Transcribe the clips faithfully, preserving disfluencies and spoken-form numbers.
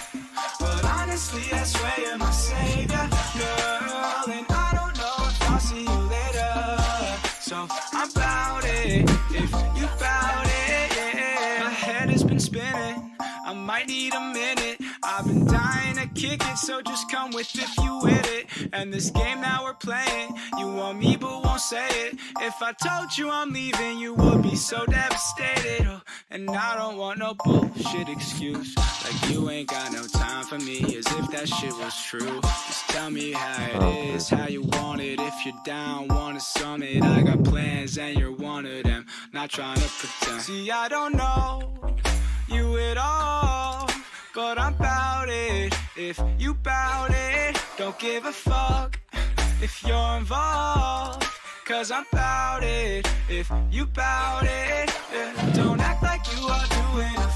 But honestly, I swear you're my savior, girl. And I don't know if I'll see you later. So I'm bout it, if you bout it, yeah. My head has been spinning, I might need a minute. I've been dying to kick it, so just come with if you with it. And this game that we're playing, you want me but won't say it. If I told you I'm leaving, you would be so devastated. Oh, and I don't want no bullshit excuse, like you ain't got no time for me, as if that shit was true. Just tell me how it is, how you want it. If you're down, want a summit, I got plans and you're one of them. Not trying to pretend. See, I don't know you at all, but I'm bout it, if you bout it. Don't give a fuck if you're involved, cause I'm bout it, if you bout it, yeah. Don't act like you are doing a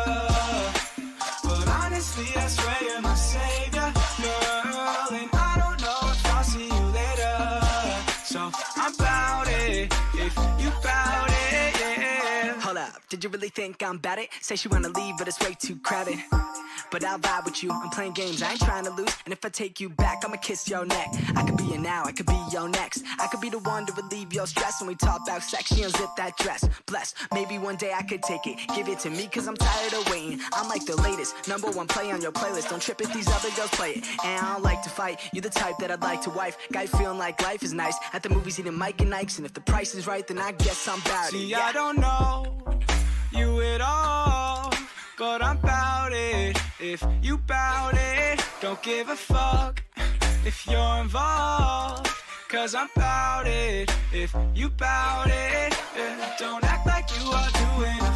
favor, but honestly I swear you're my savior, girl. And I don't know if I'll see you later. So I'm bout it, if you bout it, yeah. Hold up, did you really think I'm bout it? Say she wanna leave, but it's way too crowded. But I'll vibe with you, I'm playing games, I ain't trying to lose. And if I take you back, I'ma kiss your neck. I could be your now, I could be your next. I could be the one to relieve your stress when we talk about sex. She unzip that dress, bless. Maybe one day I could take it, give it to me, cause I'm tired of waiting. I'm like the latest, number one play on your playlist. Don't trip if these other girls play it. And I don't like to fight, you're the type that I'd like to wife. Guy feeling like life is nice, at the movies eating Mike and Ike's. And if the price is right, then I guess I'm bout it. See, yeah. I don't know you at all, but I'm bout it, if you bout it. Don't give a fuck if you're involved, cause I'm bout it, if you bout it, yeah. Don't act like you are doing a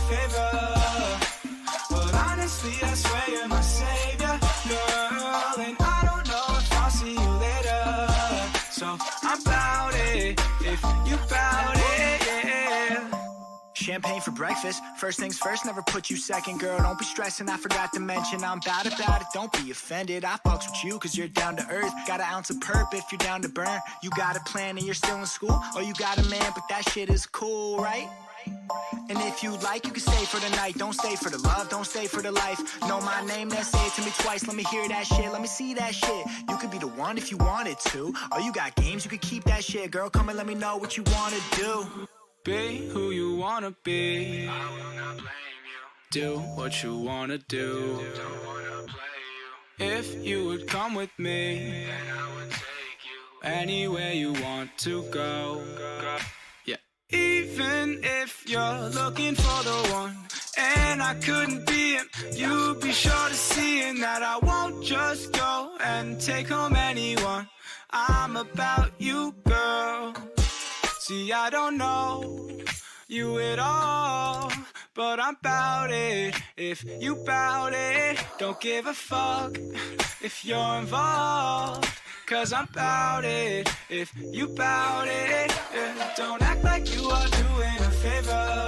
favor, but honestly I swear you're my savior, girl. And I don't know if I'll see you later. So I'm bout it, if you bout it, yeah. Champagne for breakfast, first things first, never put you second. Girl, don't be stressing, I forgot to mention I'm bad about it, don't be offended. I fucks with you cause you're down to earth. Got an ounce of perp if you're down to burn. You got a plan and you're still in school, or you got a man but that shit is cool, right? And if you like, you can stay for the night. Don't stay for the love, don't stay for the life. Know my name, then say it to me twice. Let me hear that shit, let me see that shit. You could be the one if you wanted to, or you got games, you could keep that shit. Girl, come and let me know what you wanna do. Be who you wanna be, I will not blame you. Do what you wanna do, don't wanna play you. If you would come with me, then I would take you anywhere you want to go, yeah. Even if you're looking for the one, and I couldn't be him, you'd be sure to see in that I won't just go and take home anyone. I'm about you, girl. See, I don't know you at all, but I'm bout it, if you bout it. Don't give a fuck if you're involved, cause I'm bout it, if you bout it, yeah. Don't act like you are doing a favor,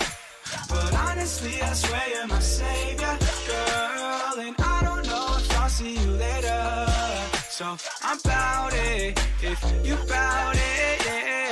but honestly I swear you're my savior, girl. And I don't know if I'll see you later. So I'm bout it, if you bout it, yeah.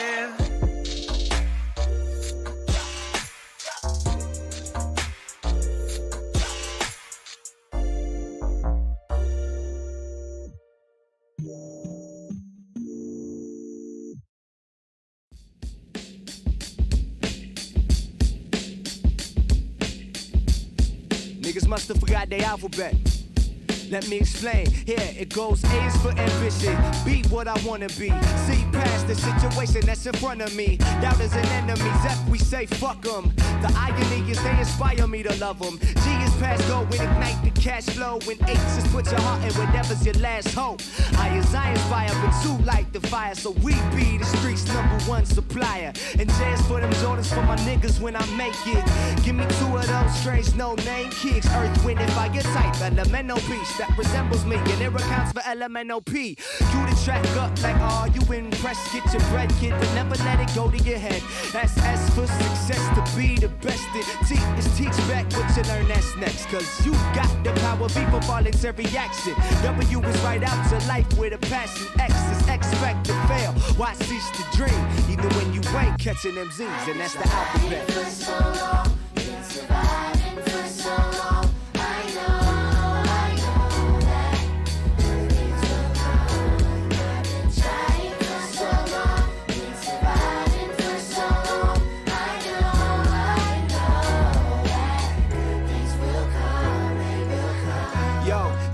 Niggas must have forgot their alphabet. Let me explain. Here it goes. A is for ambition. Be what I wanna be. See past the situation that's in front of me. Doubters and enemies. F we say fuck them. The irony is they inspire me to love them. G is past go and ignite the cash flow. When H is put your heart in whatever's your last hope. I is Zion's fire, but two light the fire. So we be the streets number one supplier. And J is for them Jordans for my niggas when I make it. Give me two of those strange no name kicks. Earth, wind, and fire type elemental beast that resembles me, and it accounts for L M N O P. You the track up like, oh, you impressed, get your bread, kid, but never let it go to your head. That's S for success, to be the best. T is teach back what you learn, that's next. Cause you got the power, V for voluntary action. W is right out to life with a passion. X is expect to fail, why cease to dream? Even when you ain't catching them Z's, and that's the alphabet. For so long, been surviving for so long. I know, I know.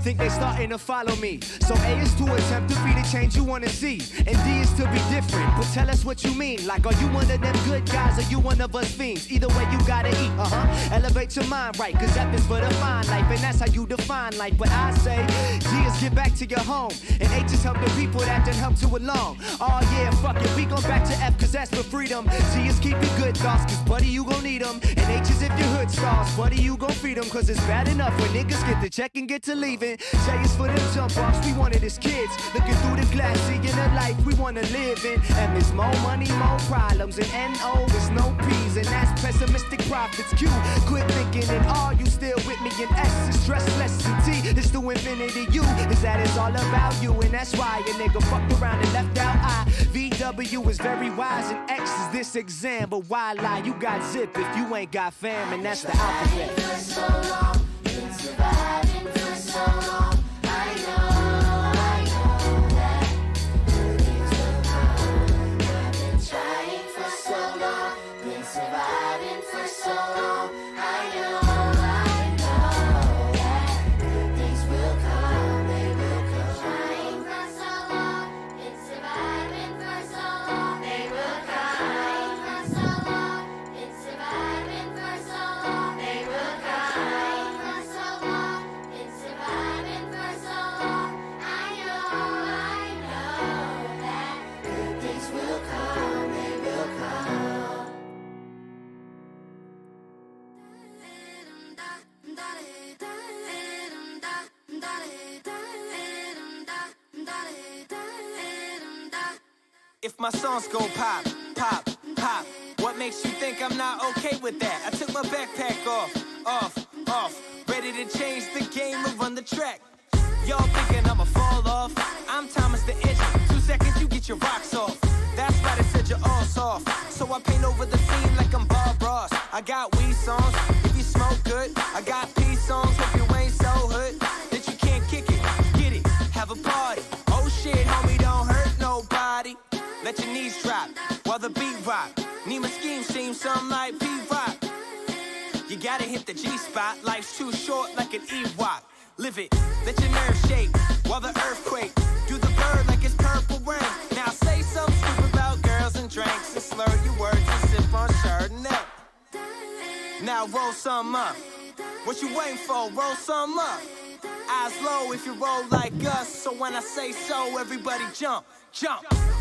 think they starting to follow me. So A is to attempt to be the change you wanna see, and D is to be different. But tell us what you mean. Like, are you one of them good guys, or you one of us fiends? Either way, you gotta eat. Uh huh. Elevate your mind, right? Cause F is for the fine life, and that's how you define life. But I say G is get back to your home, and H is help the people that done help you along. Oh yeah, fuck it, we go back to F, cause that's for freedom. G is keep your good thoughts, cause buddy, you gon' need them. And H is if your hood stars, buddy, you gon' feed them. Cause it's bad enough when niggas get the check and get to leaving. J is for them jump offs, we wanted as kids, looking through the glass, seeing the life we wanna live in. M is more money, more problems, and N O is no P's, and that's pessimistic profits. Q, quit thinking, and R, you still with me, and S is stress less, and T is to infinity. U is that it's all about you, and that's why a nigga fucked around and left out I. V W is very wise, and X is this exam, but why lie? You got zip if you ain't got fam, and that's the alphabet. For so long, been surviving for so long. I know, I know that good things will come. I've been trying for so long, been surviving for so long. I know, I know that good things will come. They will come. Trying for so long, been surviving for so long. They will come. Trying for so long, been surviving for so long. They will come. Trying for so long, been surviving for so long. I know, I know that good things will come. They will come. If my songs go pop, pop, pop, what makes you think I'm not okay with that? I took my backpack off, off, off, ready to change the game and run the track. Y'all thinking I'ma fall off? I'm Thomas the Engine. Two seconds, you get your rocks off. That's right, I said you're all soft. So I paint over the scene like I'm Bob Ross. I got weed songs, if you smoke good. I got peace songs, hope you ain't so hood that you can't kick it. Get it, have a party. Oh shit, homie, don't hurt nobody. Let your knees drop while the beat rock. Need my scheme seem something like P-Rock. You gotta hit the G-spot. Life's too short like an Ewok. Live it, let your nerves shake while the earthquake. Do the bird like it's purple rain. Now say something stupid about girls and drinks, and slur your words and sip on Chardonnay. Now roll some up. What you waiting for? Roll some up. Eyes low if you roll like us. So when I say so, everybody jump, jump.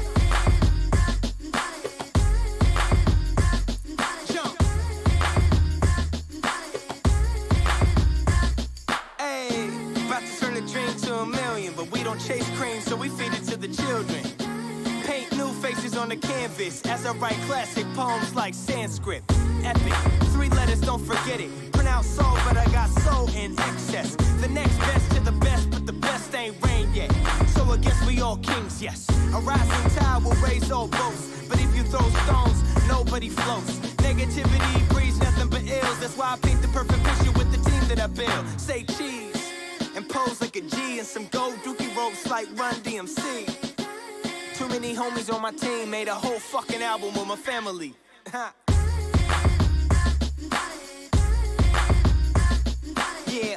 To a million, but we don't chase cream, so we feed it to the children. Paint new faces on the canvas as I write classic poems like Sanskrit. Epic, three letters, don't forget it. Pronounce soul, but I got soul in excess. The next best to the best, but the best ain't rain yet. So I guess we all kings, yes. A rising tide will raise all boats, but if you throw stones, nobody floats. Negativity breeds nothing but ills. That's why I paint the perfect picture with the team that I build. Say cheese and pose like a G and some gold dookie ropes like Run D M C. Too many homies on my team, made a whole fucking album with my family. Yeah.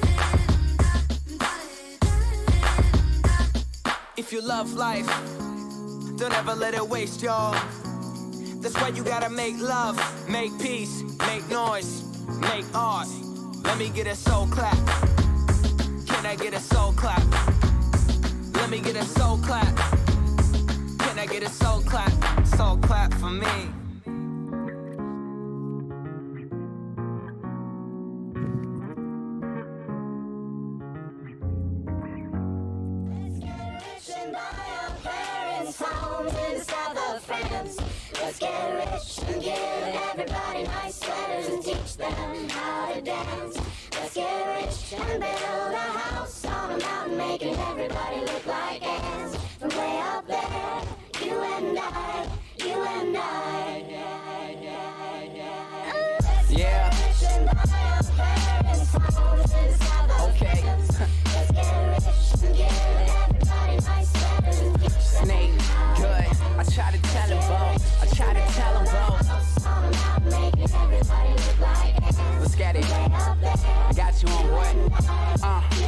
If you love life, don't ever let it waste, y'all. That's why you gotta make love, make peace, make noise, make art. Let me get a soul clap. Can I get a soul clap? Let me get a soul clap. Can I get a soul clap? Soul clap for me. Let's get rich and buy our parents' home in the south of France. Let's get rich and give everybody nice sweaters and teach them how to dance. Let's get rich and build a house on a mountain, making everybody look like ants. From way up there, you and I, you and I. Let's Yeah. get rich and buy our parents' homes in the south of Okay. France. Let's get rich and give everybody nice sweaters and teach them Snake, how to good. dance. I try to tell him, bro. I try to tell him, bro. On a mountain, making everybody look like ants. Let's get it. Way up there, I got you on what? Uh,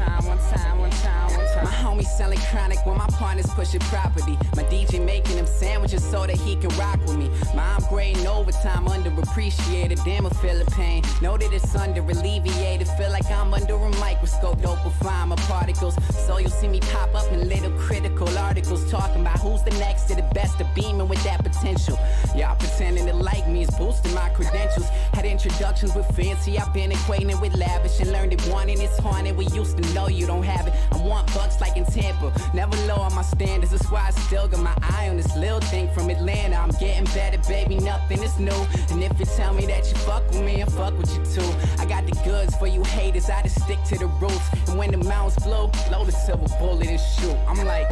time, one time, one time, one time. My homie selling chronic when my partners pushing property. My D J making him sandwiches so that he can rock with me. Mom grading overtime, underappreciated. Damn, I feel the pain. Know that it's under alleviated. Feel like I'm under a microscope. Dopamine my particles. So you'll see me pop up in little critical articles talking about who's the next to the best of beaming with that potential. Y'all pretending to like me is boosting my credentials. Had introductions with fancy, I've been acquainted with lavish and learned it wanting it's haunted. We used to know you don't have it. I want bucks like in Tampa, never lower my standards. That's why I still got my eye on this little thing from Atlanta. I'm getting better, baby, nothing is new. And if you tell me that you fuck with me, I fuck with you too. I got the goods for you haters, I just stick to the roots. And when the mountains blow, load a silver bullet and shoot. I'm like,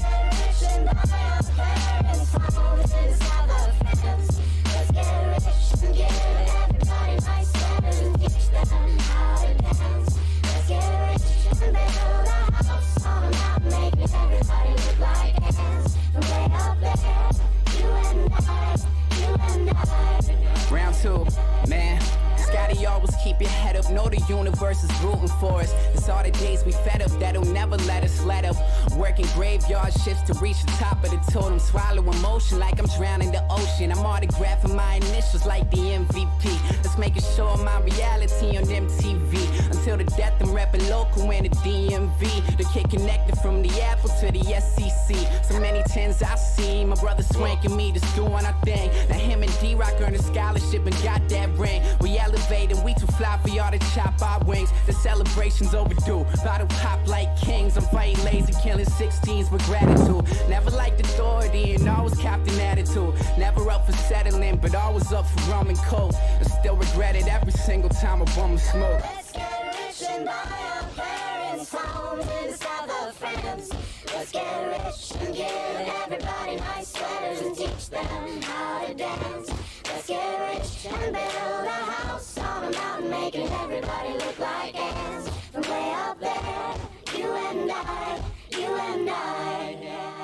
let's get rich and give everybody nice standards and teach them how to dance. Let's get rich and build a house on a mountain, making everybody look like ants. From way up there, you and I, you and I. Round two, man. Scotty always keep your head up, know the universe is rooting for us. It's all the days we fed up that'll never let us let up. Working graveyard shifts to reach the top of the totem. Swallow emotion like I'm drowning the ocean. I'm autographing my initials like the M V P. Let's make it show my reality on M T V. Until the death I'm repping local in the D M V. The kid connected from the Apple to the S E C. So many tens I see, my brother Swank and me just doing our thing. Now him and D-Rock earned a scholarship and got that ring. We elevated, we too fly for y'all to chop our wings. The celebration's overdue, bottle pop like kings. I'm fighting lazy, killing sixteens with gratitude. Never liked authority and always capped an attitude. Never up for settling, but always up for rum and coke. I still regret it every single time I bum a smoke. Let's get rich and buy our parents' homes in the south of France. Let's get rich and give everybody nice sweaters and teach them how to dance. Let's get rich and build a house on a mountain, making everybody look like ants. From way up there, you and I, you and I.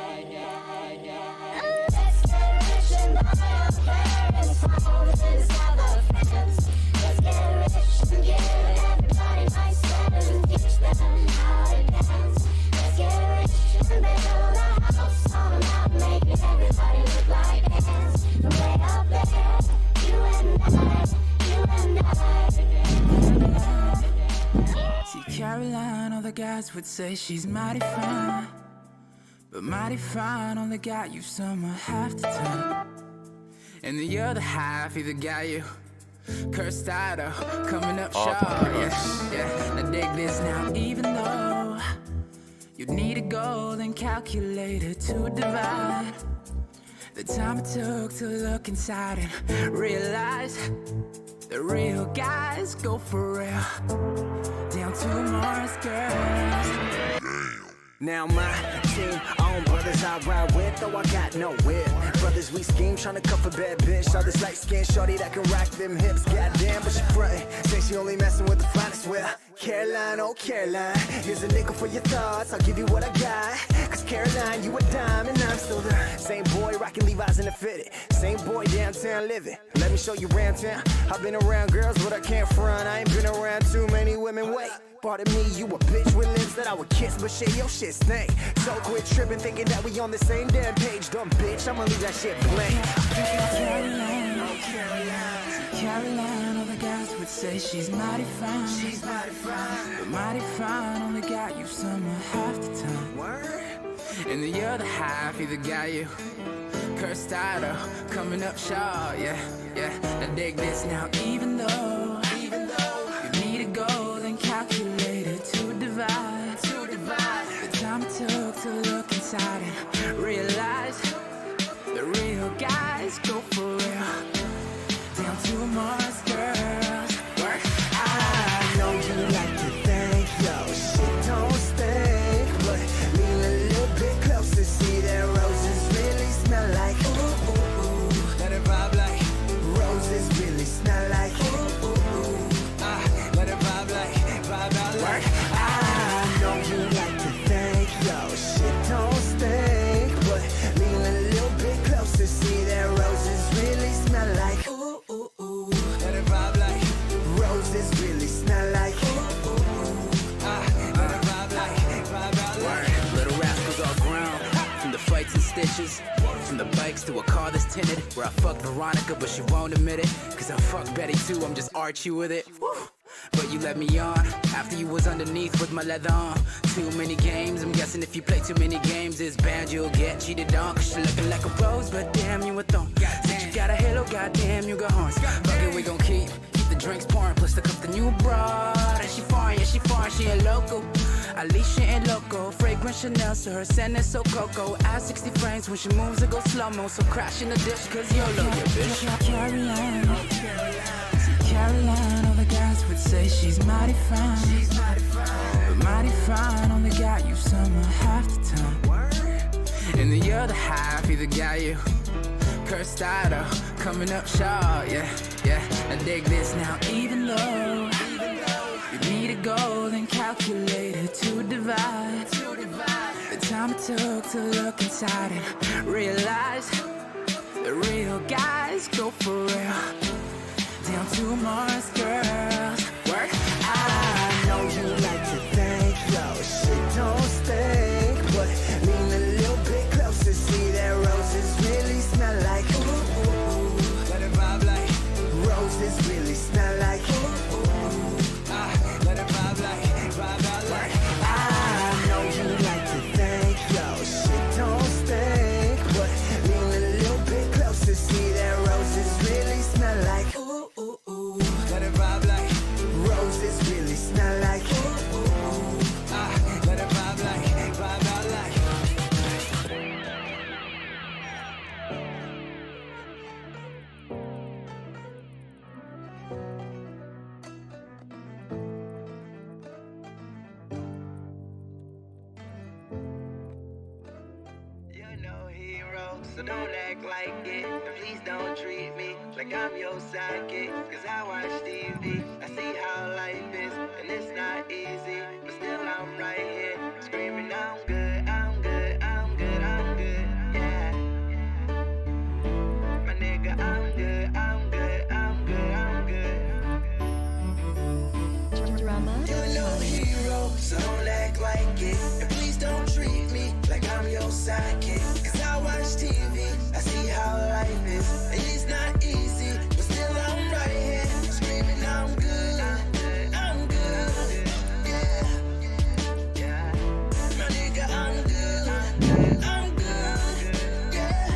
Let's get rich and buy our parents' homes in the south of France. Let's get rich and give everybody nice sweaters and teach them how to dance. Let's get rich and build a house on a mountain, making everybody look like ants. From way up there, you and I, you and I. See Caroline, all the guys would say she's mighty fine, but mighty fine only got you somewhere half the time. And the other half either got you cursed out or coming up short. Yeah, yeah. Now dig this now, even though you'd need a golden calculator to divide the time it took to look inside and realize the real guys go for real. Down to Mars girls. Now my team, own brothers I ride with, though I got no whip. Brothers we scheme, tryna cuff a bad bitch. Saw this light skin shorty that can rock them hips. Goddamn, but she frontin', say she only messing with the finest. Well, Caroline, oh Caroline, here's a nickel for your thoughts, I'll give you what I got. Cause Caroline, you a dime and I'm still the same boy rocking Levi's in the fitted. Same boy downtown living. Let me show you round town. I've been around girls, but I can't front. I ain't been around too many women. Wait, pardon me, you a bitch with lips that I would kiss, but shit, your shit stink. So quit tripping, thinking that we on the same damn page. Dumb bitch, I'ma leave that shit blank. Caroline, oh Caroline, Caroline, all the guys would say she's mighty fine. She's mighty fine, but mighty fine only got you somewhere half the time. Word. And the other half either got you cursed out or coming up short. Yeah, yeah. Now dig this now, even though, even though you need a golden calculator to divide, to divide the time it took to look inside and realize the real guys go for real. Down to Mars girls. Work. I know you like to think yo shit don't stink, but lean a little bit closer, see that roses really smell like. Ooh, ooh, ooh. Let it vibe like roses really smell like. Ooh, ooh, ooh. Ah, let it vibe like, vibe out like. I know you like to think yo shit don't stink, but lean a little bit closer, see that roses really smell like. Ooh, ooh, ooh. Let it vibe like roses really smell like. Ooh, ooh, ooh. Ah, let it vibe stitches. From the bikes to a car that's tinted. Where I fucked Veronica, but she won't admit it. Cause I fucked Betty too, I'm just Archie with it. Woo. But you let me on after you was underneath with my leather on. Too many games, I'm guessing if you play too many games, it's bound you'll get cheated on. Cause you're looking like a rose, but damn you a thorn. Since you got a halo, goddamn you got horns. Fuck it, we gon' keep, keep the drinks pouring. Plus look up the new broad, and she foreign, yeah she foreign, she ain't local. Alicia ain't loco, fragrant Chanel, so her scent is so cocoa. Add sixty frames when she moves, it go slow-mo. So crash in the dish, cause YOLO, yeah bitch. Caroline, Caroline, all the guys would say she's mighty fine. She's mighty fine. But mighty fine only got you summer half the time. And the other half, either got you cursed out or coming up short, yeah, yeah. I dig this now, even though you need a goal and calculator to divide the time it took to look inside and realize the real guys go for real. Down to Mars, girls. Work. I know you like to think your shit don't stink, but lean a little bit closer, see that roses really smell like ooh, ooh, ooh. Let it vibe like roses really smell like ooh, ooh, ooh. Ah, let it vibe like, vibe out like I know you like to think your shit don't stink, but lean a little bit closer, see that roses really smell like ooh. Let it vibe like roses really smell like ooh, ooh, ooh. Ah, let it vibe like, vibe out like You're no hero, so don't act like it. And please don't treat me like I'm your sidekick. Cause I watch T V, I see how life is, and it's not easy. But still I'm right here, screaming I'm good, I'm good, I'm good, I'm good, yeah. My nigga, I'm good, I'm good, I'm good, I'm good. Drama. You're no hero, so don't act like it. And please don't treat me like I'm your sidekick. Cause I watch T V, I see how life is, and it's not easy. But still I'm right here, screaming I'm good, I'm good, yeah, yeah. My nigga, I'm good, I'm good, yeah.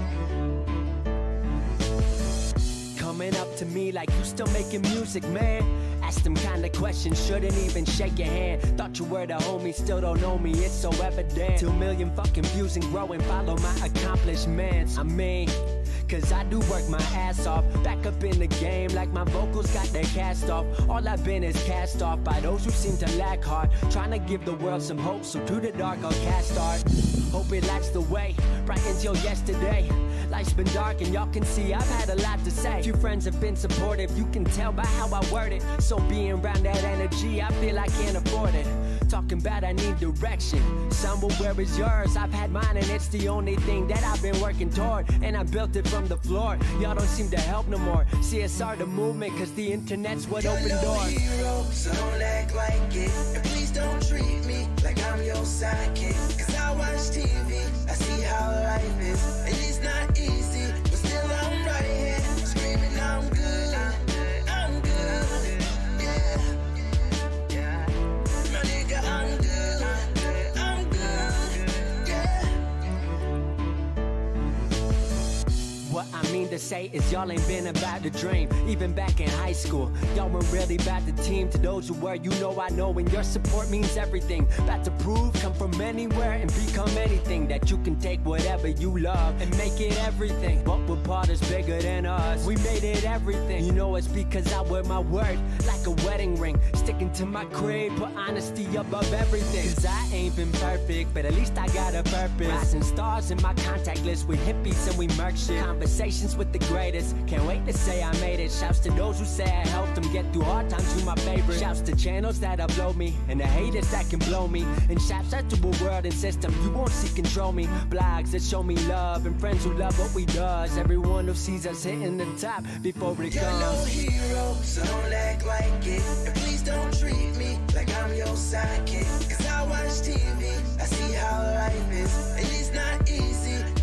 coming up to me like you still making music, man. Ask them kind of questions, shouldn't even shake your hand. Thought you were the homie, still don't know me, it's so evident. Two million fucking views and growing, follow my accomplishments. I mean, cause I do work my ass off. Back up in the game like my vocals got their cast off. All I've been is cast off by those who seem to lack heart. Trying to give the world some hope, so to the dark I'll cast art. Hope it lights the way, right until yesterday. Life's been dark and y'all can see I've had a lot to say. Few friends have been supportive, you can tell by how I word it. So being around that energy, I feel I can't afford it. Talking about I need direction, somewhere where is yours? I've had mine and it's the only thing that I've been working toward. And I built it from the floor, y'all don't seem to help no more. C S R the movement, cause the internet's what You're opened no doors. hero, so don't act like it. And please don't treat me like I'm your sidekick. Cause I watch T V, I see how life is, and it's not easy. But still I'm right here, screaming I'm good, I'm good, yeah, yeah. My nigga, I'm good, I'm good, yeah. What I mean to say is y'all ain't been about the dream. Even back in high school, y'all weren't really about the team. To those who were, you know I know, and your support means everything. About to prove, come from anywhere and become anything. That you can take whatever you love and make it everything. But what part is bigger than us? We made it everything. You know it's because I wear my word like a wedding ring. Sticking to my creed, put honesty above everything. Cause I ain't been perfect, but at least I got a purpose. Rising stars in my contact list with hippies and we murk shit. Conversations with the greatest, can't wait to say I made it. Shouts to those who say I helped them get through hard times, you my favorite. Shouts to channels that upload me, and the haters that can blow me. And shouts out to a world and system you won't see control me. Blogs that show me love, and friends who love what we does. Everyone who sees us hitting the top before it You're no comes. hero, so don't act like it. And please don't treat me like I'm your sidekick. Cause I watch T V, I see how life is, and it's not easy.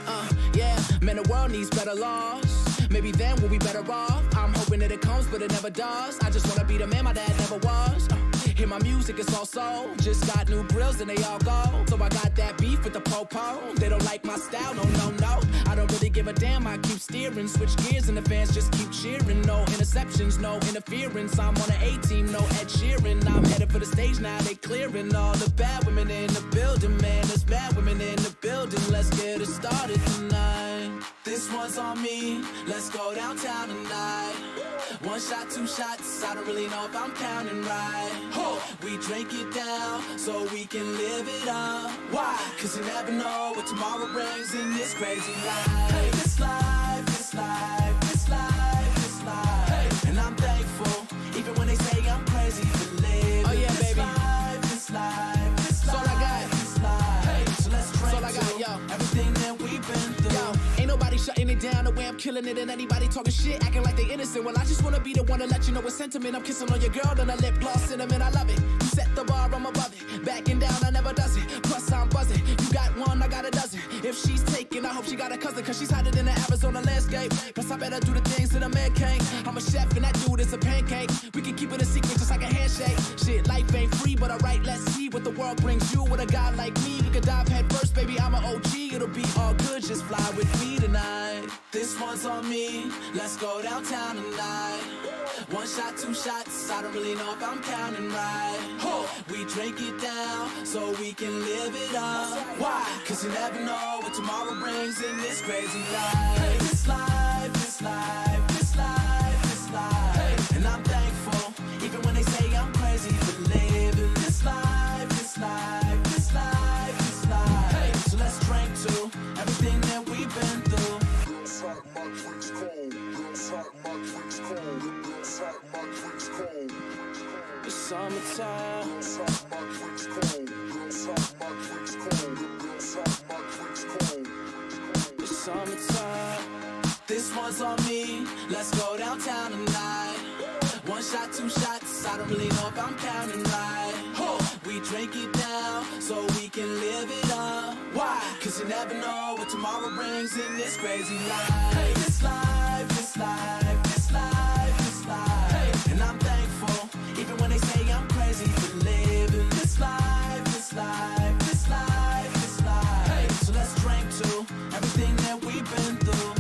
Uh, yeah, man, the world needs better laws. Maybe then we'll be better off. I'm hoping that it comes, but it never does. I just wanna be the man my dad never was. Uh, hear my music, it's all soul. Just got new grills and they all go. So I got that beef with the po-po. They don't like my style, no, no, no. I don't really give a damn, I keep steering. Switch gears and the fans just keep cheering. No interceptions, no interference. I'm on an A-team, no Ed Sheeran. I'm headed for the stage now, they clearing all the bad women in the building. Man, there's bad women in the building. Let's get it started tonight. This one's on me, let's go downtown tonight. One shot, two shots, I don't really know if I'm counting right. We drink it down so we can live it up. Why? Cause you never know what tomorrow brings in this crazy life. Hey, this life, this life, this life, this life. Hey. And I'm thankful, even when they say I'm crazy for living. Oh yeah, this baby. Life, this life, this life, all I got. This life. Hey. So let's drink all I got, yo. Everything that we've been through. Yo, ain't nobody shutting it down the way I'm killing it, and anybody talking shit, acting like they innocent. Well, I just wanna be the one to let you know what sentiment. I'm kissing on your girl, then I lip gloss cinnamon. I love it. You set the bar, I'm above it. Backing down, I never does it. Plus I'm buzzing. You got one, I got a dozen. If she's taken, I hope she got a cousin, cause she's hotter than the Arizona landscape. Plus I better do the things that a man can't. I'm a chef and that dude is a pancake. We can keep it a secret just like a handshake. Shit, life ain't free, but alright, let's see what the world brings you. With a guy like me, we could dive head first, baby, I'm an O G. It'll be all good, just fly with me tonight. This one's on me, let's go downtown tonight. One shot, two shots, I don't really know if I'm counting right. We drink it down so we can live it up. Why? Cause you never know what tomorrow brings in this crazy life. Hey, this life, this life, this life, this life. Hey. And I'm thankful, even when they say I'm crazy for living this life, this life, this life, this life. Hey. So let's drink to everything that we've been through. Girls hot, my drinks cold. Girls hot, my drinks cold. Girls hot, my drinks cold. It's summertime. Girls hot, my drinks cold. Girls hot, my drinks cold. Girls hot, my drinks cold. It's summertime. This one's on me, let's go downtown tonight. One shot, two shots, I don't really know if I'm counting right. We drink it down so we can live it up. Why? Cause you never know what tomorrow brings in this crazy life. Hey, this life, this life, this life, this life. Hey. And I'm thankful, even when they say I'm crazy for living this life, this life, this life, this life. Hey. So let's drink to everything that we've been through.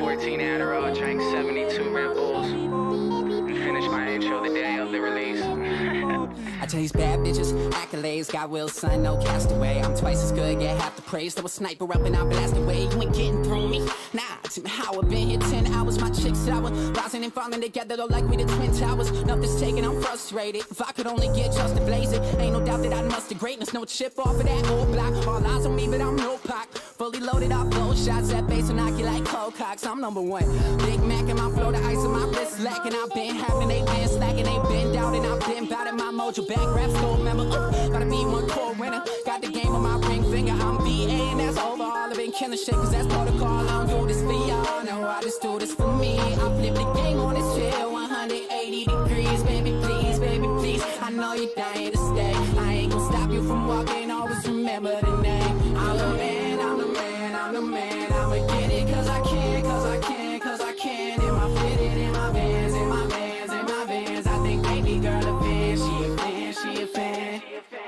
fourteen Adderall, drank seventy-two Red Bulls, and finished my intro the day of the release. I chase bad bitches, accolades, got will, son, no castaway. I'm twice as good, get half the praise. Throw a sniper up and I blast away. You ain't getting through me. Nah, to me how I been here ten hours. My chick sour, rising and falling together, though like we the twin towers. Nothing's taken, I'm frustrated. If I could only get just to blaze it, ain't no doubt that I'd muster greatness. No chip off of that old block. All eyes on me, but I'm no pack. Fully loaded off blow shots at base and knock you like cold cocks. I'm number one. Big Mac in my flow, the ice on my wrist lacking. I've been having, they been slacking, they been down and I've been bout it. My mojo back rap gold member. Uh, gotta be one core winner. Got the game on my ring finger. I'm B A and that's over. All I've been killing shit cause that's protocol. I don't do this for y'all. No, I just do this for me. I flip the game on this chair one hundred eighty degrees. Baby, please, baby, please. I know you're dying to stay. I ain't gonna stop you from walking. Always remember the name. I'm the man, I'm the man, I'm the man. I'ma get it cause I can, cause I can, cause I can. In my fitted, in my vans, in my vans, in my vans. I think baby girl a fan. She a fan, she a fan.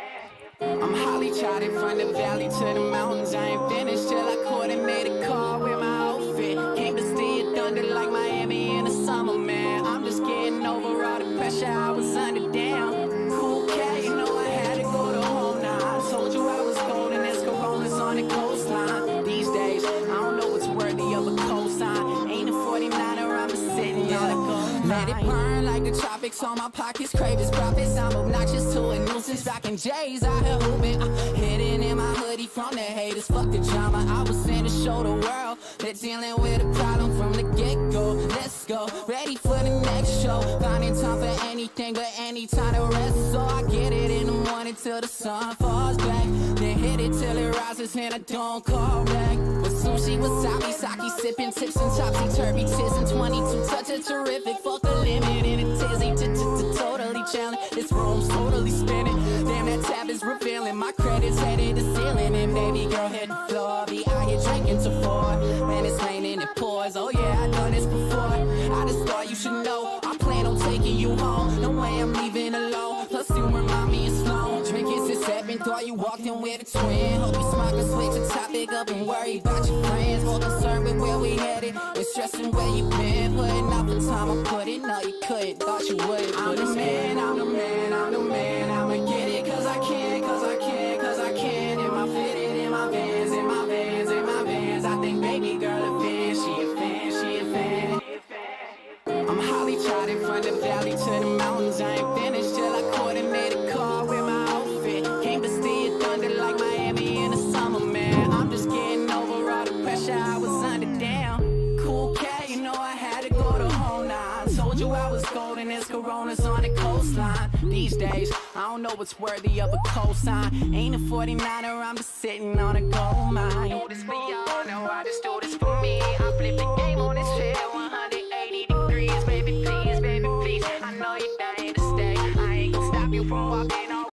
I'm Holly charted from the valley to the mountains. I ain't finished till I coordinated a car with my outfit. Came to see it thunder like Miami in the summer, man. I'm just getting over all the pressure I was under. Down. Cool cat, you know I had to go to home now. I told you I was golden as Coronas on the coastline. These days, I don't know what's worthy of a cosign. Ain't a forty-niner, I'm just sitting on a gold. Let it burn like the tropics on my pockets. Crave his profits. I'm obnoxious to a nuisance. Rocking J's out here hooping. Uh, hidden in my hoodie from the haters. Fuck the drama. I was sent to show the world they're dealing with a problem from the get-go. Let's go. Ready for the next show. Finding time for anything but any time to rest. So I get it in the morning till the sun falls back. Then hit it till it rises and I don't call back. With sushi, wasabi, sake, sipping tips and topsy-turvy tis and twenty-two touch a terrific. Fuck the limit in a tizzy. Totally challenged. This room's totally spinning. Damn, that tab is revealing. My credits headed to ceiling. And baby girl hit the floor. Be out here drinking to four. Man, it's raining, it pours. Oh yeah, I done this before. I just thought you should know. I plan on taking you home. No way I'm leaving alone. Plus you remind me it's slow. Drinking since seven. Thought you walked in with a twin. Hope you smart can switch the topic up and worry about your friends. More concerned with where we headed and stressing where you been. Putting out the time I put in. No, you couldn't. Thought you would. I'm the man, I'm the man, I'm the man. I'ma get it cause I can, cause I can, cause I can. In my fitted, in my vans, in my vans, in my vans. I think baby girl a fan, she a fan, she a fan. I'm Holly charted from the valley to the mountains. I ain't finished till I coordinate a car with my outfit. Came to see it thunder like Miami in the summer, man. I'm just getting over all the pressure I was under. Down. Cool cat, you know I had to go to home now. I told you I was golden as Coronas on the coastline. These days, I don't know what's worthy of a cosign. Ain't a forty-niner, I'm just sitting on a gold mine. Do this for y'all, no, I just do this for me. I flip the game on this chair one hundred eighty degrees. Baby, please, baby, please. I know you're dying to stay. I ain't gonna stop you from walking on.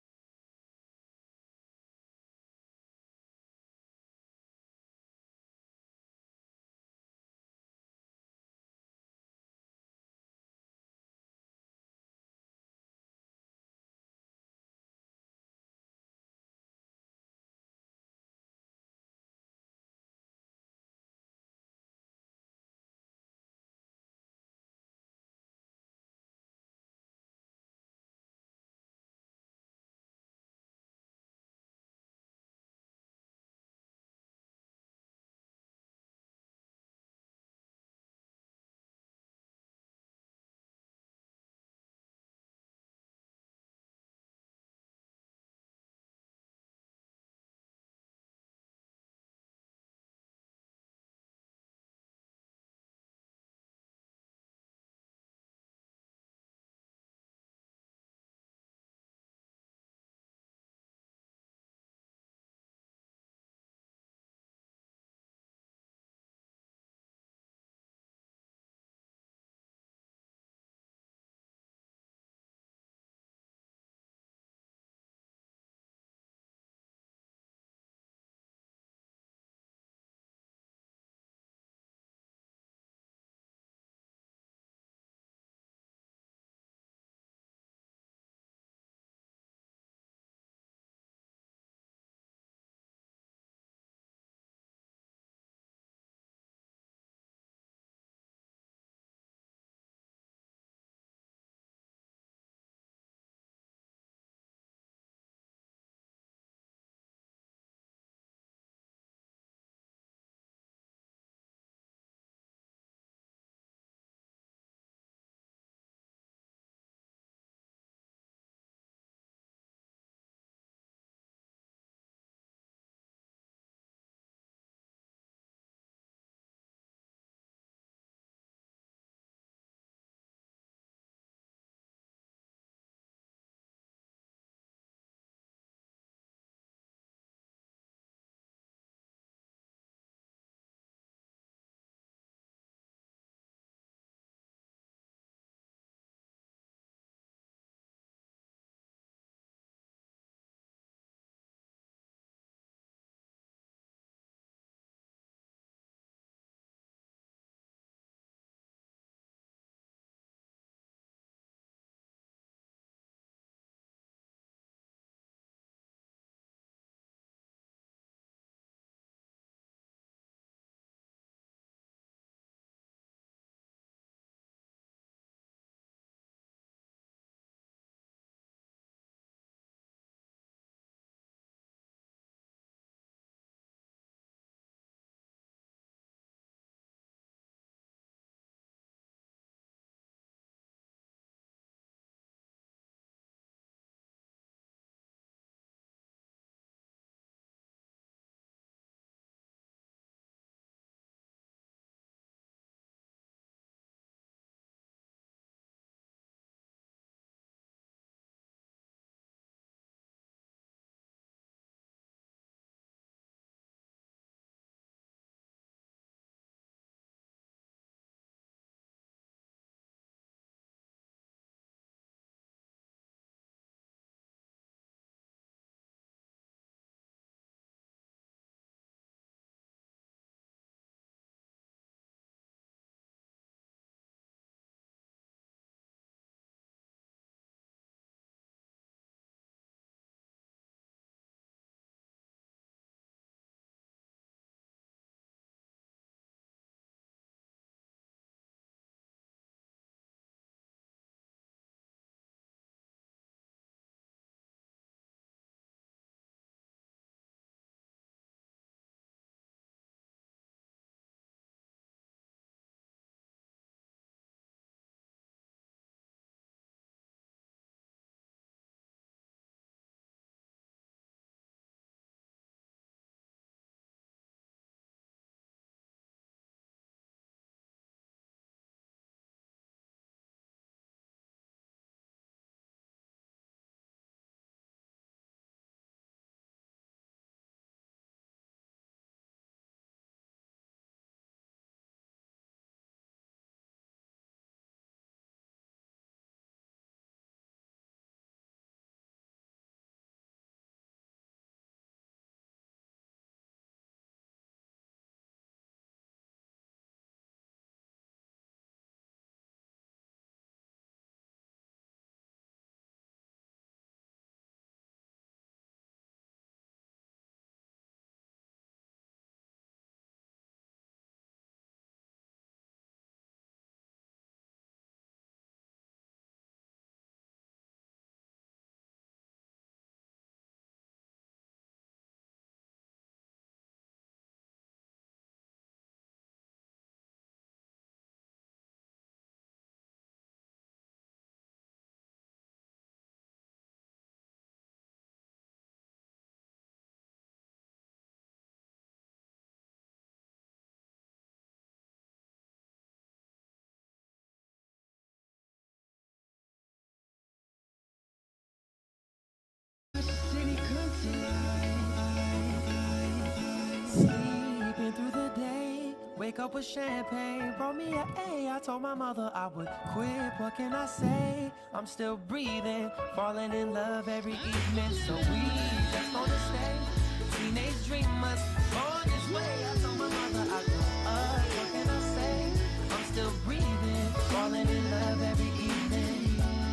Wake up with champagne, brought me a A. I told my mother I would quit. What can I say? I'm still breathing, falling in love every evening. So we just gonna stay teenage dreamers on this way. I told my mother I go up. What can I say? I'm still breathing, falling in love every evening.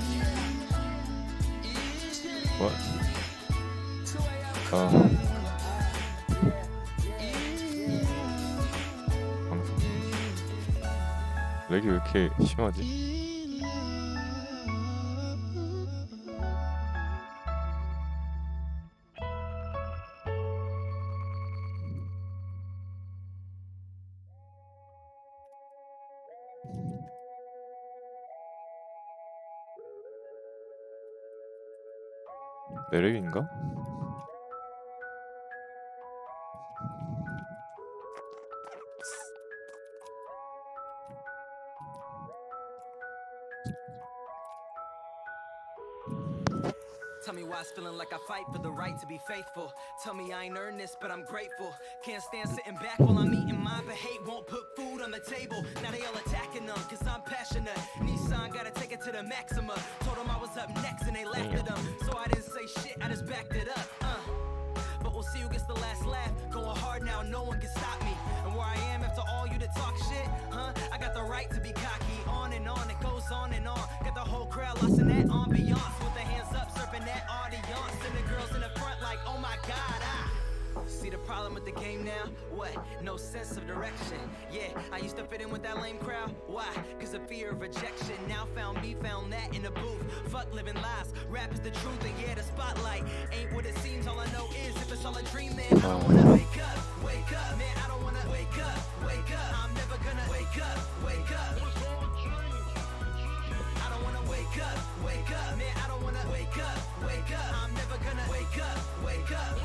What? 어. 방송. 렉이 왜 이렇게 심하지? 매력인가? Tell me why it's feeling like I fight for the right to be faithful. Tell me I ain't earned this, but I'm grateful. Can't stand sitting back while I'm eating mine, but hate won't put food on the table. Now they all attacking them, cause I'm passionate. Nissan gotta take it to the maxima. Told them I was up next and they laughed at them. So I didn't say shit, I just backed it up. Uh. But we'll see who gets the last laugh. Going hard now, no one can stop me. And where I am after all you to talk shit, huh? I got the right to be cocky. On and on, it goes on and on. Got the whole crowd lost in that ambiance. With their hands up, surfing that audience. And the girls in the front like, oh my god, ah. See the problem with the game now? What? No sense of direction. Yeah, I used to fit in with that lame crowd. Why? Cause of fear of rejection. Now found me, found that in the booth. Fuck living lies. Rap is the truth, and yeah, the spotlight ain't what it seems. All I know is if it's all a dream, man, I don't wanna wake up, wake up, man, I don't wanna wake up, wake up. I'm never gonna wake up, wake up. I don't wanna wake up, wake up, man, I don't wanna wake up, wake up. I'm never gonna wake up, wake up.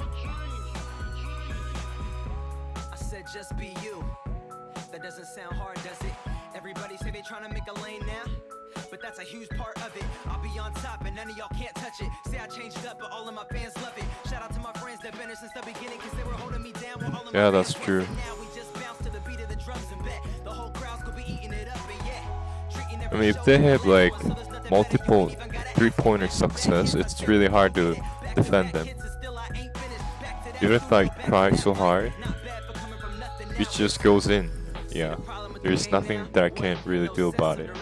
I said just be you. That doesn't sound hard, does it? Everybody say they tryna make a lane now, but that's a huge part of it. I'll be on top and none of y'all can't touch it. Say I changed up, but all of my fans love it. Shout out to my friends that been here since the beginning, cause they were holding me down while all of my Yeah, fans that's true. wasn't. Now we just bounce to the beat of the drums and bet the whole crowd's gonna be eating it up, and yeah, treating I every mean, if show they like a have like landmark, so there's nothing multiple better. You even gotta three-pointer success, it's really hard to defend them. Even if I try so hard, it just goes in. Yeah, there's nothing that I can't really do about it.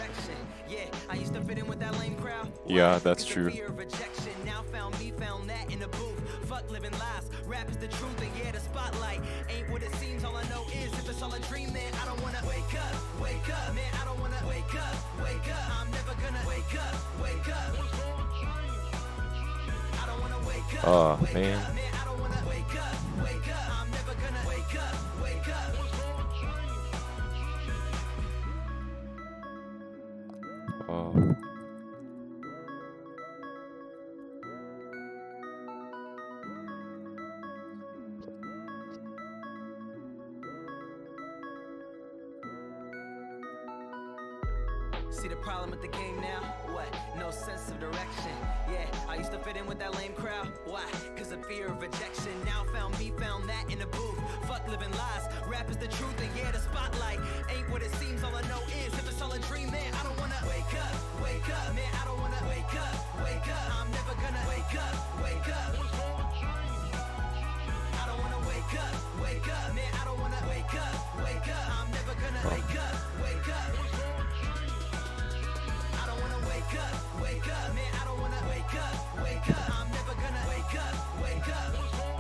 Yeah, that's true. Now found me, found that in the booth. Fuck living lies. Rap is the truth, and yeah, the spotlight ain't what it seems. All I know is if it's all a dream, man, I don't wanna wake up, wake up, man, I don't wanna wake up, wake up. I'm never gonna wake up, wake up. I don't wanna wake up, Oh wake man. up, man, I don't wanna wake up, wake up. I'm never gonna wake up, wake up. Oh. See the problem with the game now? What? No sense of direction. Yeah, I used to fit in with that lame crowd. Why? Cause of fear of rejection. Now found me, found that in the booth. Fuck living lies. Rap is the truth, and yeah, the spotlight ain't what it seems. All I know is if it's all a dream, man, I don't wanna wake up, wake up, man, I don't wanna wake up, wake up. I'm never gonna wake up, wake up. I don't wanna wake up, wake up, man, I don't wanna wake up, wake up. I'm never gonna wake up, wake up. I don't wanna wake up, wake up, man, I don't wanna wake up, wake up. I'm never gonna wake up, wake up.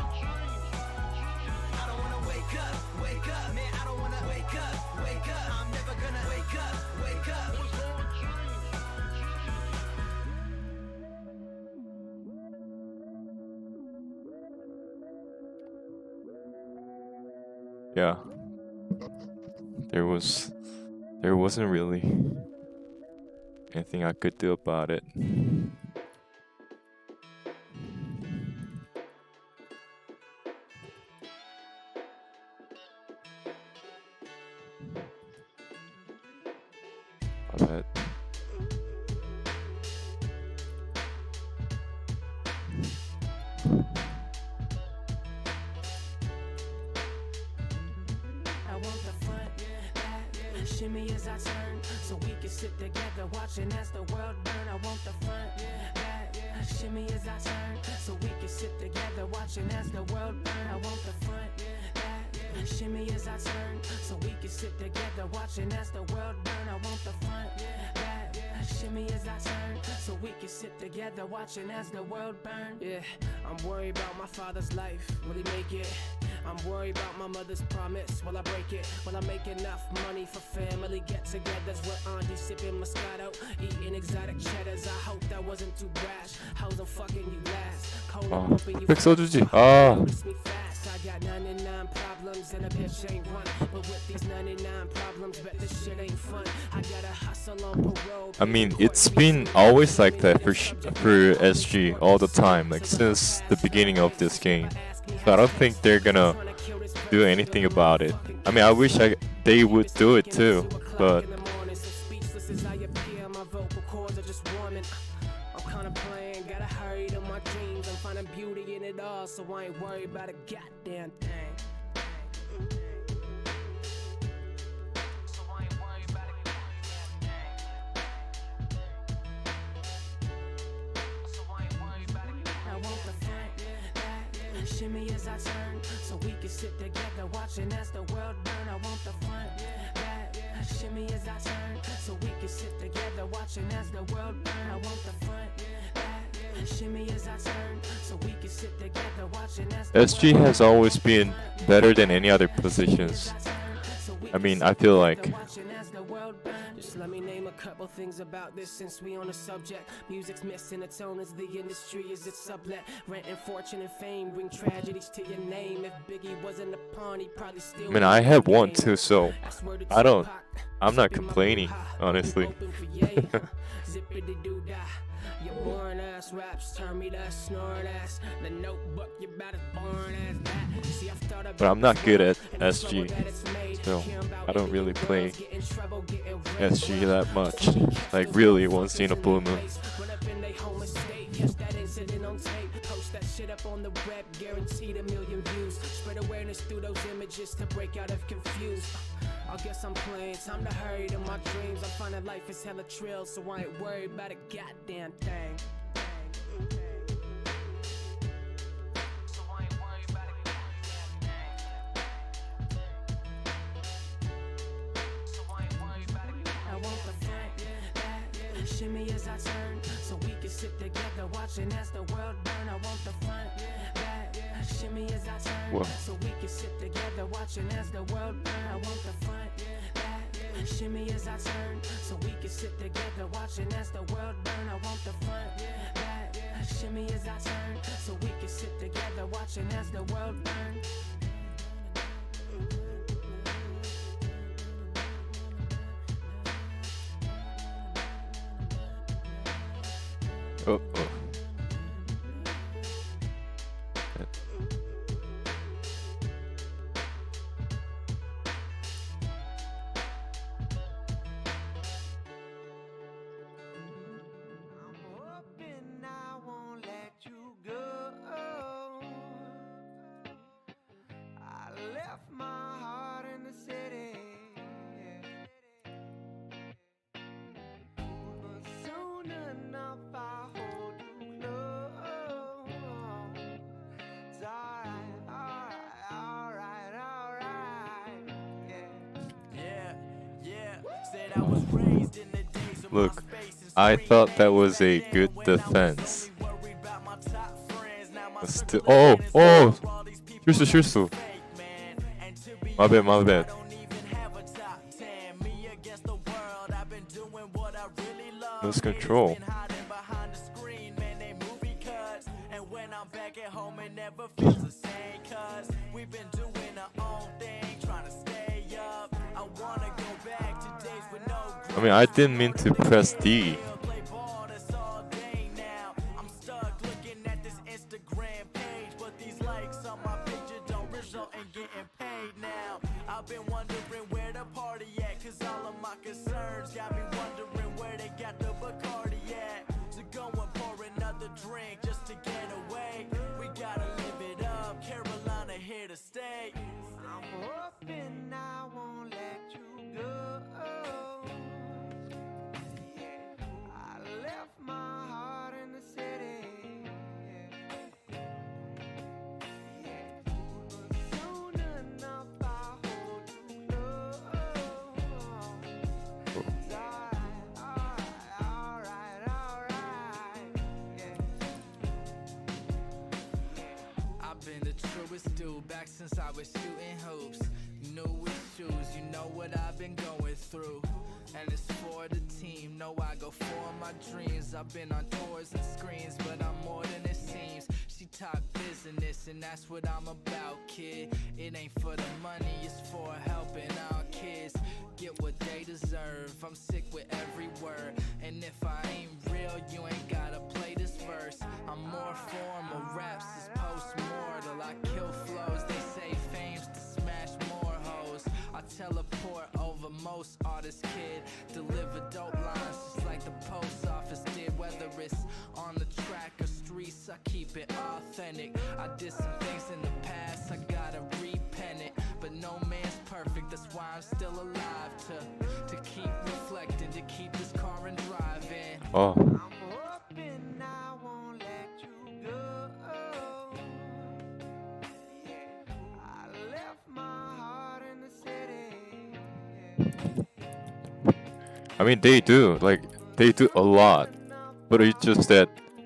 I don't wanna wake up, wake up, man, I don't wanna wake up, wake up. I'm never gonna wake up, wake up. Yeah. There was there wasn't really anything I could do about it. I bet. I want the fun Shimmy as I turn, so we can sit together watching as the world burn. I want the front, back. Shimmy as I turn, so we can sit together watching as the world burn. I want the front, back. Shimmy as I turn, so we can sit together watching as the world burn. I want the front, back. Shimmy as I turn, so we can sit together watching as the world burn. Yeah, I'm worried about my father's life. Will he make it? I'm worried about my mother's promise. Will I break it? Will I make enough money for family get-togethers? With auntie sipping Moscato, eating exotic cheddars. I hope that wasn't too brash. How's I'm fucking you last? Cold 아, pumping you 백 써주지. 아, Notice me fast. I got ninety-nine problems and a bitch ain't one. But with these ninety-nine problems, bet this shit ain't fun. I gotta hustle on parole. I mean, it's been always like that for sh for S G all the time, like since the beginning of this game. So I don't think they're gonna do anything about it. I mean, I wish I they would do it too, but I'm kinda playing, gotta hurry to my dreams. I'm finding beauty in it all, so I ain't worried about a goddamn thing. So I ain't worried about a goddamn thing. So I ain't worried about a goddamn thing. I want the front, back, shimmy as I turn, so we can sit together watching as the world burn. I want the front, back, shimmy as I turn, so we can sit together watching as the world burn. I want the front, back, shimmy as I turn, so we can sit together watching as the S G has always been better than any other positions. I mean, I feel like just let me name a couple things about this since we on the subject. Music's missing its own as the industry is its sublet. Rent and fortune and fame bring tragedies to your name. If Biggie wasn't a pawn, he probably still. I mean, I have one too, so I don't. I'm not complaining, honestly. Your boring ass raps turn me to a snoring ass. The notebook, you about as boring as that. See, I've thought about But I'm not good at S G, so I don't really play S G that much. Like really, once in a blue moon. That incident on tape, post that shit up on the web, guaranteed a million views. Spread awareness through those images to break out of confused. I guess I'm playing, time to hurry to my dreams. I'm finding life is hella trill, so I ain't worried about a goddamn thing. So I ain't worried about a goddamn thing. So I ain't worried about a goddamn thing. I want the front, back, shimmy as I turn, so we can sit together watching as the world burn. I want the front, back, shimmy as I turn, Whoa. so we can sit together watching as the world burn. I want the front, back, shimmy as I turn, so we can sit together watching as the world burn. I want the front, back, shimmy as I turn, so we can sit together watching as the world burn. Oh, oh. Hoping I won't let you go. I left my heart in the city, but soon enough I hold you close. It's alright, alright, alright, alright, yeah. Yeah, yeah. Said I was raised in the days of Look, MySpace and I Screen thought that was a Name. good When I was defense. really worried about my top friends, now my Still, circle oh, is oh, full of all these people 실수, 실수. fake, man. And to be My bad, my honest, bad. I don't even have a top ten. Me against the world, I've been doing what I really love. Lose Haters control. been hiding behind the screen, man, they movie cuts. And when I'm back at home, it never feels the same, cause we've been doing our own thing, trying to stay up. I wanna go back to days with no I mean, I didn't mean to press D. play ball, that's all day now. I'm stuck looking at this Instagram page, but these likes on my picture don't result in getting paid now. I've been wondering where the party at, cause all of my concerns got me wondering where they got the Bacardi at. So go and pour another drink just to get away. We gotta live it up, Carolina here to stay. I'm hoping I won't let you go. this dude back since I was shooting hoops. New issues, you know what I've been going through. And it's for the team, know I go for my dreams. I've been on tours and screens, but I'm more than it seems. She talk business and that's what I'm about, kid. It ain't for the money, it's for helping our kids get what they deserve. I'm sick with every word, and if I ain't real, you ain't gotta play this verse. I'm more formal, raps is post-mortal. I kill flows, they say fame's to smash more hoes. I teleport over most artists, kid. Deliver dope lines just like the post office did. Whether it's on the track or streets, I keep it authentic. I did some things in the past, I gotta repent it. But no man's perfect, that's why I'm still alive. To, to keep reflecting, to keep this car and driving. Oh. I mean, they do, like, they do a lot, but it's just that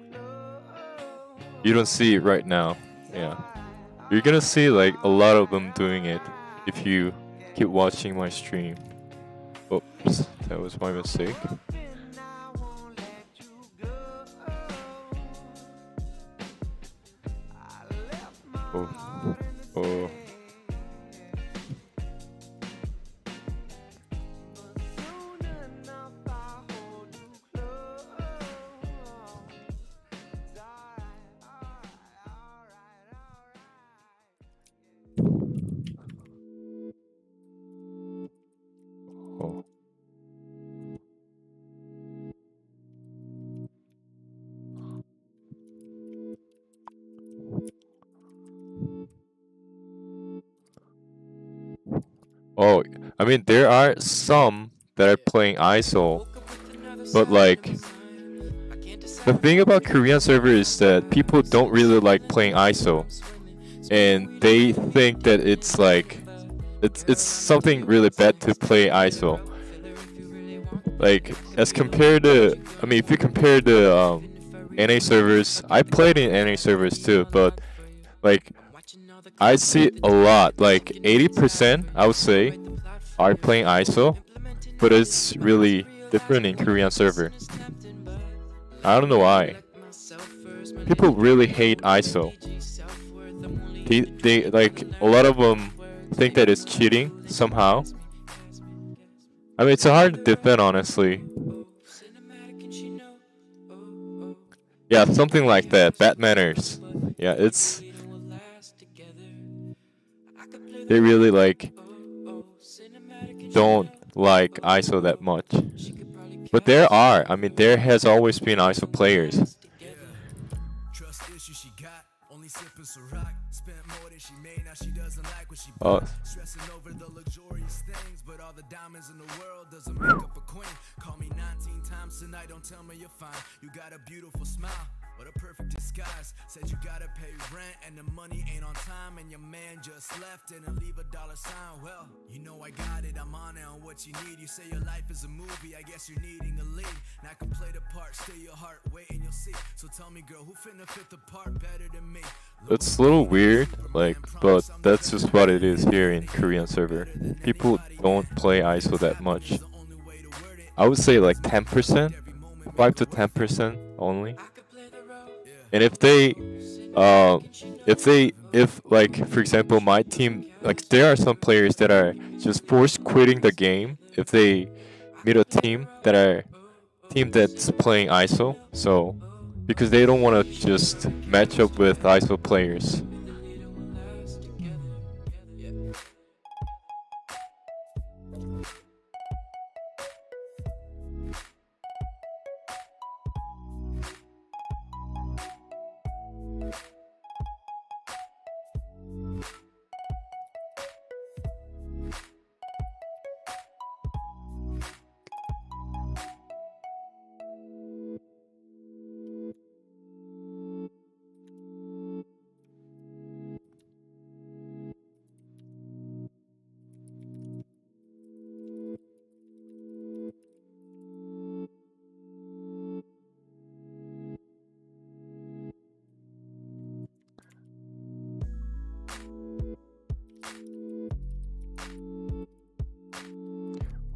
you don't see it right now. Yeah, you're gonna see like a lot of them doing it if you keep watching my stream. Oops, that was my mistake. Oh, oh. Oh, I mean, there are some that are playing I S O, but like, the thing about Korean server is that people don't really like playing I S O, and they think that it's like, it's it's something really bad to play I S O. Like, as compared to, I mean, if you compare the um, N A servers, I played in N A servers too, but like, I see a lot, like eighty percent I would say are playing I S O, but it's really different in Korean server. I don't know why. People really hate I S O. They, they like, a lot of them think that it's cheating somehow. I mean, it's hard to defend, honestly. Yeah, something like that. Bad manners. Yeah, it's... They really like don't like I S O that much, but there are. I mean, there has always been I S O players. Oh. Tonight, don't tell me you're fine. You got a beautiful smile, but a perfect disguise. Said you gotta pay rent and the money ain't on time, and your man just left and leave a dollar sign. Well, you know I got it, I'm on it on what you need. You say your life is a movie, I guess you're needing a lead. And I can play the part, steal your heart, wait and you'll see. So tell me, girl, who finna fit the part better than me? It's a little weird, like, but that's just what it is here in Korean server. People don't play I S O that much. I would say like ten percent, five to ten percent only. And if they, uh, if they, if like, for example, my team, like, there are some players that are just forced quitting the game if they meet a team that are, team that's playing I S O. So, because they don't want to just match up with I S O players.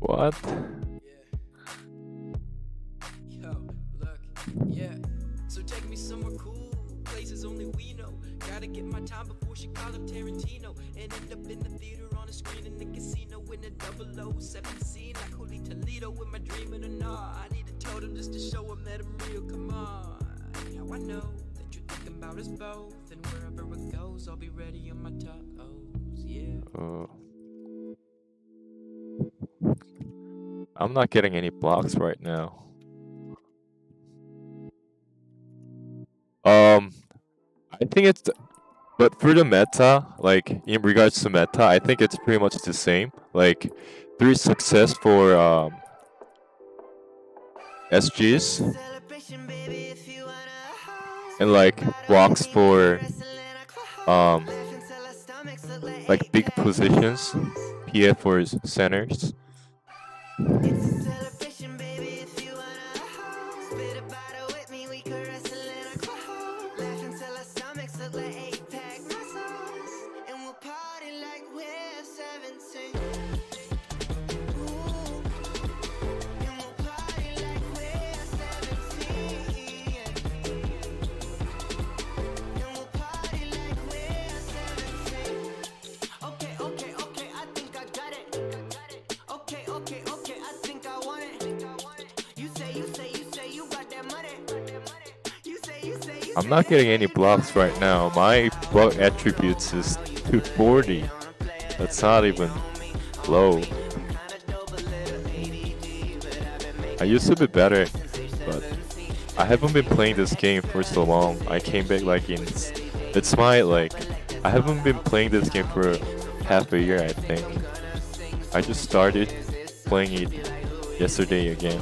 What? Yo, look, yeah. So take me somewhere cool, places only we know. Gotta get my time before she call up Tarantino and end up in the theater on a screen in the casino in a double O seven scene like Holy Toledo. Am I dreaming or not? I need a totem just to show him that I'm real. Come on, now I know that you're thinking about us both, and wherever it goes, I'll be ready on my tacos. Yeah. Oh. I'm not getting any blocks right now. Um, I think it's, but for the meta, like in regards to meta, I think it's pretty much the same. Like, there's success for um S Gs, and like blocks for um like big positions, P F for centers. I'm not getting any blocks right now. My block attributes is two forty. That's not even low. I used to be better, but I haven't been playing this game for so long. I came back like in... It's my like... I haven't been playing this game for half a year, I think. I just started playing it yesterday again.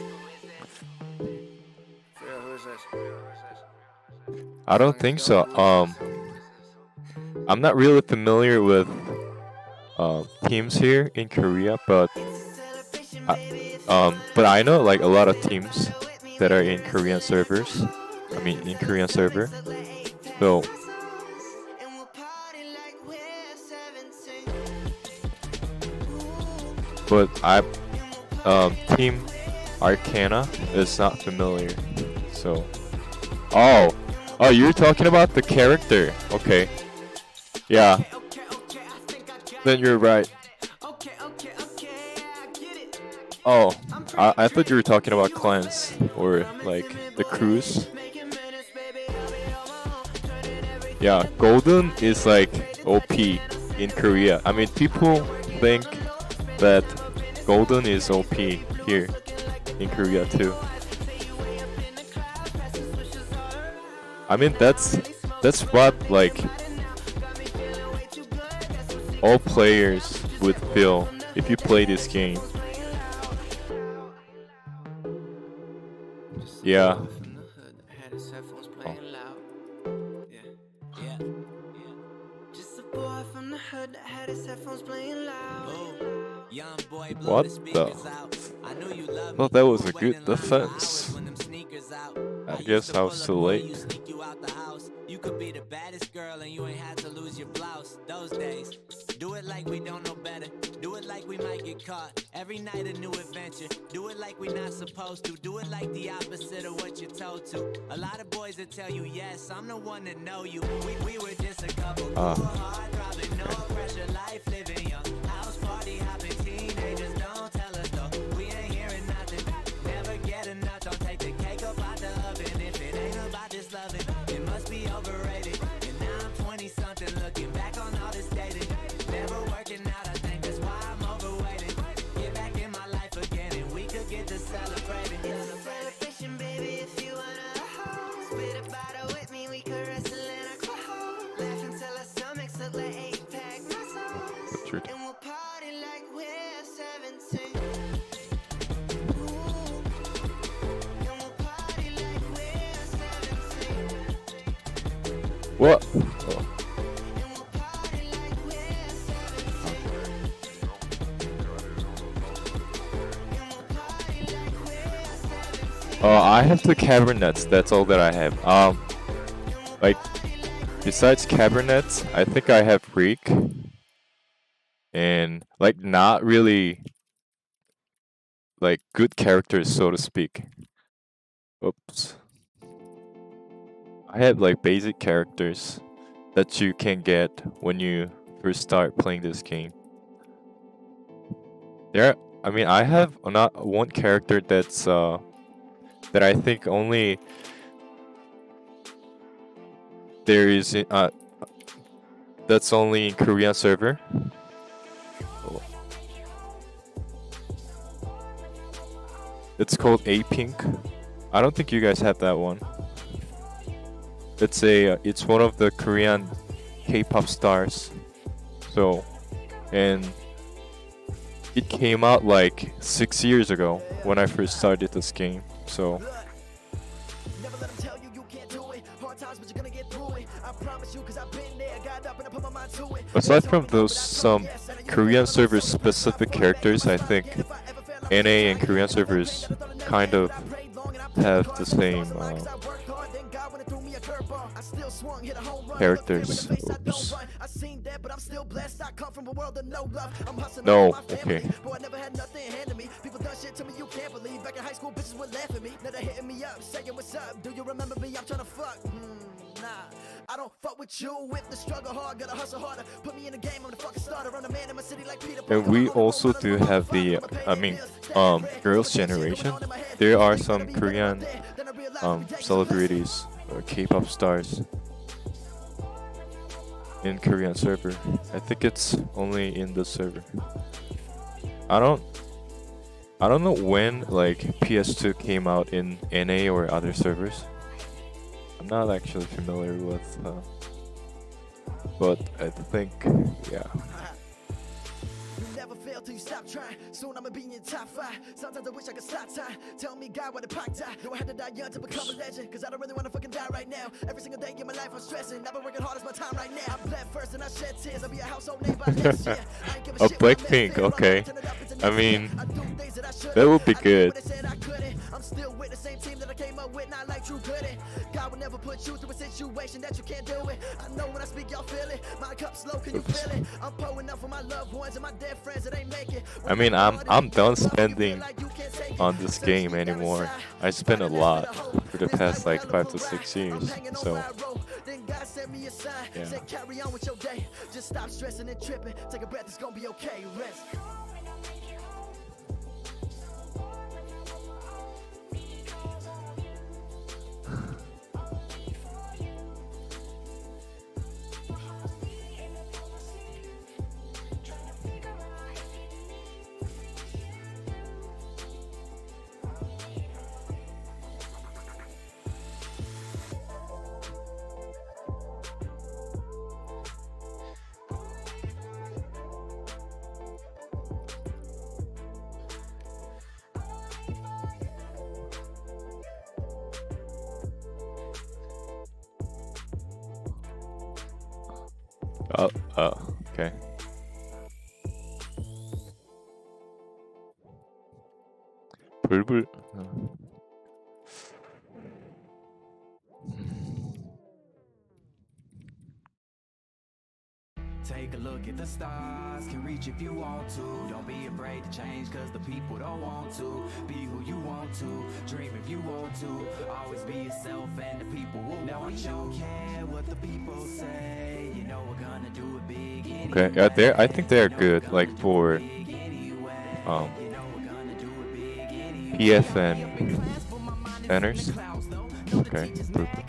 I don't think so. Um, I'm not really familiar with uh, teams here in Korea, but I, um, but I know like a lot of teams that are in Korean servers. I mean, in Korean server. So, but I, um, Team Arcana is not familiar. So, oh. Oh, you're talking about the character. Okay. Yeah. Then you're right. Oh, I, I thought you were talking about clans or like the crews. Yeah, Golden is like O P in Korea. I mean, people think that Golden is O P here in Korea too. I mean, that's that's what like all players would feel if you play this game. Yeah. What the? I thought that was a good defense. I guess I was too late. You could be the baddest girl and you ain't had to lose your blouse. Those days, do it like we don't know better. Do it like we might get caught. Every night a new adventure. Do it like we not supposed to. Do it like the opposite of what you're told to. A lot of boys that tell you yes, I'm the one that know you. We, we were just a couple. Uh. Hard, probably no pressure, life living young. House party hopping teenagers, don't tell us though. We ain't hearing nothing. Never get enough, don't take the cake up out the oven. If it ain't about this loving, it must be overrated. And now I'm twenty something, looking back on all this dating. Never working out, I think that's why I'm overweighted. Get back in my life again and we could get to celebrating. It's a celebration, baby, if you wanna spit a bottle with me, we could wrestle in a club. Laugh until our stomachs look like eight pack muscles. And we'll party like we're seventeen. What? Oh. Oh, I have the cabinets. That's all that I have. Um, like, besides cabinets, I think I have Reek, and like not really like good characters, so to speak. Oops. I have like basic characters that you can get when you first start playing this game. There, I mean, I have not one character that's uh that I think only there is in, uh that's only in Korean server. It's called A-Pink. I don't think you guys have that one. It's a uh, it's one of the Korean K-pop stars. So, and it came out like six years ago when I first started this game. So. Aside from those some Korean server specific characters, I think N A and Korean servers kind of have the same uh, characters. Oops. No, okay. I don't fuck with you if the struggle hard, gotta hustle harder. Put me in the game, I'm the fucking starter. I'm the man in my city like Peter. And we also do have the, I mean, um, Girls' Generation. There are some Korean um, celebrities or K-pop stars in Korean server. I think it's only in the server. I don't, I don't know when like P S two came out in N A or other servers. I'm not actually familiar with, uh, but I think, yeah. Till you stop trying, soon I'ma be in top five. Sometimes I wish I could stop time. Tell me God where the pack die. Do I have to die young to become a legend? Cause I don't really wanna fucking die right now. Every single day in my life I'm stressing. I've been working hard as my time right now. I bled first and I shed tears. I'll be a household name by next year. I ain't give a A shit Blackpink, okay. I mean, that would be good. I'm still with the same team that I came up with, not like True Gooding. God will never put you through a situation that you can't do it. I know when I speak, y'all feel it. My cup's low, can you feel it? I'm pulling up for my loved ones and my dead friends that ain't make it. I mean, I'm I'm done spending on this game anymore. I spent a lot for the past like five to six years. So yeah. Carry on with your day. Just stop stressing and tripping. Take a breath, it's gonna be okay. Rest. Oh, oh, okay. 불불. Take a look at the stars, can reach if you want to. Don't be afraid to change, cause the people don't want to. Be who you want to, dream if you want to. Always be yourself and the people will now want you. Don't care what the people say, you know we're gonna do it big anyway. Okay, yeah, they I think they're good, like for um P F and banners. Okay, perfect.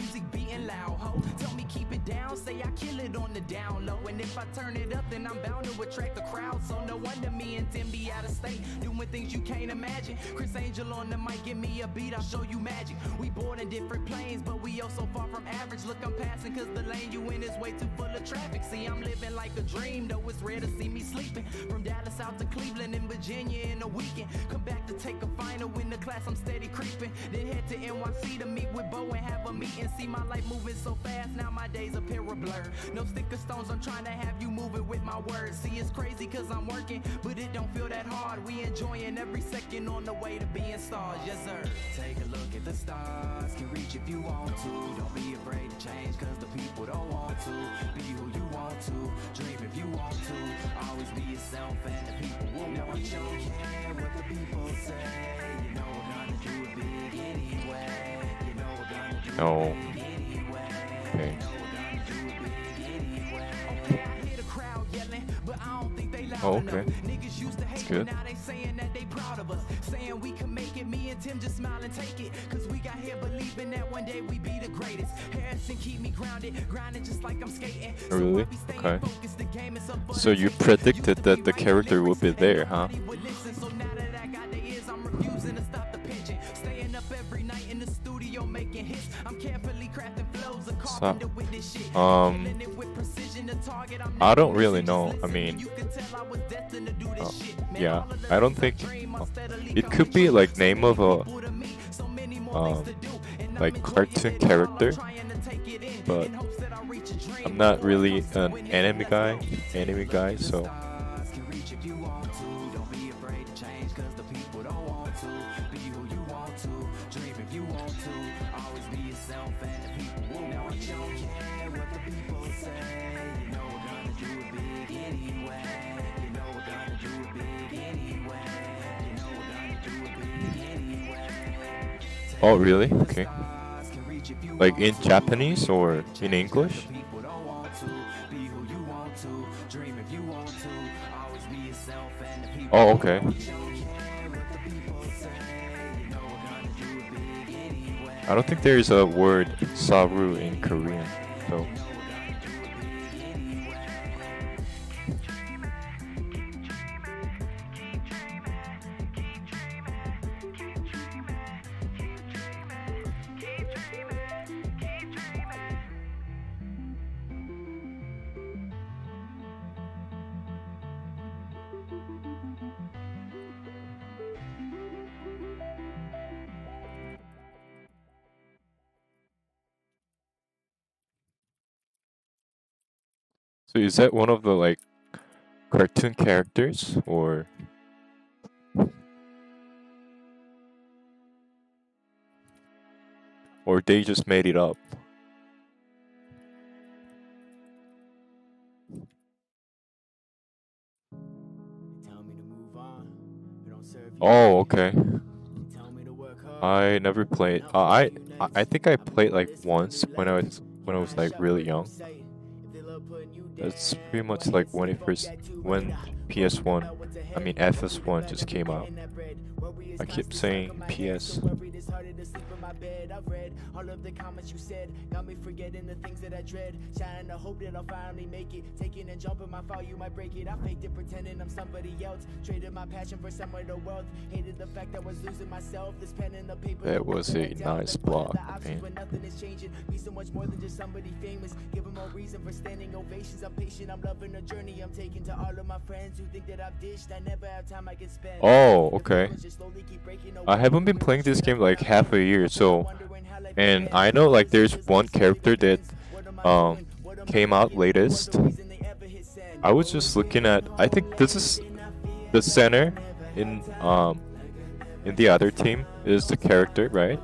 If I turn it up, then I'm bound to attract a crowd. So no wonder me and Tim be out of state, doing things you can't imagine. Chris Angel on the mic, give me a beat, I'll show you magic. We born in different planes, but we all so far from average. Look, I'm passing cause the lane you in is way too full of traffic. See, I'm living like a dream, though it's rare to see me sleeping. From Dallas out to Cleveland and Virginia in a weekend. Come back to take a final in the class, I'm steady creeping. Then head to N Y C to meet with Bo and have a meeting. See my life moving so fast, now my days appear a blur. No sticker stones, I'm trying to have you moving with my words. See, it's crazy cause I'm working, but it don't feel that hard. We enjoying every second on the way to being stars, yes sir. Take a look at the stars, can reach if you want to. Don't be afraid to change cause the people don't want to. Be who you want to. Dream if you want to. Always be yourself and the people will know you don't care what the people say. You know we're gonna do it big anyway. You know we're gonna do Oh. it big anyway. Okay. Oh, okay. That's good. Now they saying that they proud of us, saying we can make it. Me and Tim just smile and take it, cause we got here believing that one day we be the greatest. Harrison keep me grounded, grinding just like I'm skating. Oh, really? Okay. So you predicted that the character would be there, huh? So now that I got the ears, I'm refusing to stop the pigeon. Staying up every night in the studio making hits. I'm carefully crafting flows, a carpenter with this shit. Um, I don't really know. I mean, oh, yeah, I don't think oh, it could be like name of a um, like cartoon character, but I'm not really an anime guy, anime guy, so. Oh, really? Okay. Like in Japanese or in English? Oh, okay. I don't think there is a word saru in Korean, so. So is that one of the like cartoon characters or or they just made it up? Oh, okay. I never played. Uh, I I I think I played like once when I was when I was like really young. That's pretty much like when it first, when P S one, I mean F S one just came out. I keep saying P S. All of the comments you said got me forgetting the things that I dread. Shining the hope that I'll finally make it. Taking and jumping my fall, you might break it. I faked it, pretending I'm somebody else. Traded my passion for some of the wealth. Hated the fact I was losing myself. This pen and the paper. That was a nice block, man. Nothing is changing. Be so much more than just somebody famous. Give them a reason for standing ovations. I'm patient. I'm loving the journey I'm taking. To all of my friends who think that I've dished, I never have time I can spend. Oh, okay. I haven't been playing this game like half a year, so. And I know like there's one character that um came out latest. I was just looking at, I think this is the center in um in the other team is the character, right?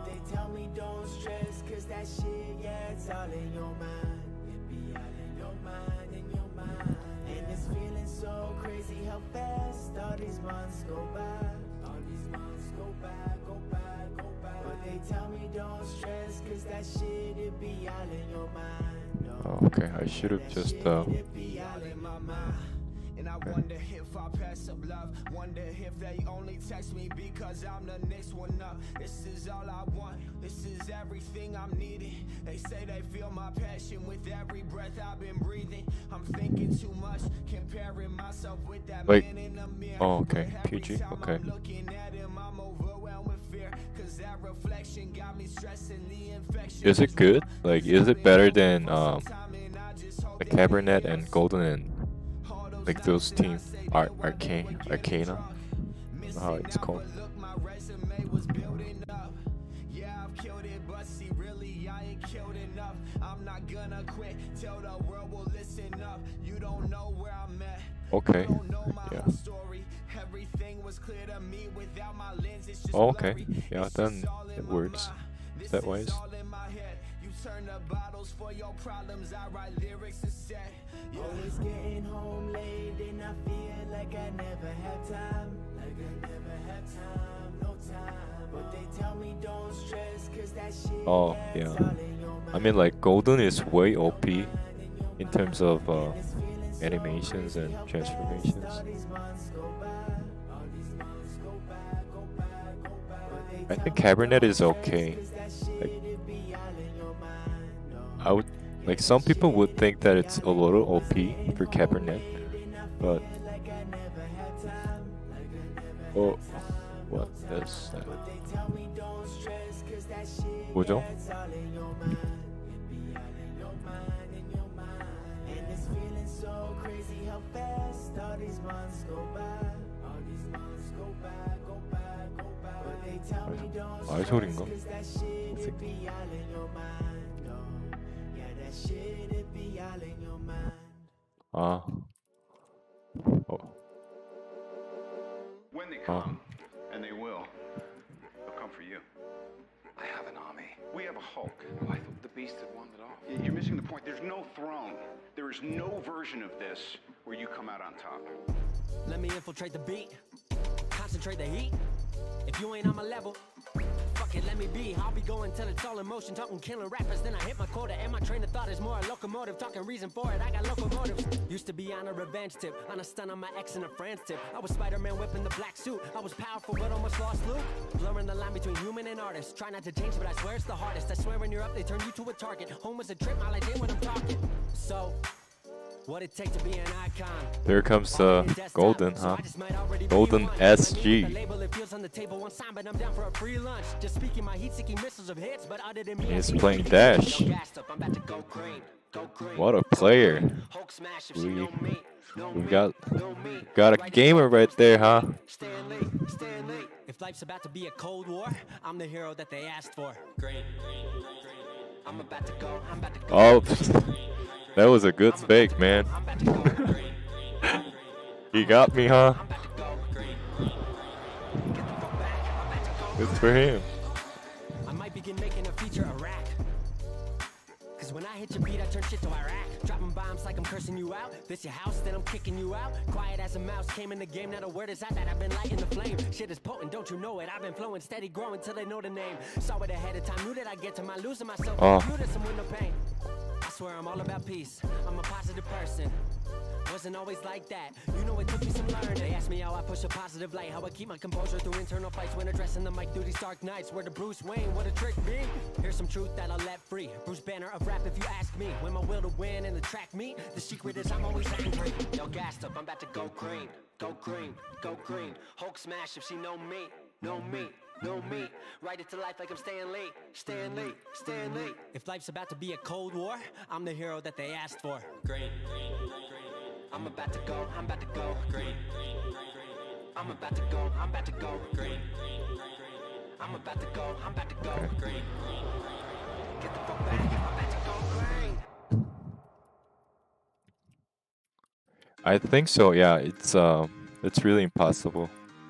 Oh, okay, I should have just uh And I wonder if I pass up love. Wonder if they only text me because I'm the next one up. This is all I want. This is everything I'm needing. They say they feel my passion with every breath I've been breathing. I'm thinking too much, comparing myself with that like man in the mirror. oh okay, P G, okay. Looking at him, I'm overwhelmed with fear. Cause that reflection got me stressing the infection. Is it good? Like, is it better than um the Cabernet and Golden and like those team Ar Arcane Arcana? I don't know how it's called. Okay. Yeah. Oh, okay. Yeah, then it works that ways. turn the bottles for your problems. I write lyrics instead. Yeah. Always getting home late and I feel like I never have time. Like I never have time, no time. But they tell me don't stress cause that shit Oh yeah, I mean like Golden is way O P in terms of uh, animations and transformations. I think Cabernet is okay. Like, I would like some people would think that it's a little O P for Cabernet, but oh, what is that? 뭐죠? 말소리인가? 아. 어. When they 아. come, and they will, they'll come for you. I have an army. We have a Hulk. Oh, I thought the Beast had won it all. Y- You're missing the point. There's no throne. There is no version of this where you come out on top. Let me infiltrate the beat, concentrate the heat. If you ain't on my level, fuck it, let me be. I'll be going till it's all in motion, talking killing rappers. Then I hit my quota, and my train of thought is more a locomotive. Talking reason for it, I got locomotives. Used to be on a revenge tip, on a stun on my ex in a France tip. I was Spider-Man whipping the black suit. I was powerful, but almost lost Luke. Blurring the line between human and artist. Try not to change, but I swear it's the hardest. I swear when you're up, they turn you to a target. Home was a trip, I like it when I'm talking. So. What it take to be an icon. There comes uh, Golden, huh? Golden S G. He's playing Dash. What a player. We, we got got a gamer right there, huh? If life's about to be a cold war, I'm the hero that they asked for. I'm about to go, I'm about to go. Oh. That was a good fake, man. He got me, huh? Good for him. I might begin making a feature Iraq. Cause when I hit your beat, I turn shit to Iraq. Dropping bombs like I'm cursing you out. This your house, then I'm kicking you out. Quiet as a mouse, came in the game. Not a word is out that I've been lighting the flame. Shit is potent, don't you know it? I've been flowing steady, growing till they know the name. Saw it ahead of time, knew that I get to my losing myself. Oh. Knew this, I'm with no pain. I swear I'm all about peace. I'm a positive person. Wasn't always like that. You know it took me some learning. They asked me how I push a positive light, how I keep my composure through internal fights when addressing the mic through these dark nights. Where the Bruce Wayne, what a trick me. Here's some truth that I'll let free. Bruce Banner of rap if you ask me. When my will to win and the track meet, the secret is I'm always angry. Yo, gassed up, I'm about to go green. Go green, go green. Hulk smash if she know me, know me. No me, write it to life like I'm Stan Lee, Stan Lee, Stan Lee. If life's about to be a cold war, I'm the hero that they asked for. Green, I'm about to go, I'm about to go. Green, I'm about to go, I'm about to go. Green, I'm about to go, I'm about to go. Green, get the fuck back, I'm about to go green. I think so. Yeah, it's uh, it's really impossible.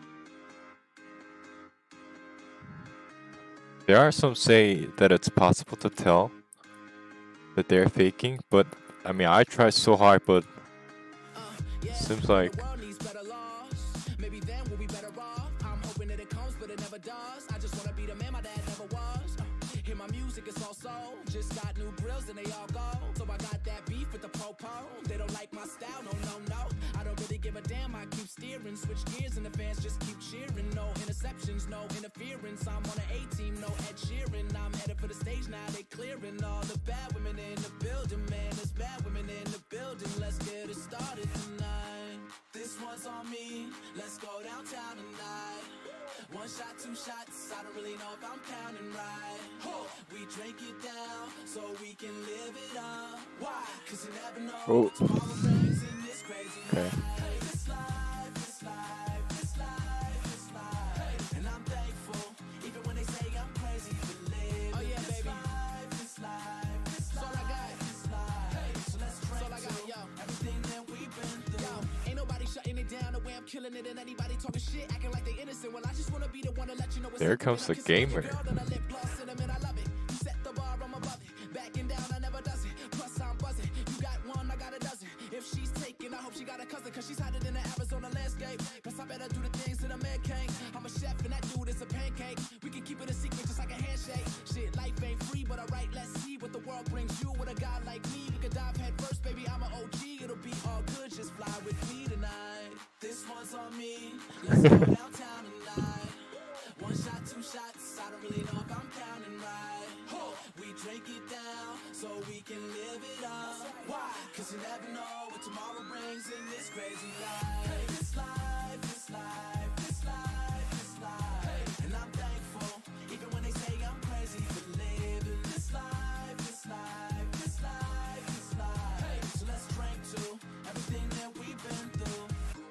There are some say that it's possible to tell that they're faking, but I mean I tried so hard, but seems like Maybe then we'll be better off. I'm hoping that it comes, but it never does. I just wanna be the man my dad never was. Uh, hear my music, it's all soul. Just got new grills and they all go. So I got that beef with the po-po. They don't like my style, no, no, no. I don't really give a damn, I keep steering. Switch gears and the fans just keep cheering. No interceptions, no interference. I'm on an A-team, no Ed Sheeran. I'm headed for the stage now, they clearing all the bad women in the building, man. There's bad women in the building. Let's get it started tonight. This one's on me, let's go downtown tonight. One shot, two shots, I don't really know if I'm counting right. We drink it down, so we can live it up. Why? Cause you never know Oh. what tomorrow brings in this crazy Okay. life. This life, this life, this life, this life. And I'm thankful, even when they say I'm crazy for living. Oh yeah, this baby. Life, this life, this life, all I got. This life. So let's drink all I got, yo. Everything that we've been through. Yo, ain't nobody shutting it down the way I'm killing it, and anybody talking shit, acting like they innocent. Well, I just wanna be the one to let you know. There comes the gamer. Back she got a cousin, cause she's hotter than the Arizona landscape. Guess I better do the things that a man can't. I'm a chef and that dude is a pancake. We can keep it a secret just like a handshake. Shit, life ain't free, but alright, let's see what the world brings you with a guy like me. We could dive head first, baby, I'm an O G. It'll be all good, just fly with me tonight. This one's on me, let's go downtown tonight. One shot, two shots, I don't really know if I'm counting right. We drink it down, so we can live it up. Why? Cause you never know what tomorrow brings in this crazy life. This life, this life, this life, this life. And I'm thankful, even when they say I'm crazy for living this life, this life, this life, this life. So let's drink to everything that we've been through.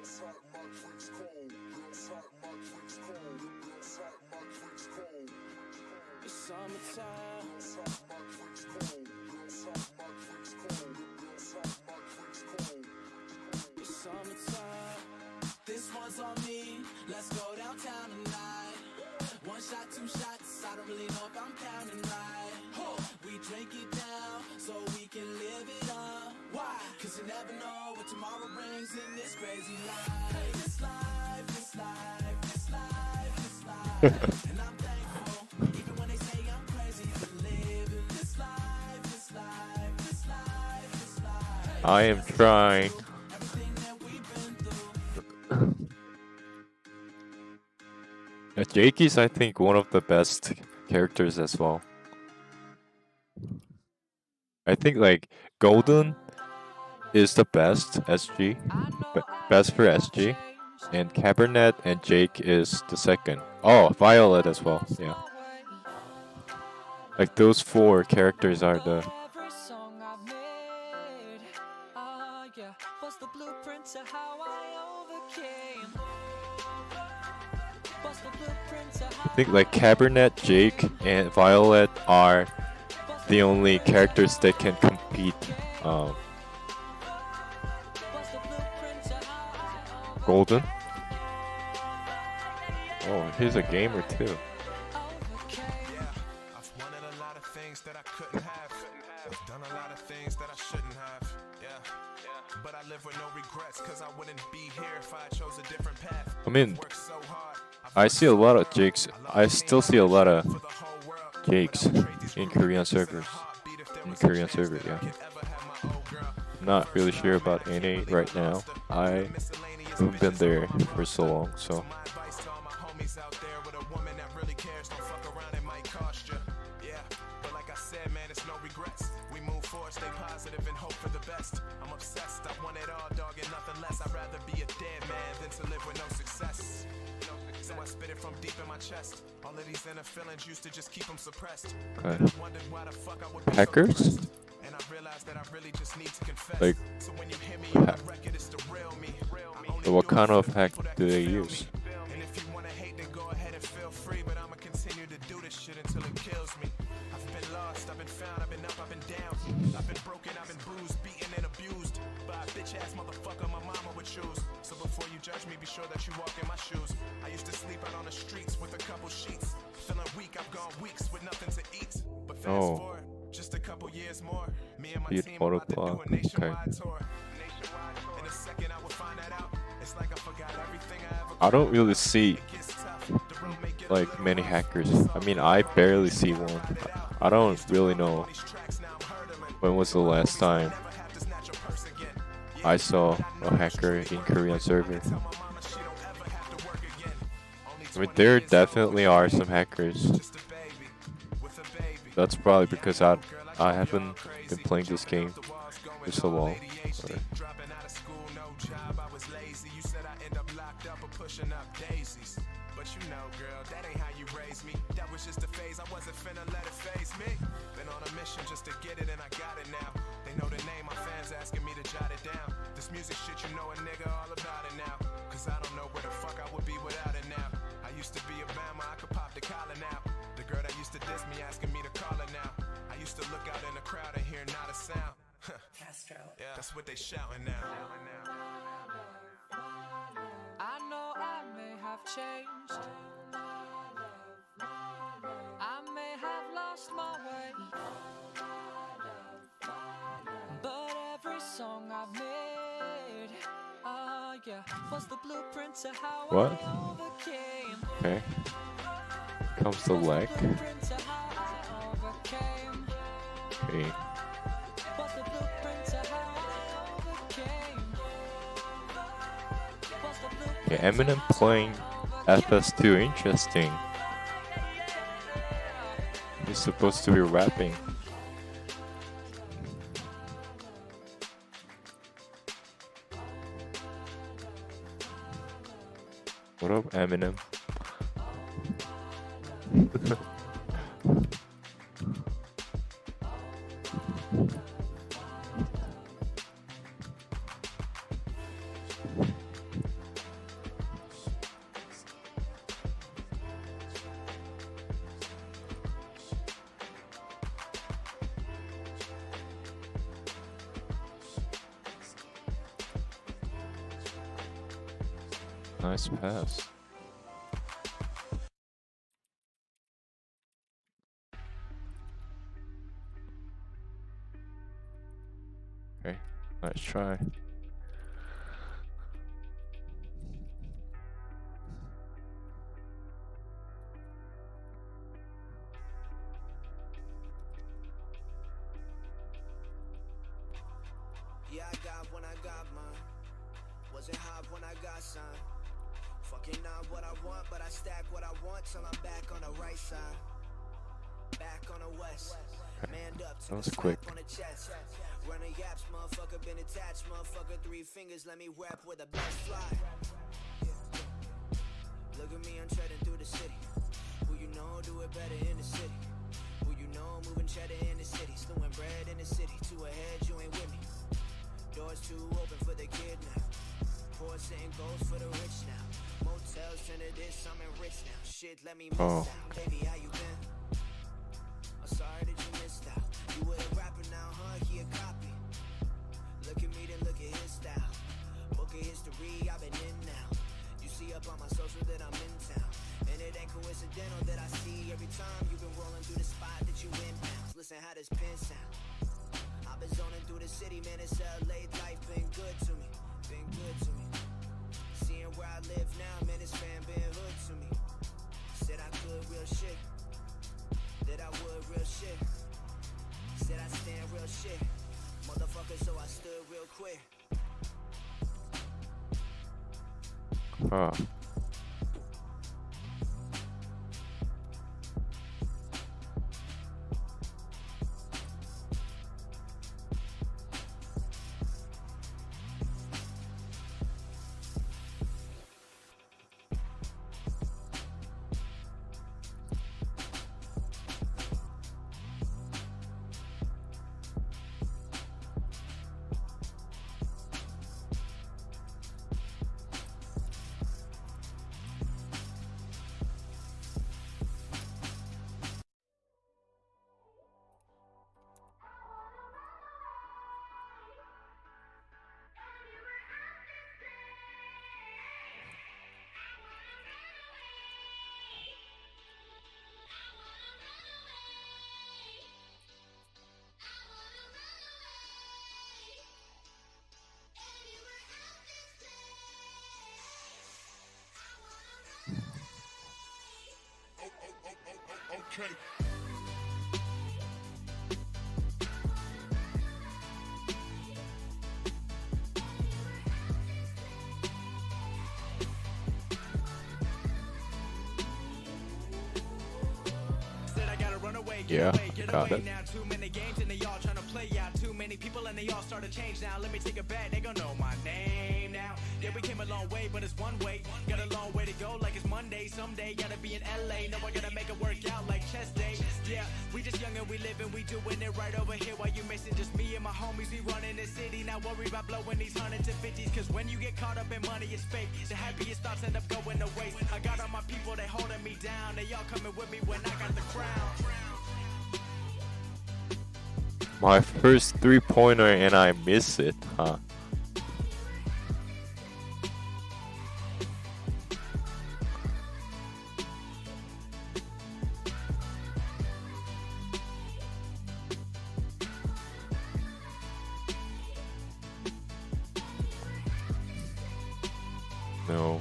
It's summertime. It's summertime. This one's on me. Let's go downtown tonight. One shot, two shots. I don't really know if I'm counting right. We drink it down so we can live it up. Why? Cause you never know what tomorrow brings in this crazy life. This life, this life, this life, this life. And I'm thankful, even when they say I'm crazy for living this life, this life, this life, this life. I am trying. Yeah, Jake is, I think, one of the best characters as well. I think like Golden is the best S G, be- best for S G, and Cabernet and Jake is the second. Oh, Violet as well. Yeah, like those four characters are the. Every song I've made, ah, yeah, was the blueprint to how I overcame. Was the blueprint to how I think like Cabernet, Jake, and Violet are the only characters that can compete. Um, Golden. Oh, he's a gamer too. I've wanted a lot of things that I couldn't have. I've done a lot of things that I shouldn't have. Yeah, yeah. But I live with no regrets, cause I wouldn't be here if I chose a different path. I mean, I see a lot of Jakes. I still see a lot of Jakes in Korean servers. In Korean server, yeah. I'm not really sure about N A right now. I haven't been there for so long, so. Stay positive and hope for the best. I'm obsessed, I want it all, dog, and nothing less. I'd rather be a dead man than to live with no success. So I spit it from deep in my chest. All of these inner feelings used to just keep them suppressed. Okay. And I wondered why the fuck I would be so Hackers? depressed. And I realized that I really just need to confess. Like, so when you hear me on ha- the record, it's the real me. so what kind of hack do they use? And if you wanna hate, then go ahead and feel free. But I'ma continue to do this shit until it kills me. I've been lost, I've been found, I've been up, I've been down. I've been broken, I've been bruised, beaten and abused by a bitch ass motherfucker my mama would choose. So before you judge me, be sure that you walk in my shoes. I used to sleep out on the streets with a couple sheets. Feeling weak, I've gone weeks with nothing to eat. But fast Oh. forward, just a couple years more. Me and my Beat team about to do Photoclock, a nationwide okay. tour. In a second I will find that out. It's like I forgot everything I ever I don't really see like many hackers. I mean, I barely see one. I don't really know when was the last time I saw a hacker in Korean server. I mean, there definitely are some hackers. That's probably because I I haven't been playing this game for so long. But pushing up daisies. But you know, girl, that ain't how you raised me. That was just a phase, I wasn't finna let it phase me. Been on a mission just to get it and I got it now. They know the name, my fans asking me to jot it down. This music shit, you know a nigga all about it now. Cause I don't know where the fuck I would be without it now. I used to be a Bama, I could pop the collar now. The girl that used to diss me asking me to call her now. I used to look out in the crowd and hear not a sound. Castro. Yeah, that's what they shouting now. I know I may have changed. I may have lost my way. But every song I've made, yeah. What's the blueprint to how What? I overcame? Okay. Comes the leg. Blueprint to how I overcame. Okay. What's the blueprint to how I overcame? What's the blueprint? Yeah, Eminem playing F S two, interesting. He's supposed to be rapping. What up, Eminem? Nice pass. Okay, nice try. Yeah, I got when I got mine. Wasn't hot when I got signed. Fucking not what I want, but I stack what I want till I'm back on the right side. Back on the west. Manned up to That was the quick. slap on the chest. Running yaps, motherfucker been attached. Motherfucker, three fingers, let me rap with the best fly. Look at me, I'm treading through the city. Who you know do it better in the city. Who you know moving cheddar in the city. Stewing bread in the city. Two ahead, you ain't with me. Doors too open for the kid now. Poor sitting goals for the rich now. Motels turn to this, I'm enriched now. Shit, let me miss Oh. out. Baby, how you been? I'm sorry that you missed out. You with a rapper now, huh? He a copy. Look at me, then look at his style. Book of history, I've been in now. You see up on my social that I'm in town. And it ain't coincidental that I see every time you've been rolling through the spot that you in bounds. Listen how this pin sound. I've been zoning through the city, man, it's L A life been good to me. Been good to me. Seeing where I live now, man, it's fan been hood to me. Said I could real shit. That I would real shit. Said I stand real shit. Motherfucker, so I stood real quick. Huh. Okay. Said I gotta run away, get Yeah, away, get got away it. now. Too many games and they all trying to play out. Too many people and they all start to change now. Let me take it back, they gon' know my name now. Yeah, we came a long way, but it's one way. Got a long way to go, like it's Monday. Someday gotta be in L A. No, I gotta make it work out like chess day. Yeah, we just young and we living, we doing it right over here. While you missing just me and my homies, we running the city. Not worry about blowing these hundreds and fifties. Cause when you get caught up in money, it's fake. The happiest thoughts end up going to waste. I got all my people, they holding me down. They all coming with me when I got the crown. My first three pointer and I miss it, huh? No.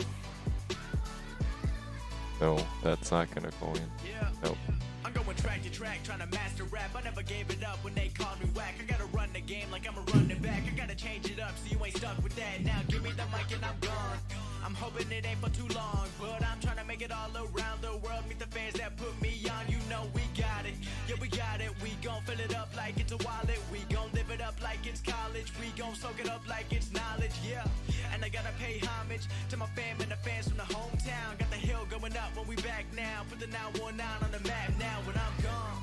No, that's not gonna go in. Nope. I'm going track to track, trying to master rap. I never gave it up when they called me whack. I gotta run the game like I'm a running back. I gotta change it up so you ain't stuck with that. Now give me the mic and I'm gone. I'm hoping it ain't for too long, but I'm trying to make it all around the world. Meet the fans that put me on. You know we got it, yeah we got it. We gon' fill it up like it's a wallet. We gon' live it up like it's college. We gon' soak it up like it's knowledge, yeah. And I gotta pay homage to my fam and the fans from the hometown. Got the hill going up when we back now. Put the nine one nine on the map now when I'm gone.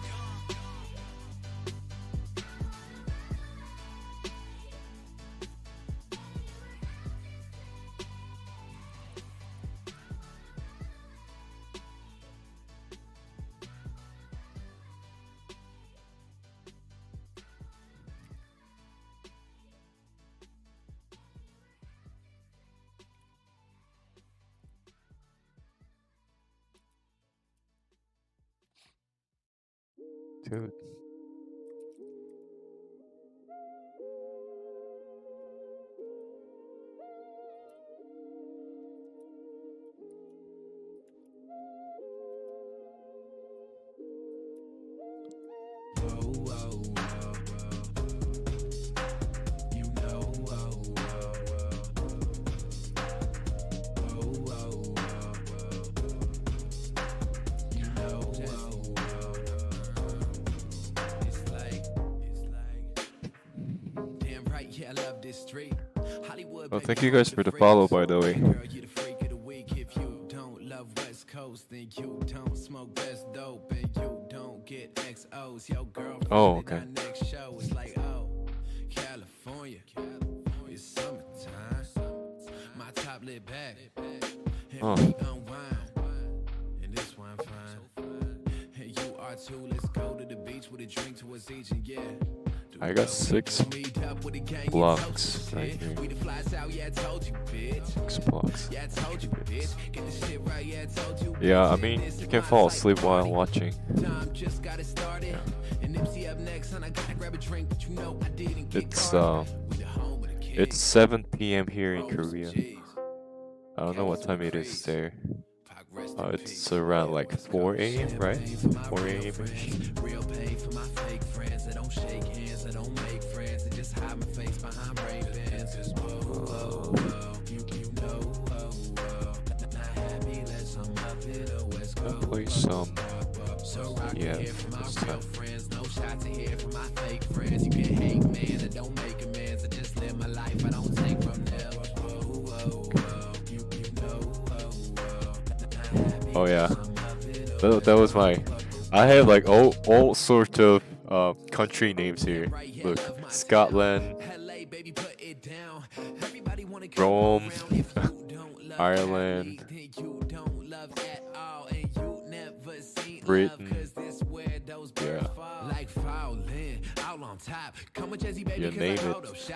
Dude. Well, thank you guys for the follow, by the way. Oh, okay. Oh. I got six blocks right here. Six blocks. Yeah, I mean, you can fall asleep while watching. Yeah. It's uh, it's seven p m here in Korea. I don't know what time it is there. Uh, it's around like four a m, right? four a m -ish. I'll play some. Yeah, this time. Oh yeah, that, that was my. I have like all all sorts of uh, country names here. Look, Scotland, Rome, Ireland, Britain. Yeah. You name it.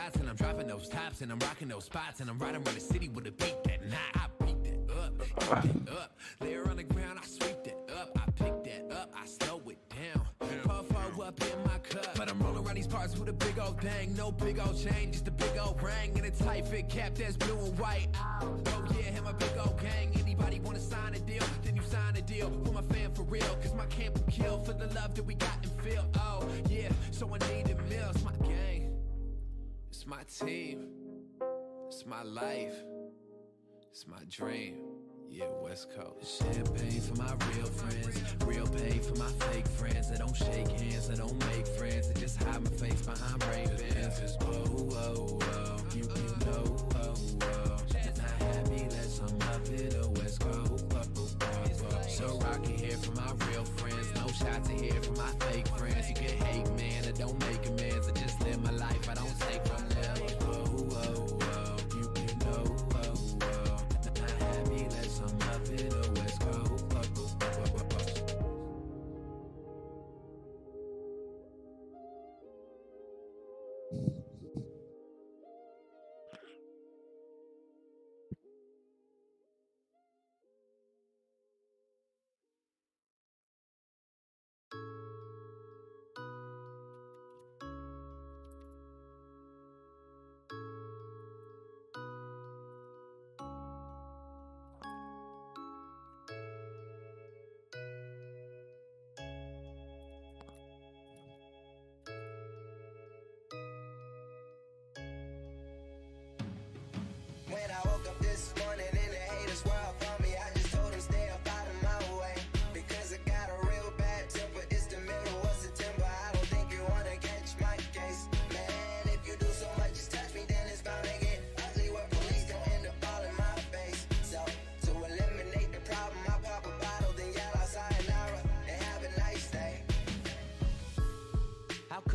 Layer on the ground, I sweep that up. I pick that up, I slow it down. Puff up in my cup. But I'm rolling around these parts with a big old thing. No big old chain, just a big old ring. And a tight fit cap that's blue and white. Oh yeah, him a big old gang. Anybody wanna sign a deal? Then you sign a deal with my fam for real. Cause my camp will kill for the love that we got and feel. Oh yeah, so I need a meal. It's my gang. It's my team. It's my life. It's my dream. Yeah, West Coast. Champagne for my real friends, real pain for my fake friends that don't shake hands, that don't make friends, that just hide my face behind Ray Bans. Whoa, whoa, whoa, you, you know, whoa, whoa. Not happy, let some up in the West Coast. So rocky here for my real friends, no shots in here for my fake friends. You can hate man, that don't make amends, I just live my life, I don't take from them. Whoa, whoa, whoa, you, you know, whoa, whoa. Not happy, let some up in the West Coast.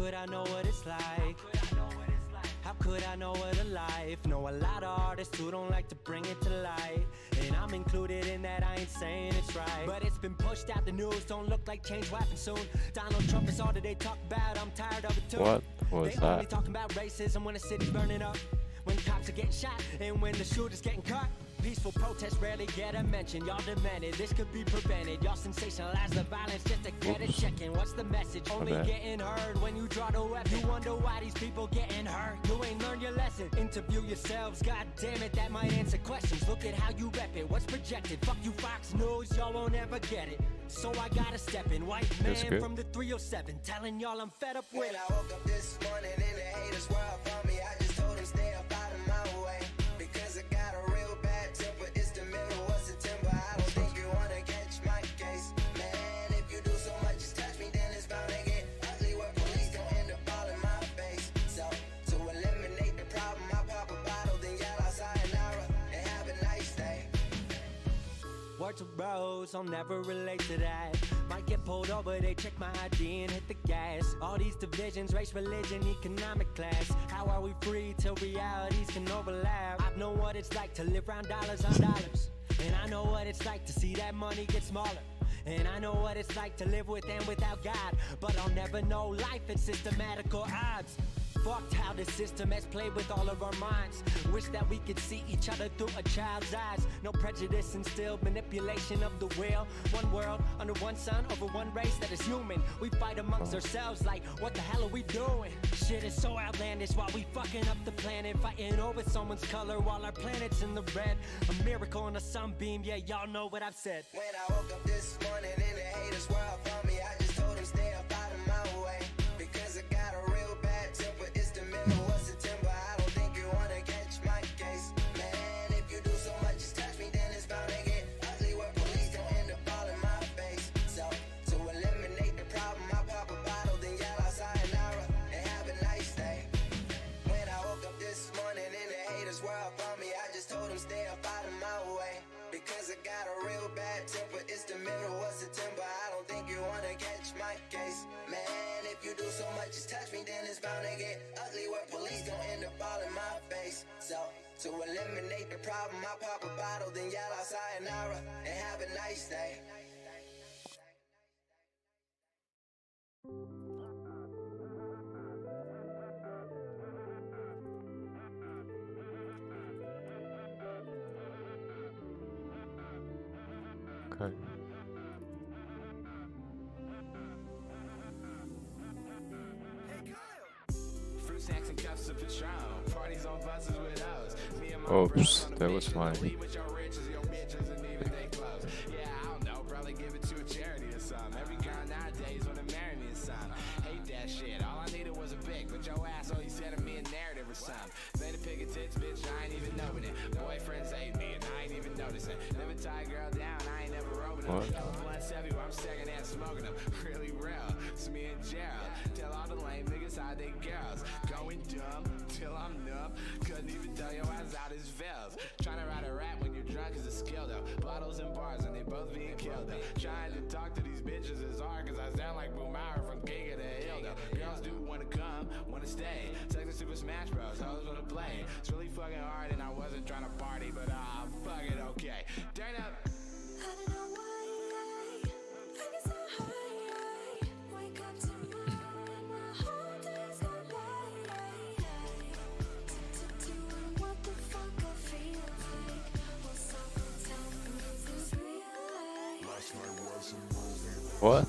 could I know what it's like? How could I know what a life? Know a lot of artists who don't like to bring it to light, and I'm included in that, I ain't saying it's right, but it's been pushed out the news, don't look like change will happen soon. Donald Trump is all that they talk about, I'm tired of it too. What was They that? only talking about racism when the city's burning up, when cops are getting shot, and when the shooter's getting caught. Peaceful protests rarely get a mention. Y'all demanded this could be prevented. Y'all sensationalize the violence just to get a check-in. What's the message? Only Okay. getting heard when you draw the weapon. You wonder why these people getting hurt. You ain't learned your lesson. Interview yourselves. God damn it, that might answer questions. Look at how you rep it. What's projected? Fuck you, Fox News. Y'all won't ever get it. So I gotta step in. White That's man good. from the three oh seven, telling y'all I'm fed up with When it. I woke up this morning and the haters were up on me, I just told them stay up out of my way. Because I got a real bad temper. It's the middle of September. I don't think you wanna catch my case. Man, if you do so much as touch me, then it's bound to get ugly where police don't end up all in my face. So, to eliminate the problem, I pop a bottle, then yell out sayonara and have a nice day. Word to Rose, I'll never relate to that. Might get pulled over, they check my I D and hit the gas. All these divisions, race, religion, economic class. How are we free till realities can overlap? I know what it's like to live round dollars on dollars, and I know what it's like to see that money get smaller. And I know what it's like to live with and without God, but I'll never know life at systematical odds. Fucked how the system has played with all of our minds. Wish that we could see each other through a child's eyes. No prejudice instilled, manipulation of the will. One world, under one sun, over one race that is human. We fight amongst ourselves like, what the hell are we doing? Shit is so outlandish while we fucking up the planet. Fighting over someone's color while our planet's in the red. A miracle on a sunbeam, yeah, y'all know what I've said. When I woke up this morning and the haters were up on me, I just told them stay up out of my way. Because I got a real bad temper. It's the middle of September. I don't think you wanna catch my case. Man, if you do so much as touch me, then it's bound to get ugly where police don't end up all in my face. So, to eliminate the problem, I pop a bottle, then yell out sayonara and have a nice day. When I woke up this morning and the haters were up on me, I just told them stay up out of my way. Because I got a real bad temper. It's the middle of September. I don't think you wanna catch my case. Man, if you do so much as touch me, then it's bound to get ugly where police don't end up all in my face. So, to eliminate the problem, I pop a bottle, then yell out sayonara and have a nice day. Okay. Fruit snacks and cups of Patron. Parties on buses with us. Me and my Oops, that was my. with your riches, your bitches, and even they clothes. Yeah, I don't know, probably give it to a charity or something. Every girl nowadays wanna marry me or something. Hate that shit. All I needed was a pic, but your ass always sending me a narrative or something. Say the pick of tits, bitch, I ain't even knowing it. Boyfriends hate me, and I ain't even noticing. Never tie a girl down, I ain't never roving them. What? Couple blunts everywhere, I'm second hand smoking them. Really real, it's me and Gerald. Tell all the lame niggas how they girls. Going dumb till I'm numb. Couldn't even tell your ass out his veils. Trying to write a rap when you're drunk is a skill though. Bottles and bars and they both being killed though. Trying to talk to these bitches is hard cause I sound like Boomhauer from King of the Hill though. Girls do wanna come, wanna stay. Sex and Super Smash Bros, hoes wanna play. It's really fucking hard and I wasn't trying to party, but ah, uh, fuck it, okay. Turn up. I don't know why I get so high. Wake up tomorrow and my whole day's gone by. Doing what the fuck I feel like. Will someone tell me is this real life? Last night was a movie. What?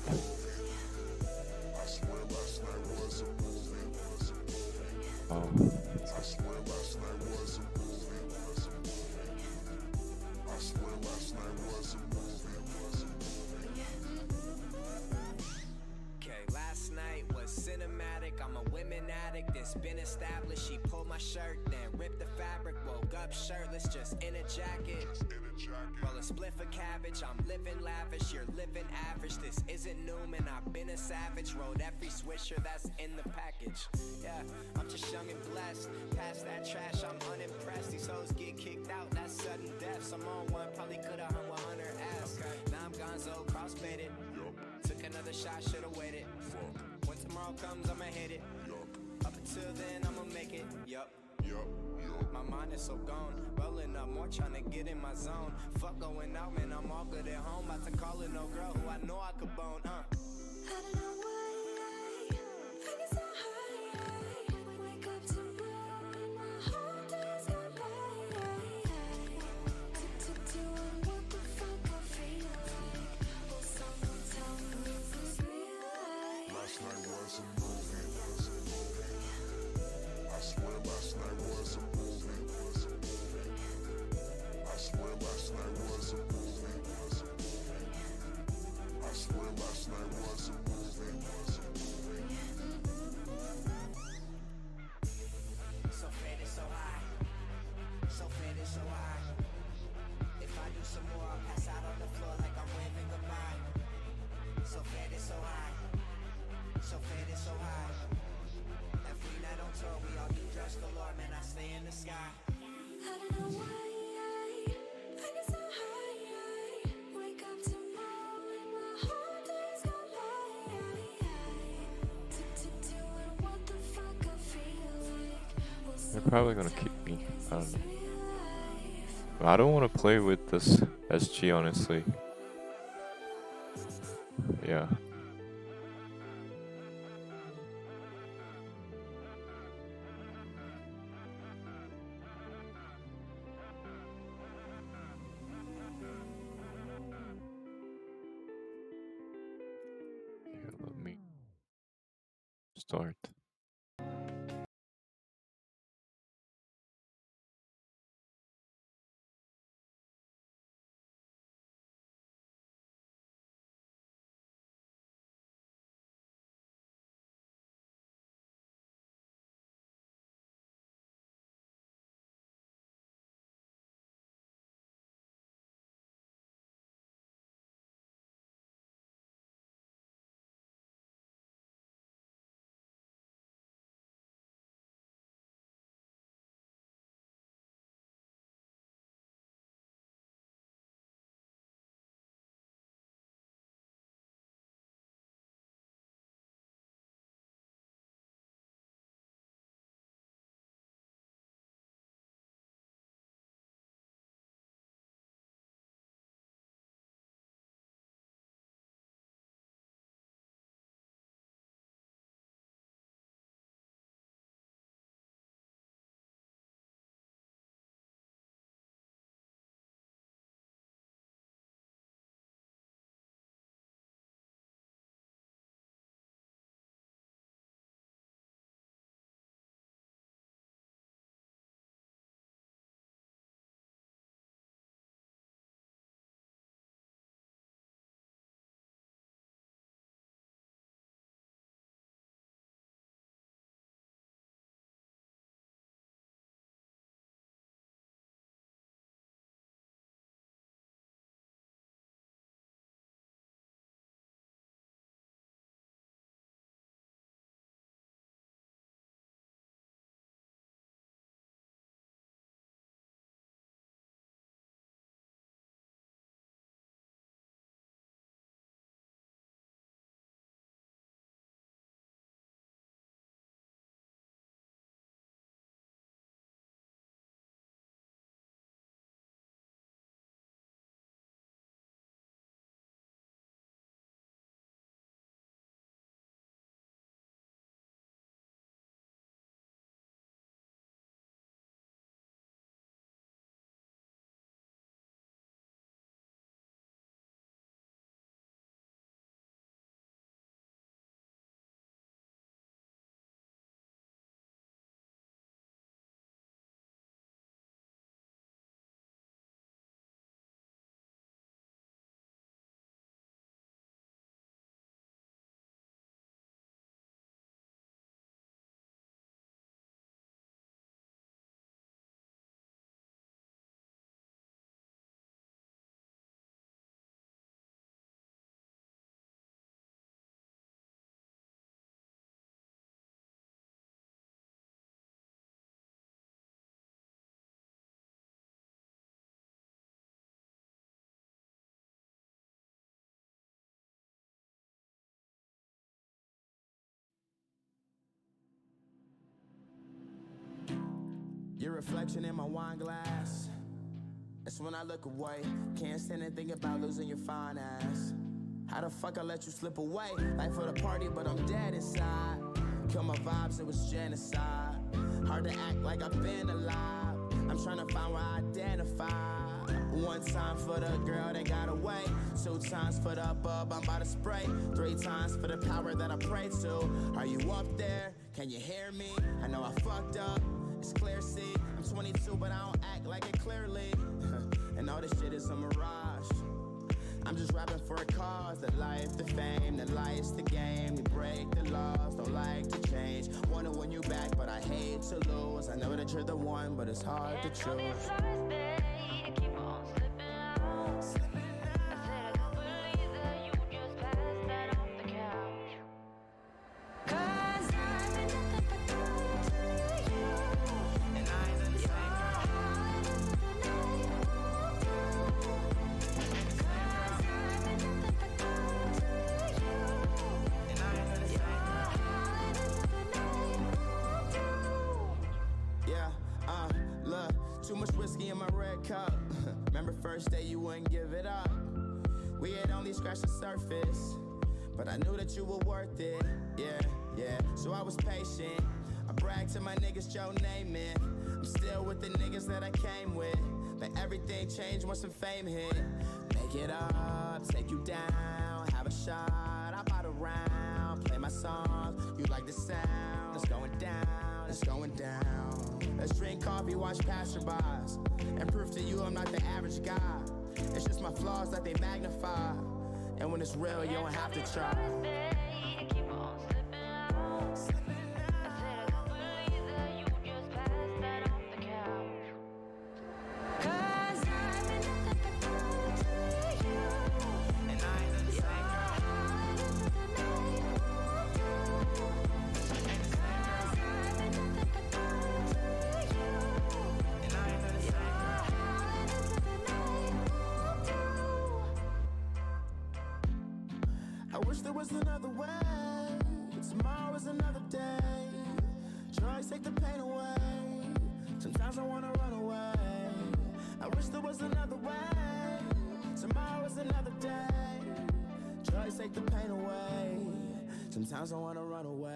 I swear last night was a movie. Oh. I swear last night was a movie. I swear last night was a movie. Okay, last night was cinematic. I'm a women addict, it's been established. She pulled my shirt, then ripped the fabric. Woke up shirtless, just in a jacket. Roll a spliff of cabbage, I'm living lavish. You're living average, this isn't Newman. I've been a savage, rolled every swisher that's in the package. Yeah, I'm just young and blessed. Past that trash, I'm unimpressed. These hoes get kicked out, that's sudden deaths. I'm on one, probably could've hung one on her ass. Now I'm gonzo, cross-faded. Took another shot, should've waited. Went to my tomorrow comes, I'ma hit it. Up until then, I'ma make it. Yup. My mind is so gone, rolling up more, trying to get in my zone. Fuck going out, man, I'm all good at home. About to call it no girl who I know I could bone, uh. I don't know why I think it's so high. I wake up tomorrow and my whole day's gone by. Doing what the fuck I feel like. Will someone tell me is this real life? Last night was a movie. I swear last night was a movie. I swear last night was a movie. I swear last night was a movie. So faded, so high. So faded, so high. If I do some more, I'll pass out on the floor like I'm waving goodbye. So faded, so high. So faded, so high. Every night on tour, we all do dress galore, man, I stay in the sky. I don't know why I think it's so high. I wake up tomorrow and my whole day's gone by. Doing what the fuck I feel like. Will They're probably gonna kick me. I don't know. But I don't want to play with this S G, honestly. Yeah. Here, let me start. Your reflection in my wine glass. That's when I look away. Can't stand and think about losing your fine ass. How the fuck I let you slip away? Life for the party, but I'm dead inside. Kill my vibes, it was genocide. Hard to act like I've been alive. I'm trying to find where I identify. One time for the girl that got away. Two times for the bub I'm about to spray. Three times for the power that I pray to. Are you up there? Can you hear me? I know I fucked up. It's clear, see. I'm twenty-two, but I don't act like it clearly. And all this shit is a mirage. I'm just rapping for a cause. The life, the fame, the life's the game. We break the laws, don't like to change. Wanna win you back, but I hate to lose. I know that you're the one, but it's hard to choose. Too much whiskey in my red cup. Remember first day you wouldn't give it up. We had only scratched the surface, but I knew that you were worth it. Yeah, yeah, so I was patient. I bragged to my niggas, Joe Namath. I'm still with the niggas that I came with, but everything changed once some fame hit. Make it up, take you down, have a shot, I bought a round, play my songs, you like the sound. It's going down, it's going down. Let's drink coffee, watch passerbys, and prove to you I'm not the average guy. It's just my flaws that they magnify, and when it's real, you don't have to try. I wish there was another way. Tomorrow is another day. Drugs take the pain away. Sometimes I wanna run away. I wish there was another way. Tomorrow is another day. Drugs take the pain away. Sometimes I wanna run away.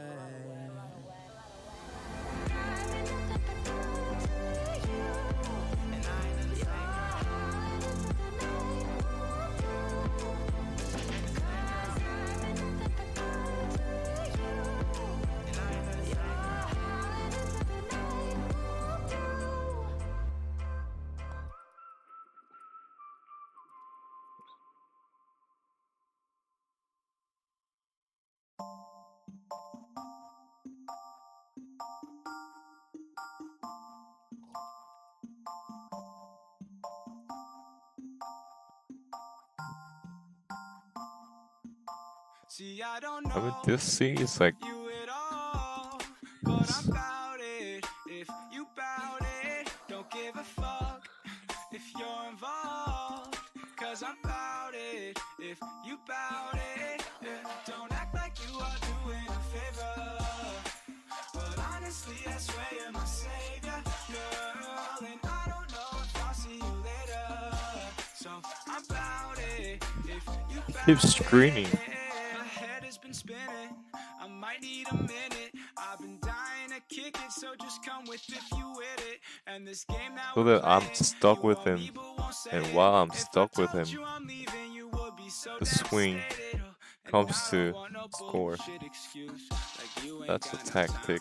See, I don't I mean, know this scene is like. you at all, but I'm about it. If you bout it, don't give a fuck if you're involved. Cause I'm about it. If you bout it, yeah. Don't act like you are doing a favor. But honestly, I swear you're my savior, girl. And I don't know if I'll see you later. So I'm about it. If you bout Keeps screaming. it. Been spinning, I might need a minute. I've been dying to kick it, so just come with if you with it. And this game now So that I'm stuck with him, and while I'm stuck with him, the swing comes to score. That's a tactic.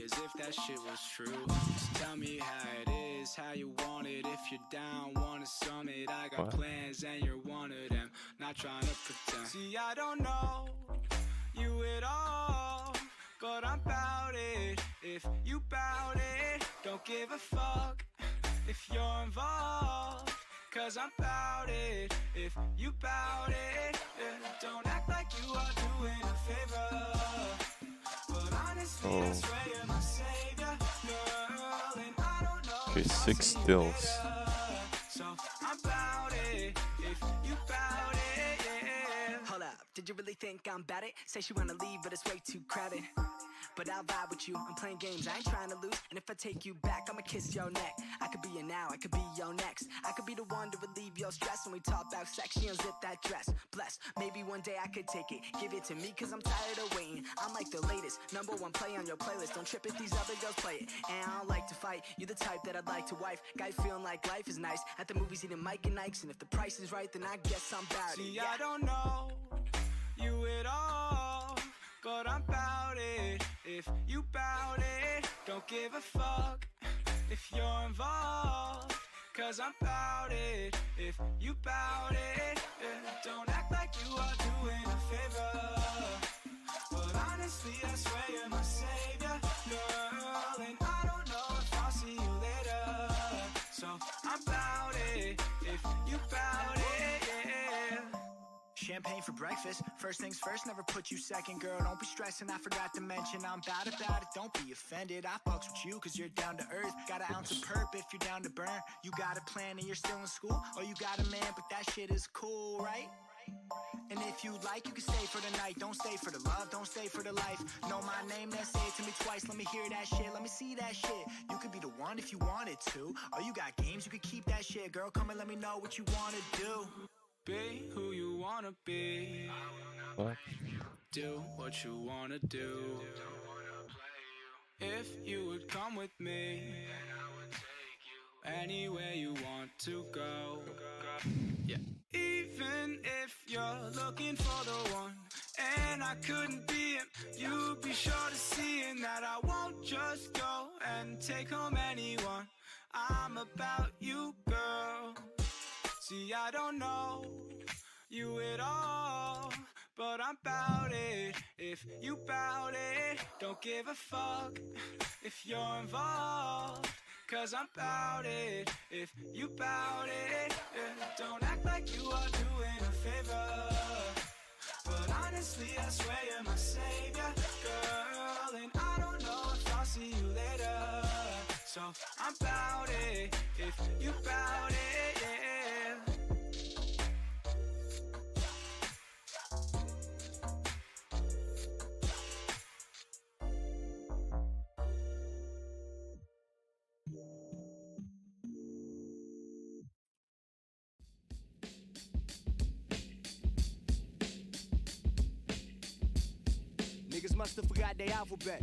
Tell me how it is, how you want it. If you're down, wanna summit. I got What? plans, and you're one of them. Not trying to pretend. See, I don't know you at all, but I'm bout it. If you bout it, don't give a fuck if you're involved. Cause I'm bout it. If you bout it, yeah. Don't act like you are doing a favor. But honestly, Oh. I swear you're my savior, girl. And I don't know Okay, if I'll six see you stills. later. So I'm bout it. If you bout it, yeah. Hold up, did you really think I'm bad it? Say she wanna leave, but it's way too crowded. but I'll vibe with you. I'm playing games, I ain't trying to lose. And if I take you back, I'ma kiss your neck. I could be your now, I could be your next. I could be the one to relieve your stress when we talk about sex. She unzip that dress, bless. Maybe one day I could take it, give it to me, cause I'm tired of waiting. I'm like the latest, number one play on your playlist. Don't trip if these other girls play it. And I don't like to fight, you're the type that I'd like to wife. Guy feeling like life is nice, at the movies eating Mike and Ike's. And if the price is right, then I guess I'm bout it. See, yeah. I don't know you at all, but I'm bout it. If you bout it, don't give a fuck if you're involved, cause I'm bout it. If you bout it, yeah. Don't act like you are doing a favor, but honestly I swear you're my savior, girl. And I don't know if I'll see you later, so I'm bout it. If you bout it, yeah. Champagne for breakfast, first things first, never put you second, girl. Don't be stressing, I forgot to mention I'm bad about it, don't be offended. I fucks with you cause you're down to earth. Got an ounce of perp if you're down to burn. You got a plan and you're still in school, or you got a man, but that shit is cool, right? And if you like, you can stay for the night. Don't stay for the love, don't stay for the life. Know my name, then say it to me twice. Let me hear that shit, let me see that shit. You could be the one if you wanted to, or you got games, you could keep that shit. Girl, come and let me know what you wanna do. Be who you wanna be. What? Do what you wanna do. If you would come with me, anywhere you want to go. Yeah. Even if you're looking for the one, and I couldn't be him, you'd be sure to see in that I won't just go and take home anyone. I'm about you, girl. See, I don't know you at all, but I'm bout it. If you bout it, don't give a fuck if you're involved, cause I'm bout it. If you bout it, yeah. Don't act like you are doing a favor, but honestly I swear you're my savior, girl. And I don't know if I'll see you later, so I'm bout it. If you bout it, yeah. Niggas must have forgot their alphabet.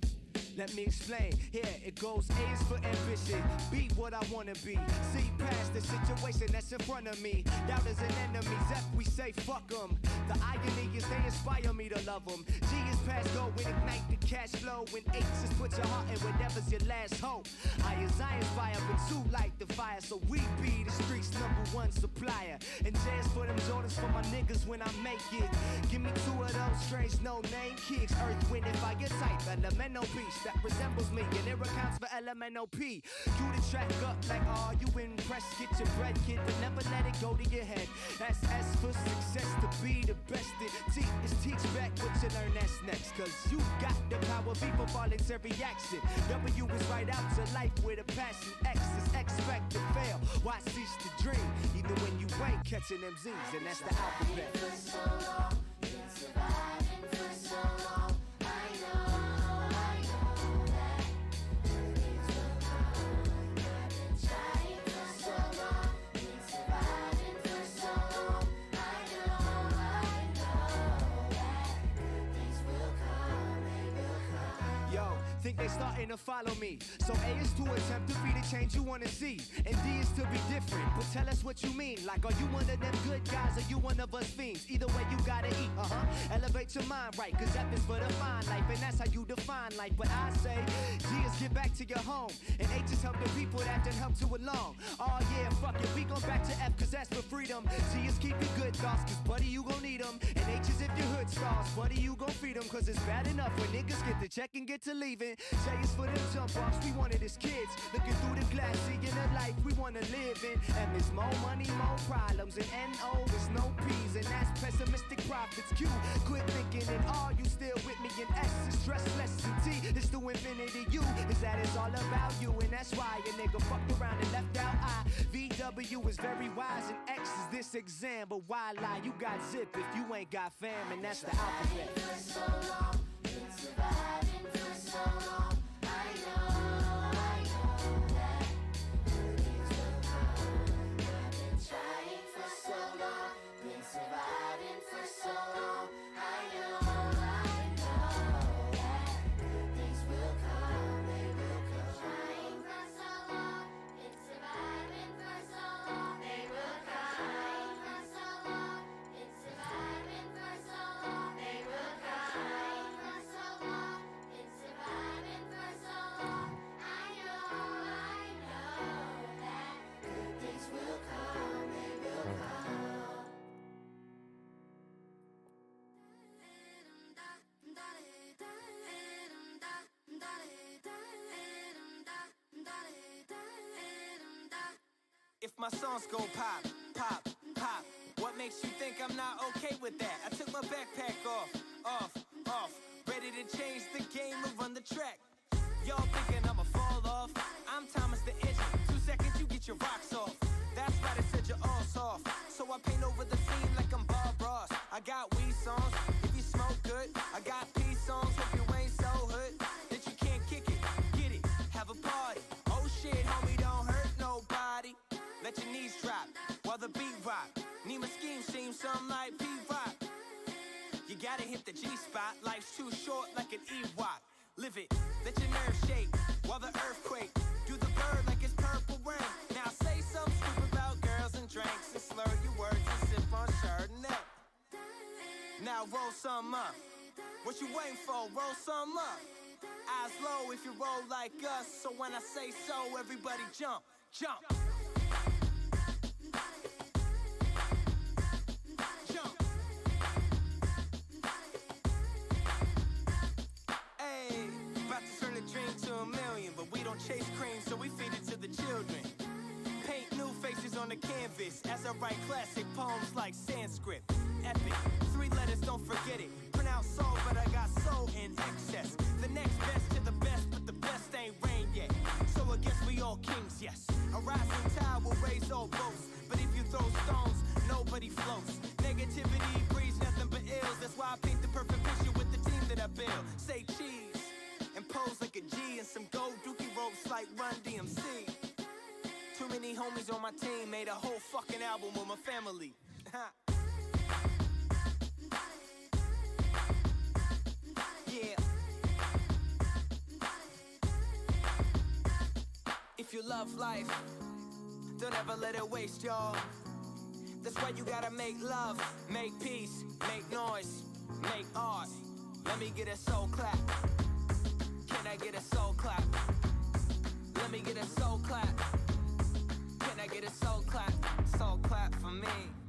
Let me explain. Here it goes. A is for ambition. Be what I wanna be. See past the situation that's in front of me. Doubters and enemies. F we say fuck them. The irony is they inspire me to love them. G is past go when ignite the cash flow. When H is put your heart in whatever's your last hope. I is I inspire, but two light the fire. So we be the streets number one supplier. And J is for them Jordans for my niggas when I make it. Give me two of those strange no name kicks. Earth, wind, and fire type. Elemental beast that resembles me, and it accounts for L M N O P. You the track up like, are you impressed? Get your bread, kid, but never let it go to your head. That's S for success, to be the best. It T is teach back what you learn, that's next. Cause you got the power, V for voluntary action. W is right out to life with a passion. X is expect to fail, why cease to dream? Even when you ain't catching them Z's, and that's the alphabet. For so long, been surviving for so long. I know, I know that good days will come. I've been trying for so long, been surviving for so long. I know, I know that good days will come, they will come. Yo, think they starting to follow me. So A is to attempt to be the change you wanna see, and D is to be different. But tell us what you mean. Like, are you one of them good guys, or you one of us fiends? Either way, you gotta eat. Uh huh. Elevate your mind, right? Cause F is for the fine life, and that's how you define life. But I say G is get back to your home, and H is help the people that then help you along. Oh yeah, fuck it, we go back to F, cause that's for freedom. G is keep your good thoughts, cause buddy, you gon' need them. And H is if your hood stars, buddy, you gon' feed them. Cause it's bad enough when niggas get the check and get to leaving. J is for them jump offs, we wanted as kids. Looking through the glass, seeing the life we wanna live in. M is more money, more problems, and N O is no P's, and that's pessimistic profits. Q, quit thinking, and R, you still with me, and S is stress less, and T is to infinity. U is that it's all about you, and that's why a nigga fucked around and left out I. V W is very wise, and X is this exam, but why lie? You got zip if you ain't got fam, and that's the alphabet. For so long, been surviving for so long. I know, I know that good things will come. I've been trying for so long, been surviving for so long. I know, I know that good things will come, they will come. Trying for so long, been surviving for so long. They will come. Trying for so long, been surviving for so long. They will come. Trying for so long, been surviving for so long. I know, I know that good things will come, they will come. If my songs go pop, pop, pop, what makes you think I'm not okay with that? I took my backpack off, off, off, ready to change the game and run the track. Y'all thinking I'ma fall off? I'm Thomas the Engine. Two seconds, you get your rocks off. That's why they said you're all soft. So I paint over the scene like I'm Bob Ross. I got weed songs, if you smoke good. I got peace songs, hope you ain't so hood that you can't kick it. Get it, have a party. Oh shit, homie, don't hurt nobody. Let your knees drop while the beat rock. Need my scheme seem something like P-Rock. You gotta hit the G-spot. Life's too short like an Ewok. Live it, let your nerves shake while the earthquake. Do the bird like it's purple rain. Now say something stupid about girls and drinks and slur your words and sip on Chardonnay. Now roll some up. What you waiting for? Roll some up. Eyes low if you roll like us. So when I say so, everybody jump, jump. Jump. Hey, about to turn a dream to a million, but we don't chase cream, so we feed it to the children. Paint new faces on the canvas as I write classic poems like Sanskrit. Epic, three letters, don't forget it. Pronounce soul, but I got soul in excess. The next best to the best, but the best ain't rain yet. So I guess we all kings, yes. A rising tide will raise all boats, but if you throw stones, nobody floats. Negativity breeds nothing but ills. That's why I paint the perfect picture with the team that I build. Say cheese and pose like a G and some gold dookie ropes like Run D M C. Too many homies on my team, made a whole fucking album with my family. Yeah. If you love life, don't ever let it waste, y'all. That's why you gotta make love, make peace, make noise, make art. Let me get a soul clap. Can I get a soul clap? Let me get a soul clap. Can I get a soul clap? Soul clap for me.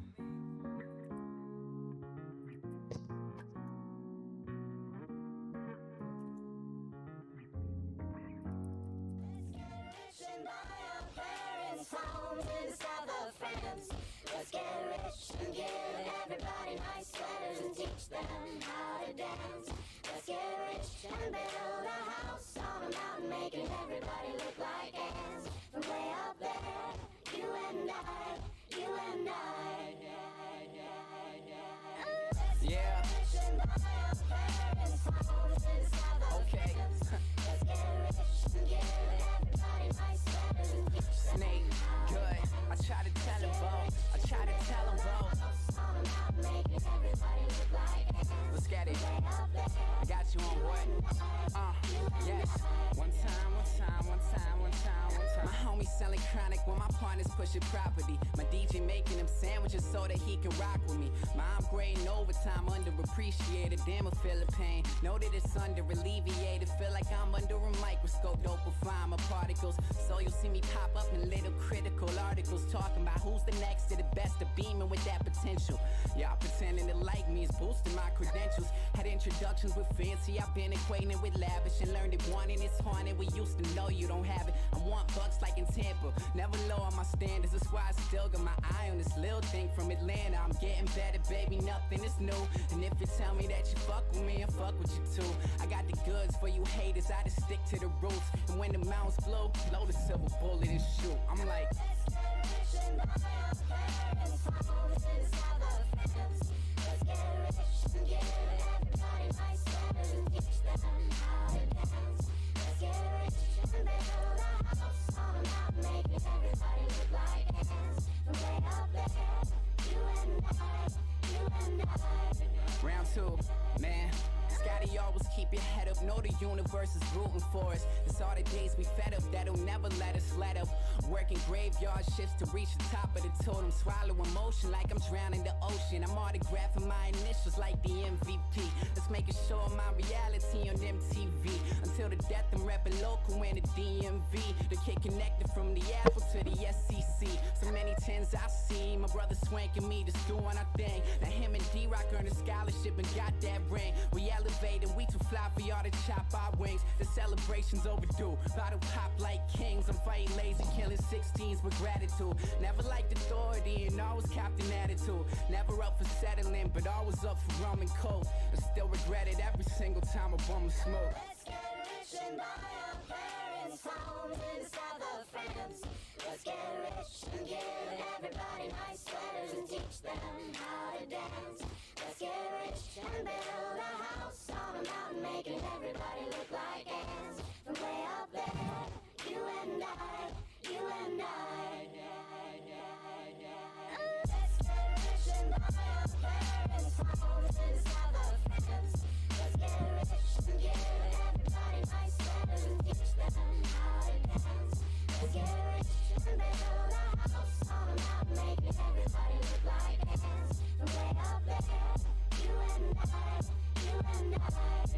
Let's get rich and give everybody nice sweaters and teach them how to dance. Let's get rich and build a house on a mountain, making everybody look like ants. From way up there, you and I, you and I. Yeah. Okay. Let's get rich and give everybody nice sweaters and teach them. Snake, good. I try to tell him, bro. I try to tell him, bro. Let's get it. I got you on what? Uh, yes. One time, one time, one time, one time, one time. My homie selling chronic when my partners pushing property. My D J making him sandwiches so that he can rock with me. My I'm grading overtime, underappreciated. Damn, I feel the pain. Know that it's under alleviated. Feel like I'm under a microscope. Dopify my particles. So you'll see me pop up in little critical articles talking about who's the next to the best of beaming with that potential. Y'all pretending to like me is boosting my credentials. Had introductions with fancy, I've been acquainted with lavish and learned that wanting is haunted. We used to know you don't have it. I want bucks like in Tampa, never lower my standards. That's why I still got my eye on this little thing from Atlanta. I'm getting better, baby, nothing is new. And if you tell me that you fuck with me, I fuck with you too. I got the goods for you haters, I just stick to the roots. And when the mountains blow, blow the silver bullet and shoot. I'm like, Let's get rich and give everybody nice sweaters and teach them gratitude, man. Gotta always keep your head up, know the universe is rooting for us. It's all the days we fed up that'll never let us let up. Working graveyard shifts to reach the top of the totem. Swallow emotion like I'm drowning the ocean. I'm autographing my initials like the M V P. Let's make it show my reality on M T V. Until the death I'm reppin' local in the D M V. The kid connected from the Apple to the S E C. So many tens I see, my brother swanking me, just doing our thing. Now him and D-Rock earned a scholarship and got that ring. We elevated, we too fly for y'all to chop our wings. The celebration's overdue, bottle pop like kings. I'm fighting lazy, killing sixteens with gratitude. Never liked authority and always capped an attitude. Never up for settling, but always up for rum and coke. And still regret it every single time I bum a smoke. Let's get rich and buy our parents' home in the south of France. Let's get rich and give everybody nice sweaters and teach them how to dance. Let's get rich and build a house on a mountain, making everybody look like ants. From way up there, you and I, you and I. Let's get rich and buy our parents' homes in the south of France. Let's get rich and give everybody nice sweaters and teach them how to dance. Let's get rich and build a house on a mountain, making everybody look like ants. From way up there, you and I, you and I.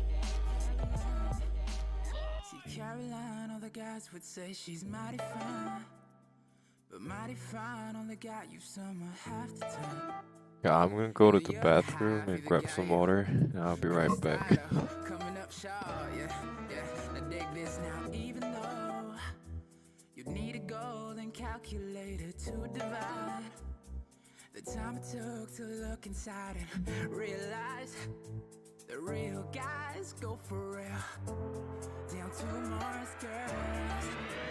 See, Caroline, all the guys would say she's mighty fine. But mighty fine only got you somewhere half the time. Yeah, I'm gonna go to the bathroom and grab some water, and I'll be right back. Coming up short, yeah, yeah. Now dig this now, even though you need a golden calculator to divide the time it took to look inside and realize the real guys go for real. Down to Mars, girls.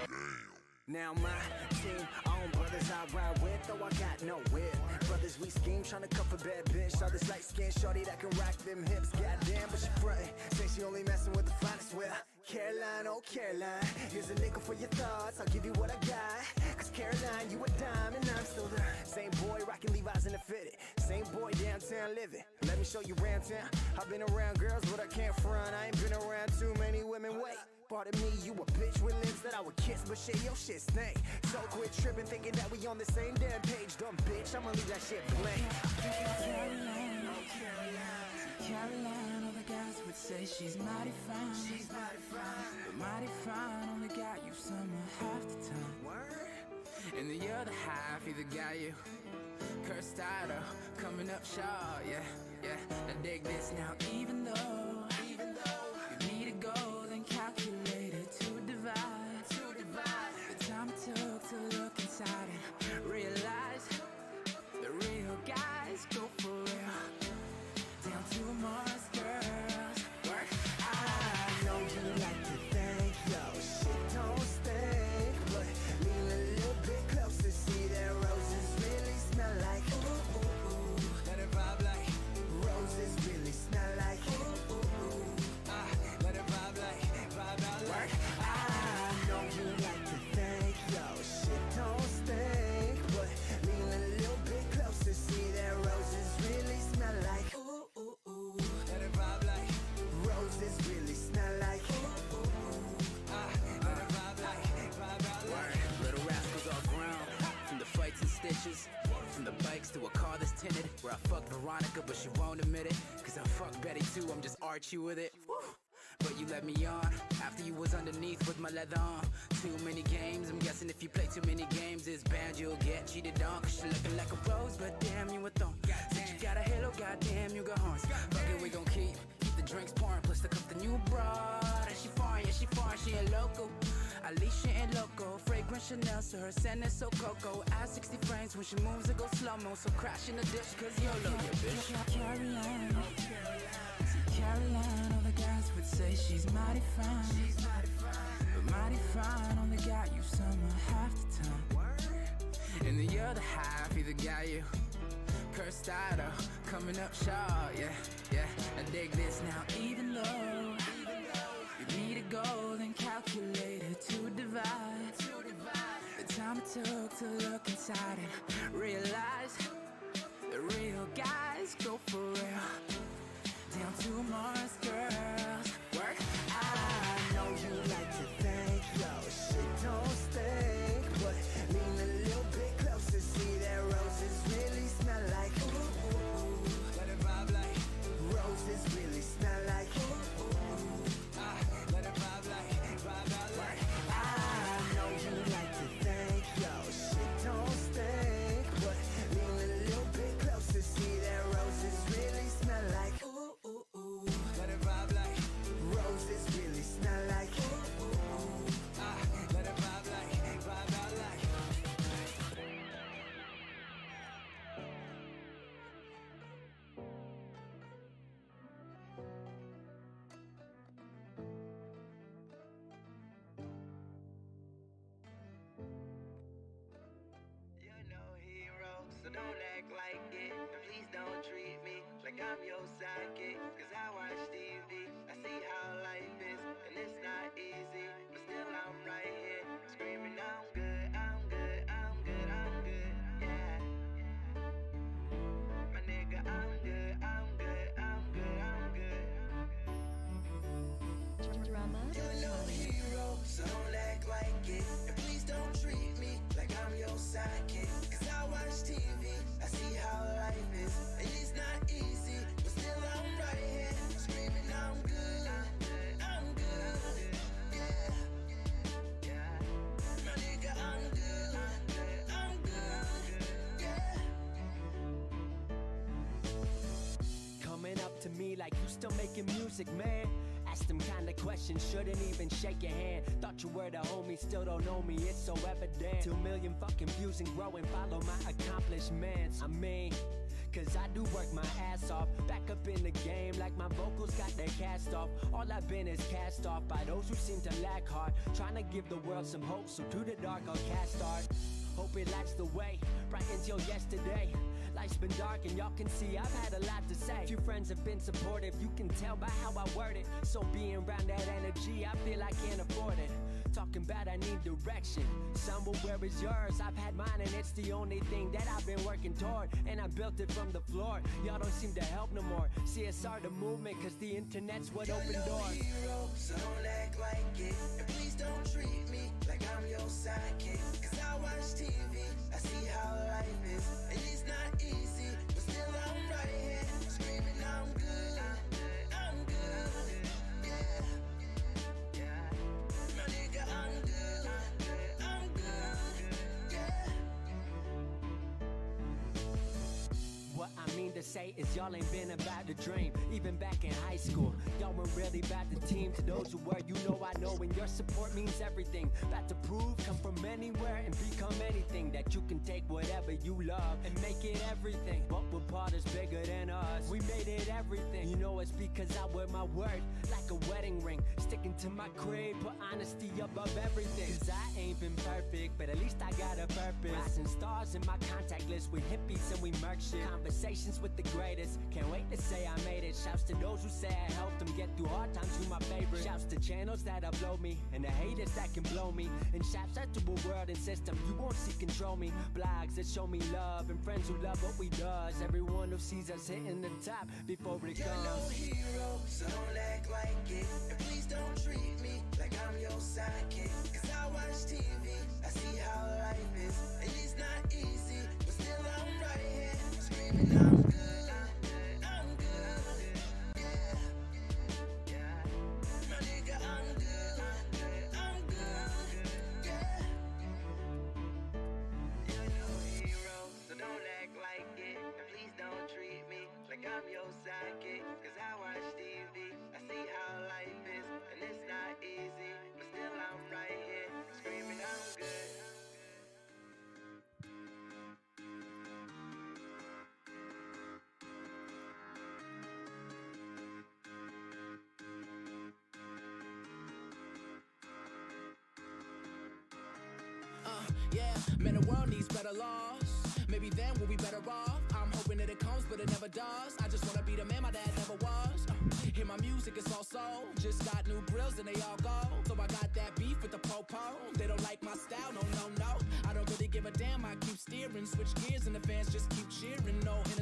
Now my team, own brothers I ride with, though I got no whip. Brothers we scheme, tryna cuff a bad bitch. Saw this light skin shorty that can rock them hips. Goddamn, but she frontin', say she only messing with the finest. Well, Caroline, oh Caroline, here's a nickel for your thoughts, I'll give you what I got. Cause Caroline, you a dime and I'm still the same boy rocking Levi's in the fitted. Same boy downtown living. Let me show you round town. I've been around girls, but I can't front. I ain't been around too many women. Wait, part of me, you a bitch with lips that I would kiss, but shit, your shit stink. So quit tripping, thinking that we on the same damn page. Dumb bitch, I'ma leave that shit blank. Caroline, oh Caroline, Caroline, all the guys would say she's mighty fine. She's mighty fine, but mighty fine only got you somewhere half the time. Word. And the other half either got you cursed out or coming up short. Yeah, yeah. Now dig this now, even though, even though you need a golden calculator to divide, to divide the time it took to look inside and realize the real guys go for real. Down to Mars, girls. Work. I know you like to think your shit don't stink, but lean a little bit closer, see that roses really smell like. Ooh, ooh, ooh. Let it vibe like. Roses really smell like. Ooh, ooh, ooh. Ah, let it vibe like. Vibe out like. I know you like to think your shit don't stink, but lean a little bit closer, see that roses really smell like. Ooh, ooh, ooh. Let it vibe like. Roses really smell like. Ooh, ooh, ooh. Ah, let it vibe like. Vibe out like. Little rascals all grown, from the fights and stitches, from the bikes to a car that's tinted. Where I fucked Veronica, but she won't admit it. Cause I fucked Betty too, I'm just Archie with it. Woo. But you let me on, after you was underneath with my leather on. Too many games, I'm guessing if you play too many games, it's bad you'll get cheated on. Cause you're looking like a rose, but damn you a thorn. Since you got a halo, goddamn you got horns. Fuck it, we gon' keep, keep the drinks pouring. Plus the cup the new broad, and she foreign, yeah she foreign, she ain't local. Alicia ain't loco, fragrant Chanel, so her scent is so cocoa. Add sixty frames when she moves, it goes slow-mo. So crash in the ditch, cause YOLO, yeah bitch. Caroline, see Caroline, all the guys would say she's mighty fine. She's mighty fine, but mighty fine only got you somewhere half the time. And the other half either got you cursed out or coming up short. Yeah, yeah. Now dig this now, even though you need a golden calculator to divide, to divide the time it took to look inside and realize the real guys go for real. down to Mars, girls. Work. I know you like to think your shit don't stink, but lean a little bit closer, see that roses really smell like. Ooh, ooh, ooh. Let it vibe like. Roses really smell like. Ooh, ooh, ooh. Ah, let it vibe like. Vibe out like. I know you like to think your shit don't stink, but lean a little bit closer, see that roses really smell like. Ooh, ooh, ooh. Let it vibe like. Roses really smell like. Ooh, ooh, ooh. Ah, let it vibe like. Vibe out like. So don't act like it, and please don't treat me like I'm your sidekick. Cause I watch T V, I see how life is, and it's not easy, but still I'm right here, screaming I'm good, I'm good, I'm good, I'm good, yeah. My nigga, I'm good, I'm good, I'm good, I'm good. Drama. You're no hero, so don't act like it, and please don't treat me like I'm your sidekick. Cause I watch T V, I see how life is, and it's not easy, but still I'm right here, screaming I'm good, I'm good, yeah, yeah. My nigga, I'm good, I'm good, yeah. Coming up to me like you still making music, man. Ask them kind of questions, shouldn't even shake your hand. Thought you were the homie, still don't know me, it's so evident. Two million fucking views and growing, follow my accomplishments. I mean, cause I do work my ass off. Back up in the game like my vocals got their cast off. All I've been is cast off by those who seem to lack heart. Trying to give the world some hope, so to the dark I'll cast art. Hope it lights the way, bright until yesterday. Life's been dark and y'all can see I've had a lot to say. Few friends have been supportive, you can tell by how I word it. So being around that energy, I feel I can't afford it. Talking about I need direction, somewhere where is yours? I've had mine and it's the only thing that I've been working toward. And I built it from the floor, y'all don't seem to help no more. C S R the movement, cause the internet's what opened You're no doors. hero, so don't act like it, and please don't treat me like I'm your sidekick. Cause I watch T V, I see how life is, and it's not easy, but still I'm right here, screaming I'm good, I'm good, yeah, yeah. My nigga, I'm good, I'm good, yeah. What I mean to say is y'all ain't been about the dream. Even back in high school, y'all weren't really about the team. To those who were, you know I know, and your support means everything. About to prove, come from anywhere and become anything. That you can take whatever you love and make it everything. But we're part is bigger than us, we made it everything. You know it's because I wear my word like a wedding ring. Sticking to my creed, put honesty above everything. Cause I ain't been perfect, but at least I got a purpose. Rising stars in my contact list with hippies and we murk shit. Conversations with the greatest, can't wait to say I made it. Shouts to those who say I helped them get through hard times, you my favorite. Shouts to channels that upload me, and the haters that can blow me. And shouts out to a world and system you won't see control me. Blogs that show me love, and friends who love what we does. Everyone who sees us hitting the top before it You're comes. no hero, so don't act like it, and please don't treat me like I'm your sidekick. Cause I watch T V, I see how life is, and it's not easy, but still I'm right here, screaming I'm good, I'm good, yeah, yeah. My nigga, I'm good, I'm good, yeah. You're no hero, so don't act like it, and please don't treat me like I'm your sidekick. Cause I watch T V, I see how life is, and it's not easy, but still I'm right here, screaming I'm good. Uh, yeah, man, the world needs better laws. Maybe then we'll be better off. I'm hoping that it comes, but it never does. I just wanna be the man my dad never was. Uh, hear my music, it's all soul. Just got new grills and they all go. So I got that beef with the po-po. They don't like my style, no, no, no. I don't really give a damn, I keep steering. Switch gears and the fans just keep cheering. No, in a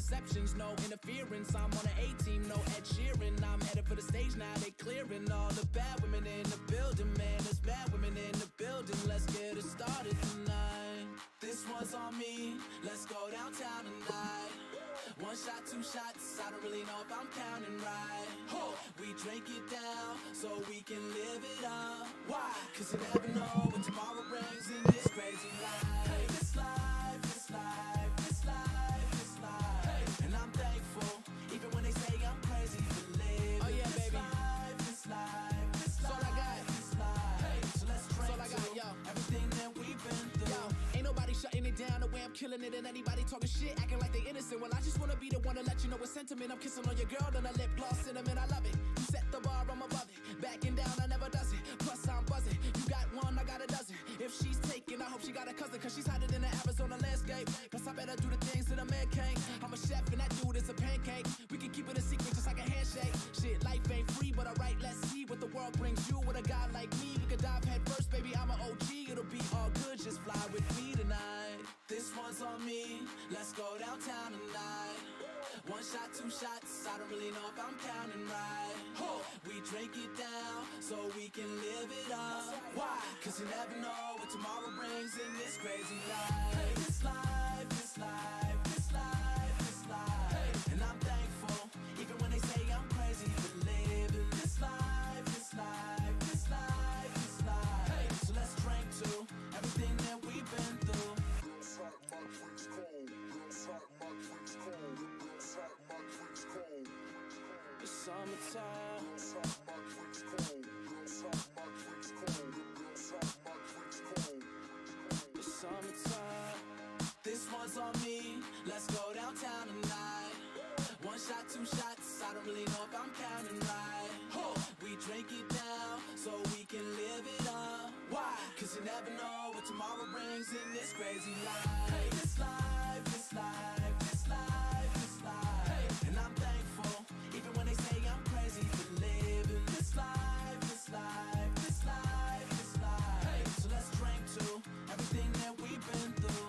interceptions, no interference. I'm on an A team, no Ed Sheeran. I'm headed for the stage now, they clearing all the bad women in the building, man. There's bad women in the building. Let's get it started tonight. This one's on me. Let's go downtown tonight. One shot, two shots, I don't really know if I'm counting right. Oh, we drink it down so we can live it up. Why? Cause you never know what tomorrow brings in this crazy life. Hey, this life, this life, this life, this life. And I'm thankful, even when they say I'm crazy for living. Oh yeah, this baby. Life, this life, this life, all I got. This life. Hey, so let's drink all I got, yo. Everything that we've been through. Yo, ain't nobody shutting it down the way I'm killing it, and anybody talking shit, acting like they innocent. Well, I just wanna be the one to let you know what sentiment. I'm kissing on your girl, then I lip gloss cinnamon. I love it. You set the bar, I'm above it. Backing down, I never does it. Plus I'm buzzing. You got one, I got a dozen. If she's taken, I hope she got a cousin, cause she's hotter than the Arizona landscape. Plus I better do the things that a man can't. I'm a chef and that dude is a pancake. We can keep it a secret just like a handshake. Shit, life ain't free, but alright, let's see what the world brings you. With a guy like me, we could dive head first, baby. I'm an O G, it'll be all good, just fly with me tonight. This one's on me, let's go downtown tonight. One shot, two shots, I don't really know if I'm counting right. Oh, we drink it down so we can live it up. Why? Cause you never know what tomorrow brings in this crazy life. Hey, this life, this life, this life, this life. And I'm thankful, even when they say I'm crazy for living this life, this life, this life, this life. Hey, so let's drink to everything that we've been through. It's summertime. It's summertime. This one's on me. Let's go downtown tonight. One shot, two shots. I don't really know if I'm counting right. Oh, we drink it down so we can live it up. Why? Cause you never know what tomorrow brings in this crazy life. Hey, this life, this life, this life, this life. And I'm thankful, even when they say I'm crazy for living this life, this life, this life, this life. So let's drink to everything that we've been through.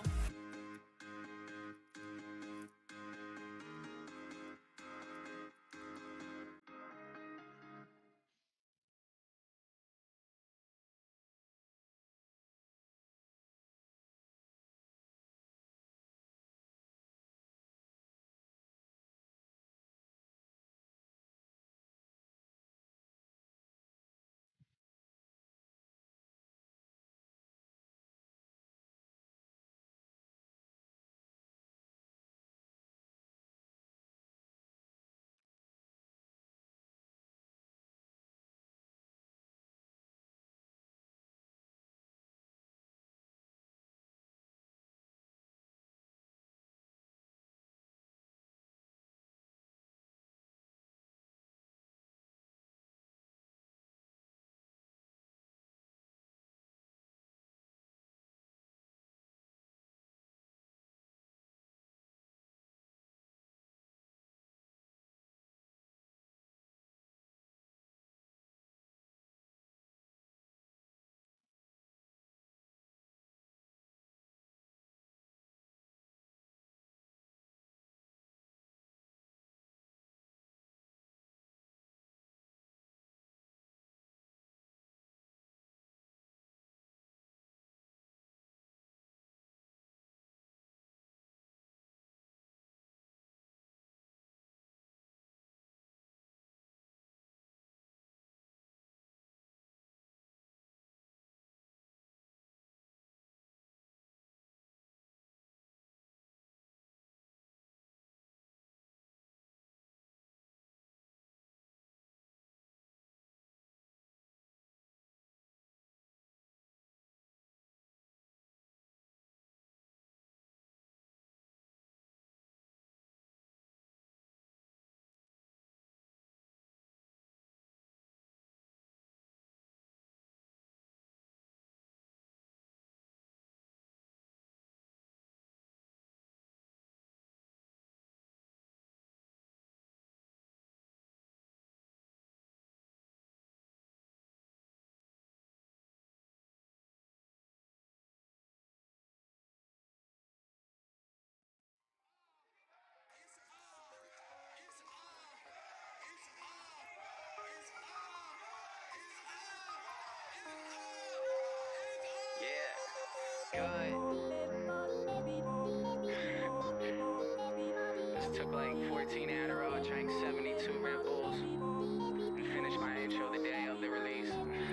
Took like fourteen Adderall, drank seventy-two Red Bulls, and finished my intro the day of the release.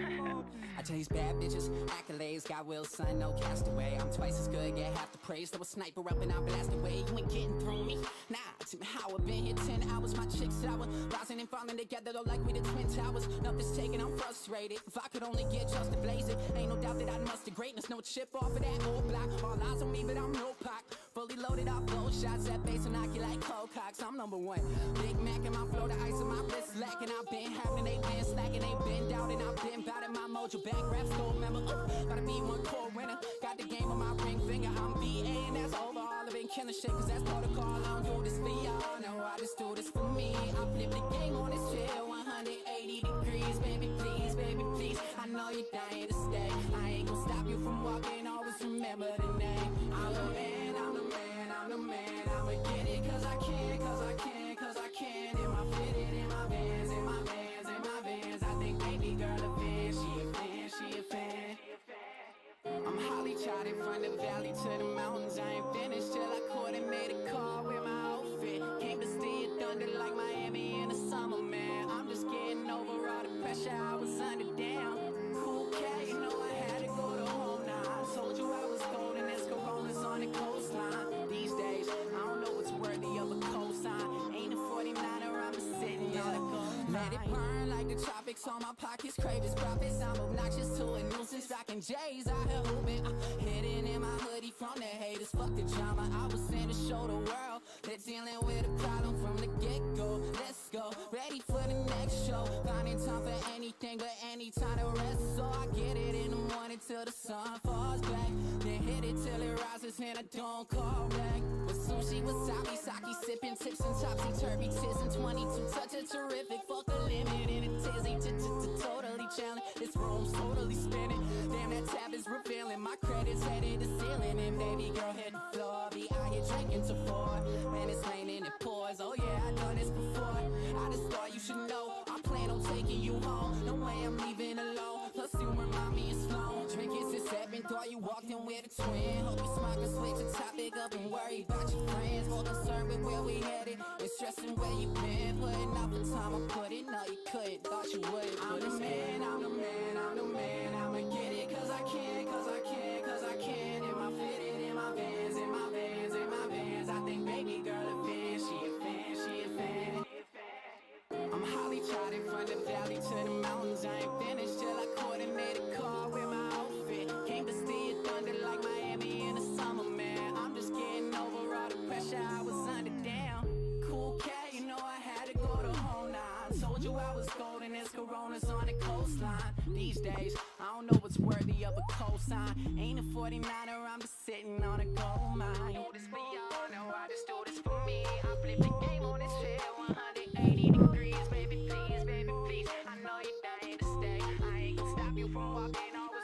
I chase bad bitches, accolades, got will, son, no castaway. I'm twice as good, get half the praise. Throw a sniper up and I'll blast away. You ain't getting through me. Nah, to me, how I been here ten hours. My chick sour, rising and falling together, though like we the Twin Towers. Nothing's taken, I'm frustrated. If I could only get just to blaze it, ain't no doubt that I'd muster greatness. No chip off of that old block. All eyes on me, but I'm no pack. Fully loaded off blow shots, that bass will knock you like cold cocks. I'm number one. Big Mac in my flow, the ice on my wrist lacking. I've been having, they been slacking, they been doubting. I've been bout it, my mojo back rap school member. Uh, gotta be one core winner. Got the game on my ring finger. I'm B A and that's over. All I've been killing shit, cause that's protocol. I don't do this for y'all, no, I just do this for me. I flip the game on this chill, one hundred eighty degrees. Baby, please, baby, please. I know you're dying to stay. I ain't gonna stop you from walking, always remember the name. I'm the man, I'm the man, I'm the man. I'ma get it cause I can, cause I can, cause I can. In my fitted, in my vans, in my vans, in my vans. I think baby girl a fan, she a fan, she a fan. I'm Holly charted from the valley to the mountains. I ain't finished till I coordinate a call with my outfit. Came to see it thunder like Miami in the summer, man. I'm just getting over all the pressure I was under. Down. Cool cat, you know I had to go to home now. I told you I was cold and there's coronas on the coastline. These days, I don't know what's worthy of a cosign. Ain't a forty-niner, I'm just sitting on a gold. Let it burn like the tropics on my pockets. Crave his profits. I'm obnoxious to a nuisance. Rocking J's out here hooping. I'm hidden in my hoodie from the haters. Fuck the drama. I was sent to show the world. They're dealing with a problem from the get-go. Let's go. Ready for the next show. Finding time for anything but any time to rest. So I get it in the morning till the sun falls back. Then hit it till it rises and I don't call back. With sushi, wasabi, sake, sipping tips and topsy-turvy tis and twenty-two touch of terrific. Fuck the limit in a tizzy. Totally challenged. This room's totally spinning. Damn, that tab is revealing. My credits headed to ceiling. And baby girl hit the floor. Be out here drinking to four. When it's raining, it pours. Oh yeah, I done this before. I just thought you should know. I plan on taking you home. No way I'm leaving alone. Plus you remind me it's flown. Drinking since seven. Thought you walked in with a twin. Hope you smart can switch the topic up and worry about your friends. More concerned with where we headed and stressing where you been. Putting out the time I put in. No, you couldn't. Thought you would. I'm the man, I'm the man, I'm the man. I'ma get it cause I can, cause I can, cause I can. In my fitted, in my vans, in my vans, in my vans. I think baby girl a fan, she a fan, she a fan. I'm Holly charted from the valley to the mountains. I ain't finished till I coordinate a call with my outfit. Came to see it thunder like Miami in the summer, man. I'm just getting over all the pressure I was under. Down. Cool cat, you know I had to go to home now. I told you I was cold and there's coronas on the coastline. These days, I don't know what's worthy of a cosign. Ain't a forty-niner, I'm just sitting on a gold mine. Do this for y'all, no, I just do this for me. I flip the game on this chair, one hundred eighty degrees. Baby, please, baby, please. I know you're dying to stay. I ain't gonna stop you from walking on.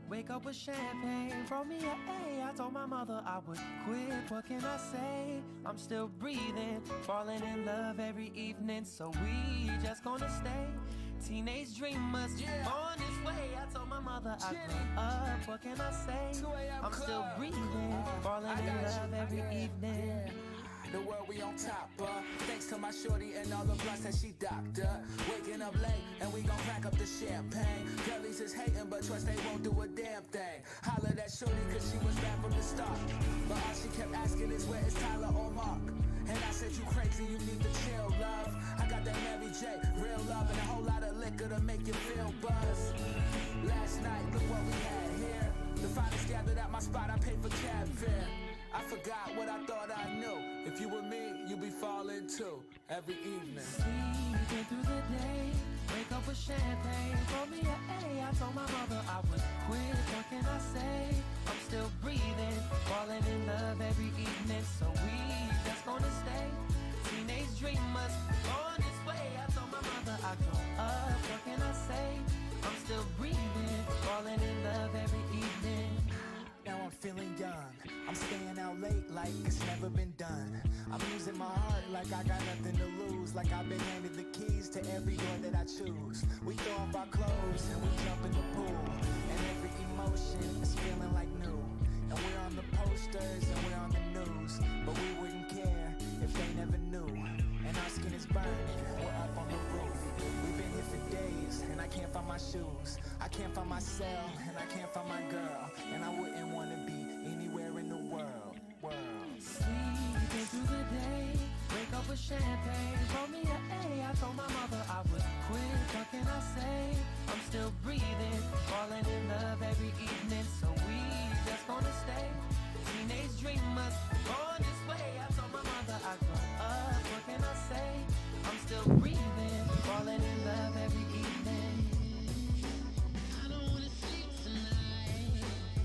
Wake up with champagne, throw me a A. I told my mother I would quit. What can I say? I'm still breathing, falling in love every evening. So we just gonna stay teenage dreamers on this way. I told my mother I grew up. What can I say? I'm still breathing, falling in love every evening. The world we on top, uh thanks to my shorty and all the blunts that she docked up. Waking up late and we gon' crack up the champagne. Girlies is hating but trust they won't do a damn thing. Holla at shorty cause she was bad from the start. But all she kept asking is where is Tyler or Mark? And I said you crazy, you need to chill, love. I got that Mary J, real love and a whole lot of liquor to make you feel buzz. Last night, look what we had here. The finest gathered at my spot, I paid for cab fare. I forgot what I thought I knew. If you were me, you'd be falling too. Every evening. Sleeping through the day, wake up with champagne, throw me a A. I told my mother I would quit. What can I say? I'm still breathing, falling in love every evening. So we just gonna stay teenage dreamers on this way. I told my mother I grow up. What can I say? I'm still breathing, falling in love every evening. Now I'm feeling young, I'm staying out late like it's never been done. I'm using my heart like I got nothing to lose, like I've been handed the keys to every door that I choose. We throw off our clothes and we jump in the pool, and every emotion is feeling like new. And we're on the posters and we're on the news, but we wouldn't care if they never knew. And our skin is burning, we're up on the roof. We've been here for days and I can't find my shoes. I can't find myself and I can't find my girl, and I wouldn't want to be anywhere in the world, world. Sleeping through the day, wake up with champagne, throw me a A. I told my mother I would quit. What can I say? I'm still breathing, falling in love every evening. So we just gonna stay teenage dreamers on this way. I told my mother I grew up. What can I say? I'm still breathing, falling in love every evening. I don't wanna sleep tonight.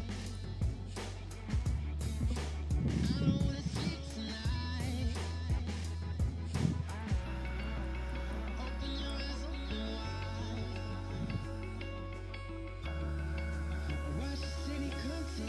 I don't wanna sleep tonight. Open your eyes, open wide. Watch the city come to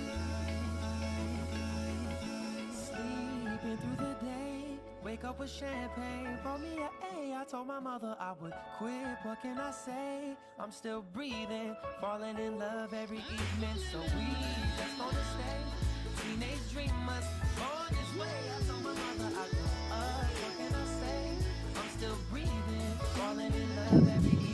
life. Sleeping through the day, wake up with champagne, pour me a A. I told my mother I would quit. What can I say? I'm still breathing, falling in love every evening. So we just gonna stay teenage dreamers on this way. I told my mother I grew up. What can I say? I'm still breathing, falling in love every evening.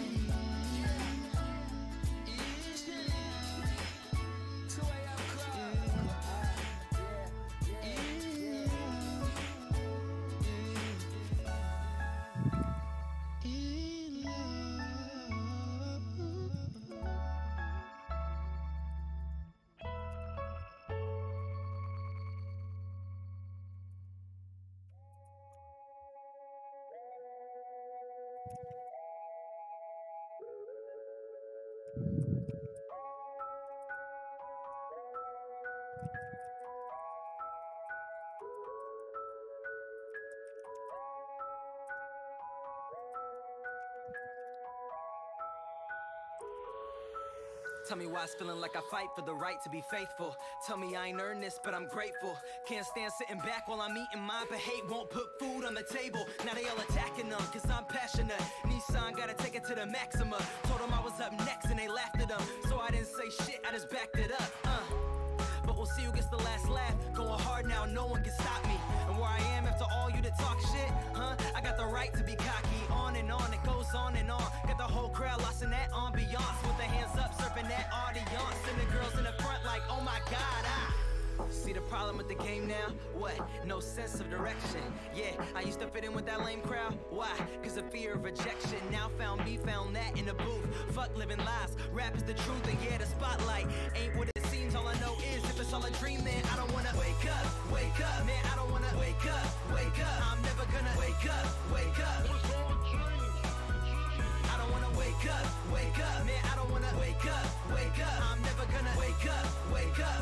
Tell me why it's feeling like I fight for the right to be faithful. Tell me I ain't earned this, but I'm grateful. Can't stand sitting back while I'm eating mine, but hate won't put food on the table. Now they all attacking them, cause I'm passionate. Nissan gotta take it to the maxima. Told them I was up next and they laughed at them. So I didn't say shit, I just backed it up, uh. But we'll see who gets the last laugh. Going hard now, no one can stop me. And where I am after all you to talk shit, huh? I got the right to be cocky. On and on, it goes on and on. Got the whole crowd lost in that ambiance. With their hands up, surfing that audience. And the girls in the front like, oh my God, I see the problem with the game now? What? No sense of direction. Yeah, I used to fit in with that lame crowd. Why? Cause of fear of rejection. Now found me, found that in the booth. Fuck living lies, rap is the truth. And yeah, the spotlight ain't what it seems. All I know is if it's all a dream, man, I don't wanna wake up, wake up. Man, I don't wanna wake up, wake up. I'm never gonna wake up, wake up. I don't wanna wake up, wake up. Man, I don't wanna wake up, wake up. I'm never gonna wake up, wake up.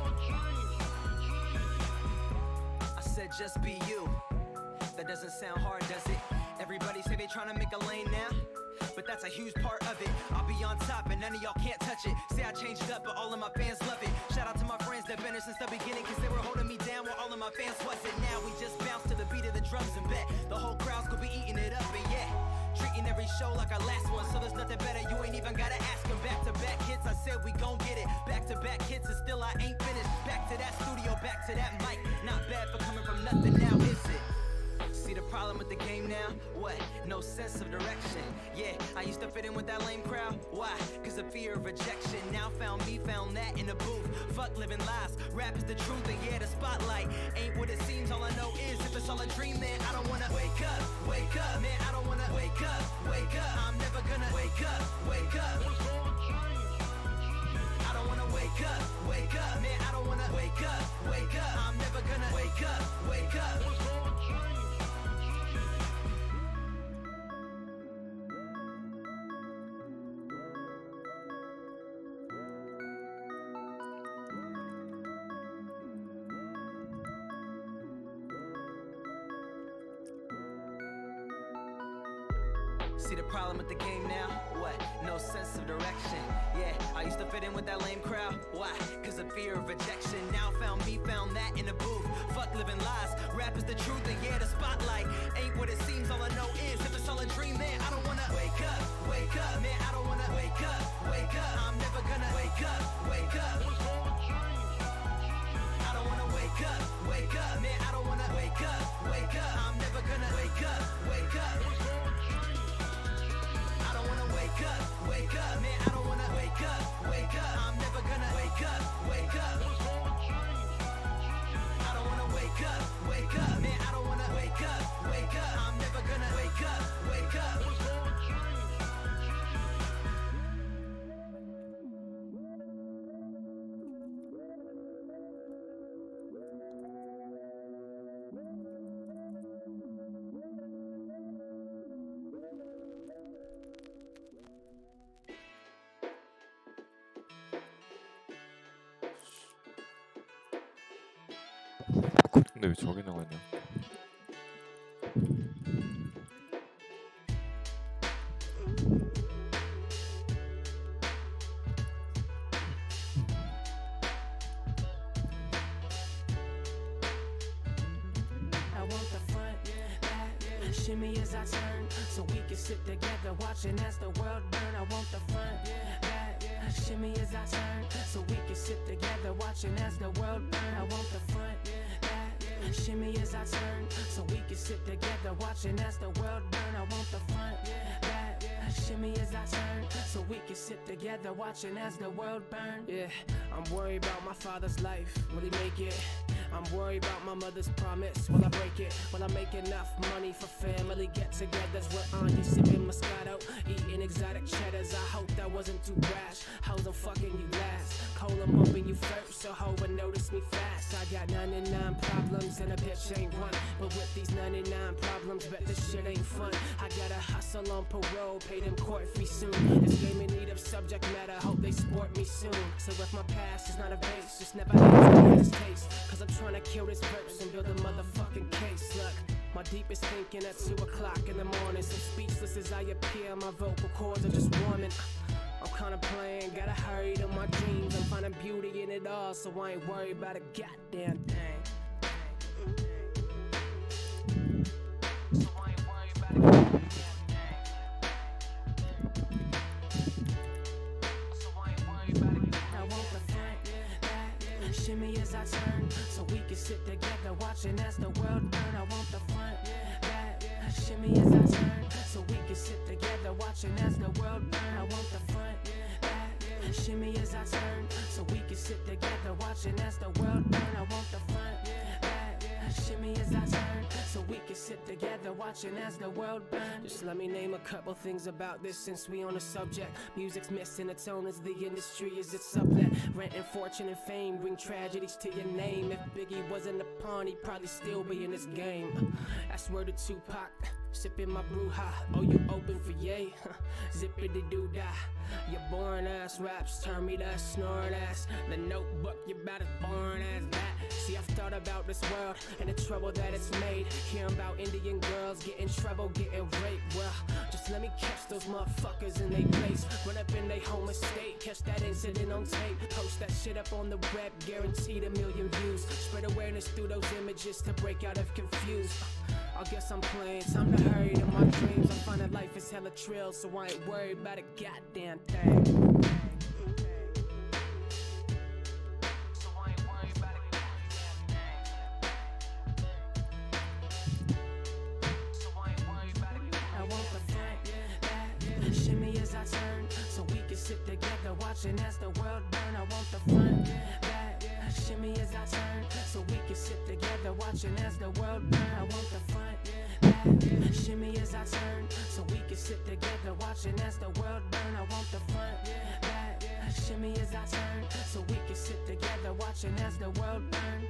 I said just be you. That doesn't sound hard, does it? Everybody say they tryna make a lane now. but that's a huge part of it. I'll be on top and none of y'all can't touch it. Say I changed up, but all of my fans love it. Shout out to my friends that been here since the beginning, cause they were holding me down while all of my fans wasn't. Now we just bounce to the beat of the drums and bet the whole crowd's gonna be eating it up, and yeah, treating every show like our last one, so there's nothing better, you ain't even gotta ask them. Back to back hits, I said we gon' get it. Back to back hits, and still I ain't finished. Back to that studio, back to that mic. Not bad for coming from nothing now, is it? See the problem with the game now? What? No sense of direction. Yeah, I used to fit in with that lame crowd. Why? Cause of fear of rejection. Now found me, found that in the booth. Fuck living lies, rap is the truth, and yeah, the spotlight ain't what it seems. All I know is if it's all a dream, man, I don't wanna wake up, wake up, man, I don't wanna wake up, wake up. I'm never gonna wake up, wake up. I don't wanna wake up, wake up, man, I don't wanna wake up, wake up. I'm never gonna wake up, wake up. See the problem with the game now? What? No sense of direction. Yeah, I used to fit in with that lame crowd. Why? Cause of fear of rejection. Now found me, found that in the booth. Fuck living lies, rap is the truth, and yeah, the spotlight ain't what it seems. All I know is if it's all a dream, man, I don't wanna wake up, wake up, man, I don't wanna wake up, wake up. I'm never gonna wake up, wake up. I don't wanna wake up, wake up, man, I don't wanna wake up, wake up. I'm never gonna wake up, wake up. Wake up, wake up, man, I don't wanna wake up, wake up. I'm never gonna wake up, wake up. I don't wanna wake up, wake up, man, I don't wanna wake up, wake up. I'm never gonna wake up, wake up. 근데 왜 저기 나가냐? I want the front, back, shimmy as I turn, so we can sit together watching as the world burn. I want the front, back, shimmy as I turn, so we can sit together watching as the world burn. I want the front, back, shimmy as I turn, so we can sit together watching as the world burn. I want the front, back, shimmy as I turn, so we can sit together watching as the world burn. Yeah, I'm worried about my father's life, will he make it? I'm worried about my mother's promise, will I break it? Will I make enough money for family get-togethers? Where Anya sipping Moscato, eating exotic cheddars. I hope that wasn't too brash. Hoes I'm fucking you last, cold I'm bumping you first, so ho and notice me fast. I got ninety-nine problems and a bitch ain't one, but with these ninety-nine problems, bet this shit ain't fun. I gotta hustle on parole, pay them court fee soon. This game in need of subject matter, hope they sport me soon. So if my past is not a base, just never had this taste, cause I'm trying to kill this verse and build a motherfucking case. Look, my deepest thinking at two o'clock in the morning, so speechless as I appear, my vocal cords are just warming. I'm kinda playing, gotta hurry to my dreams. I'm finding beauty in it all, so I ain't worried about a goddamn thing. So I ain't worried about a goddamn thing. So I ain't worried about it. I want the front, back, shimmy as I turn, so we can sit together watching as the world burn. I want the front, back, shimmy as I turn, so we can sit together watching as the world burn. I want the front, back, shimmy as I turn, so we can sit together watching as the world burn. I want the front, back, shimmy as I turn, so we can sit together watching as the world burn. Just let me name a couple things about this since we on the subject. Music's missing its own as the industry is its sublet. Rent and fortune and fame bring tragedies to your name. If Biggie wasn't a pawn, he'd probably still be in this game. That's word of Tupac. Sipping my brew high, oh you open for yay? Zippity doo dah. Your boring ass raps turn me to snoring ass. The Notebook, you about as boring as that. See, I've thought about this world and the trouble that it's made. Hearing about Indian girls getting trouble, getting raped. Well, just let me catch those motherfuckers in they place. Run up in they home estate, catch that incident on tape. Post that shit up on the web, guaranteed a million views. Spread awareness through those images to break out if confused. I guess I'm playing, time to hurry to my dreams. I find that life is hella trill, so I ain't worried about a goddamn thing. I want the front, back, shimmy as I turn, so we can sit together watching as the world burn. I want the front, back, shimmy as I turn, so we can sit together watching as the world burn. I want the front, back, shimmy as I turn, so we can sit together watching as the world burn. I want the front, back, shimmy as I turn, so we can sit together watching as the world burn.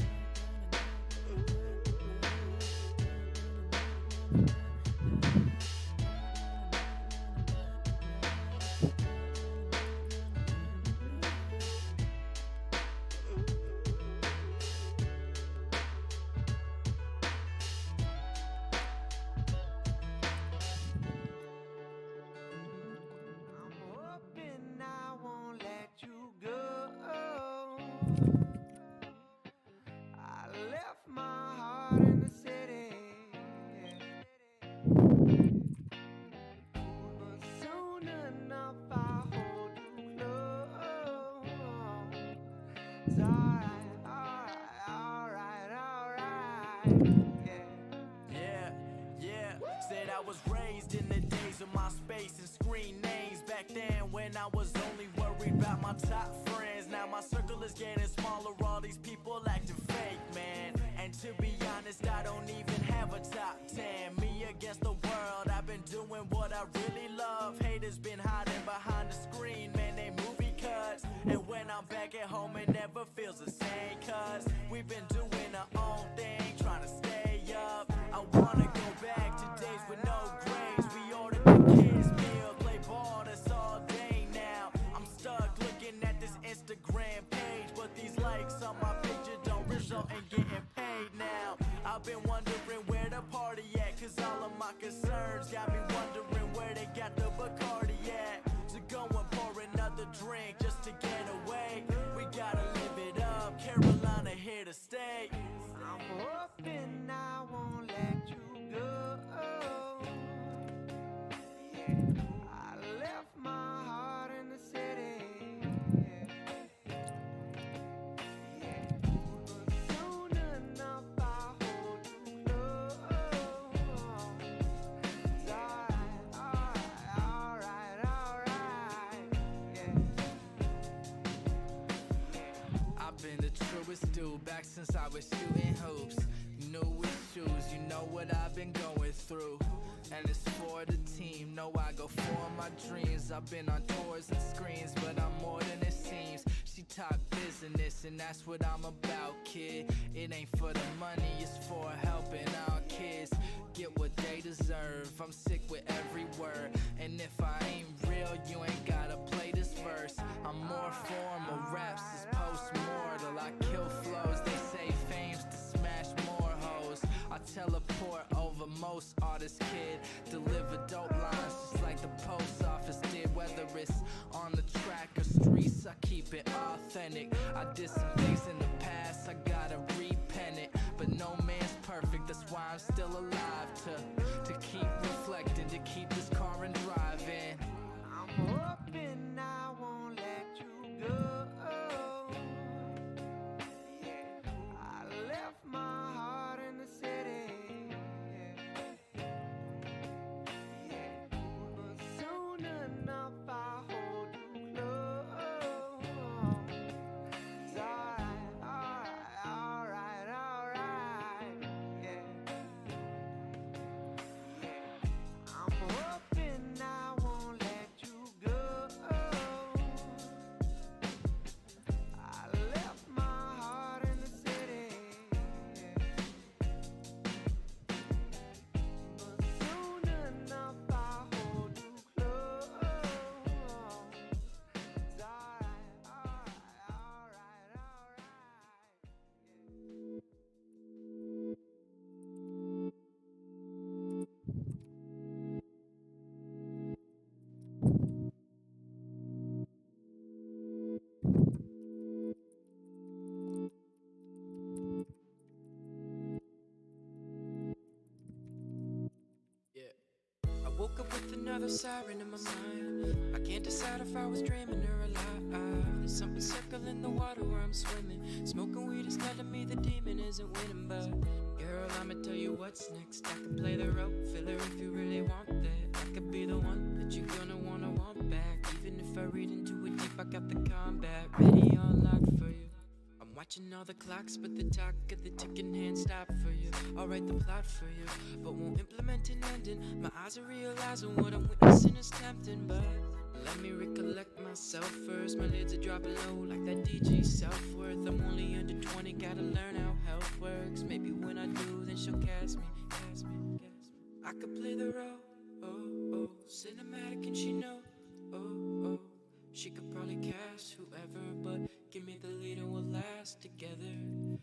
Yeah, yeah, said I was raised in the days of MySpace and screen names. Back then when I was only worried about my top friends. Now my circle is getting smaller, all these people acting fake, man. And to be honest, I don't even have a top ten. Me against the world, I've been doing what I really love. Haters been hiding behind the screen, man, they movie cuts. And when I'm back at home, it never feels the same, cause we've been doing our own thing, trying to stay up. I wanna go back to days with no grades. We ordered the kids meal, play ball, that's all day now. I'm stuck looking at this Instagram page, but these likes on my picture don't result in getting paid now. I've been wondering where the party at, cause all of my concerns got me wondering where they got the Bacardi at. So go and pour another drink just to get away. We gotta live it up, Carolina here to stay. I'm hoping I won't let you go. I left my heart in the city. But soon enough I'll hold you close. It's alright, alright, alright, I've been the truest dude back since I was shooting hoops. New issues, you know what I've been going through. And it's for the team, know I go for my dreams. I've been on tours and screens, but I'm more than it seems. She talk business and that's what I'm about, kid. It ain't for the money, it's for helping our kids get what they deserve. I'm sick with every word, and if I ain't real, you ain't gotta play this verse. I'm more formal, raps is post-mortal. I kill flows, they say fame's to smash more hoes. I teleport over most artists, kid. Deliver dope lines just like the post office did. Whether it's on the track or streets, I keep it authentic. I did some things in the past, I gotta repent it. But no man's perfect, that's why I'm still alive. To, to keep reflecting, to keep this car and driving. I'm hoping I won't let you go. I left my heart in the city. But soon enough I'll hold you close. It's alright, alright, alright, alright, yeah. another siren in my mind. I can't decide if I was dreaming or alive. There's something circling the water where I'm swimming. Smoking weed is telling me the demon isn't winning, but girl, I'ma tell you what's next. I could play the rope filler if you really want that. I could be the one that you're gonna wanna want back. Even if I read into it deep, I got the combat ready on lock for you. I'm watching all the clocks, but the talk of the ticking hand stop for you. I'll write the plot for you, but won't implement an ending. My eyes are realizing what I'm witnessing is tempting, but let me recollect myself first. My lids are dropping low like that D J self-worth. I'm only under twenty, gotta learn how health works. Maybe when I do, then she'll cast me, cast me, cast me. I could play the role, oh, oh, cinematic and she know, oh, oh. She could probably cast whoever, but give me the lead and we'll last together.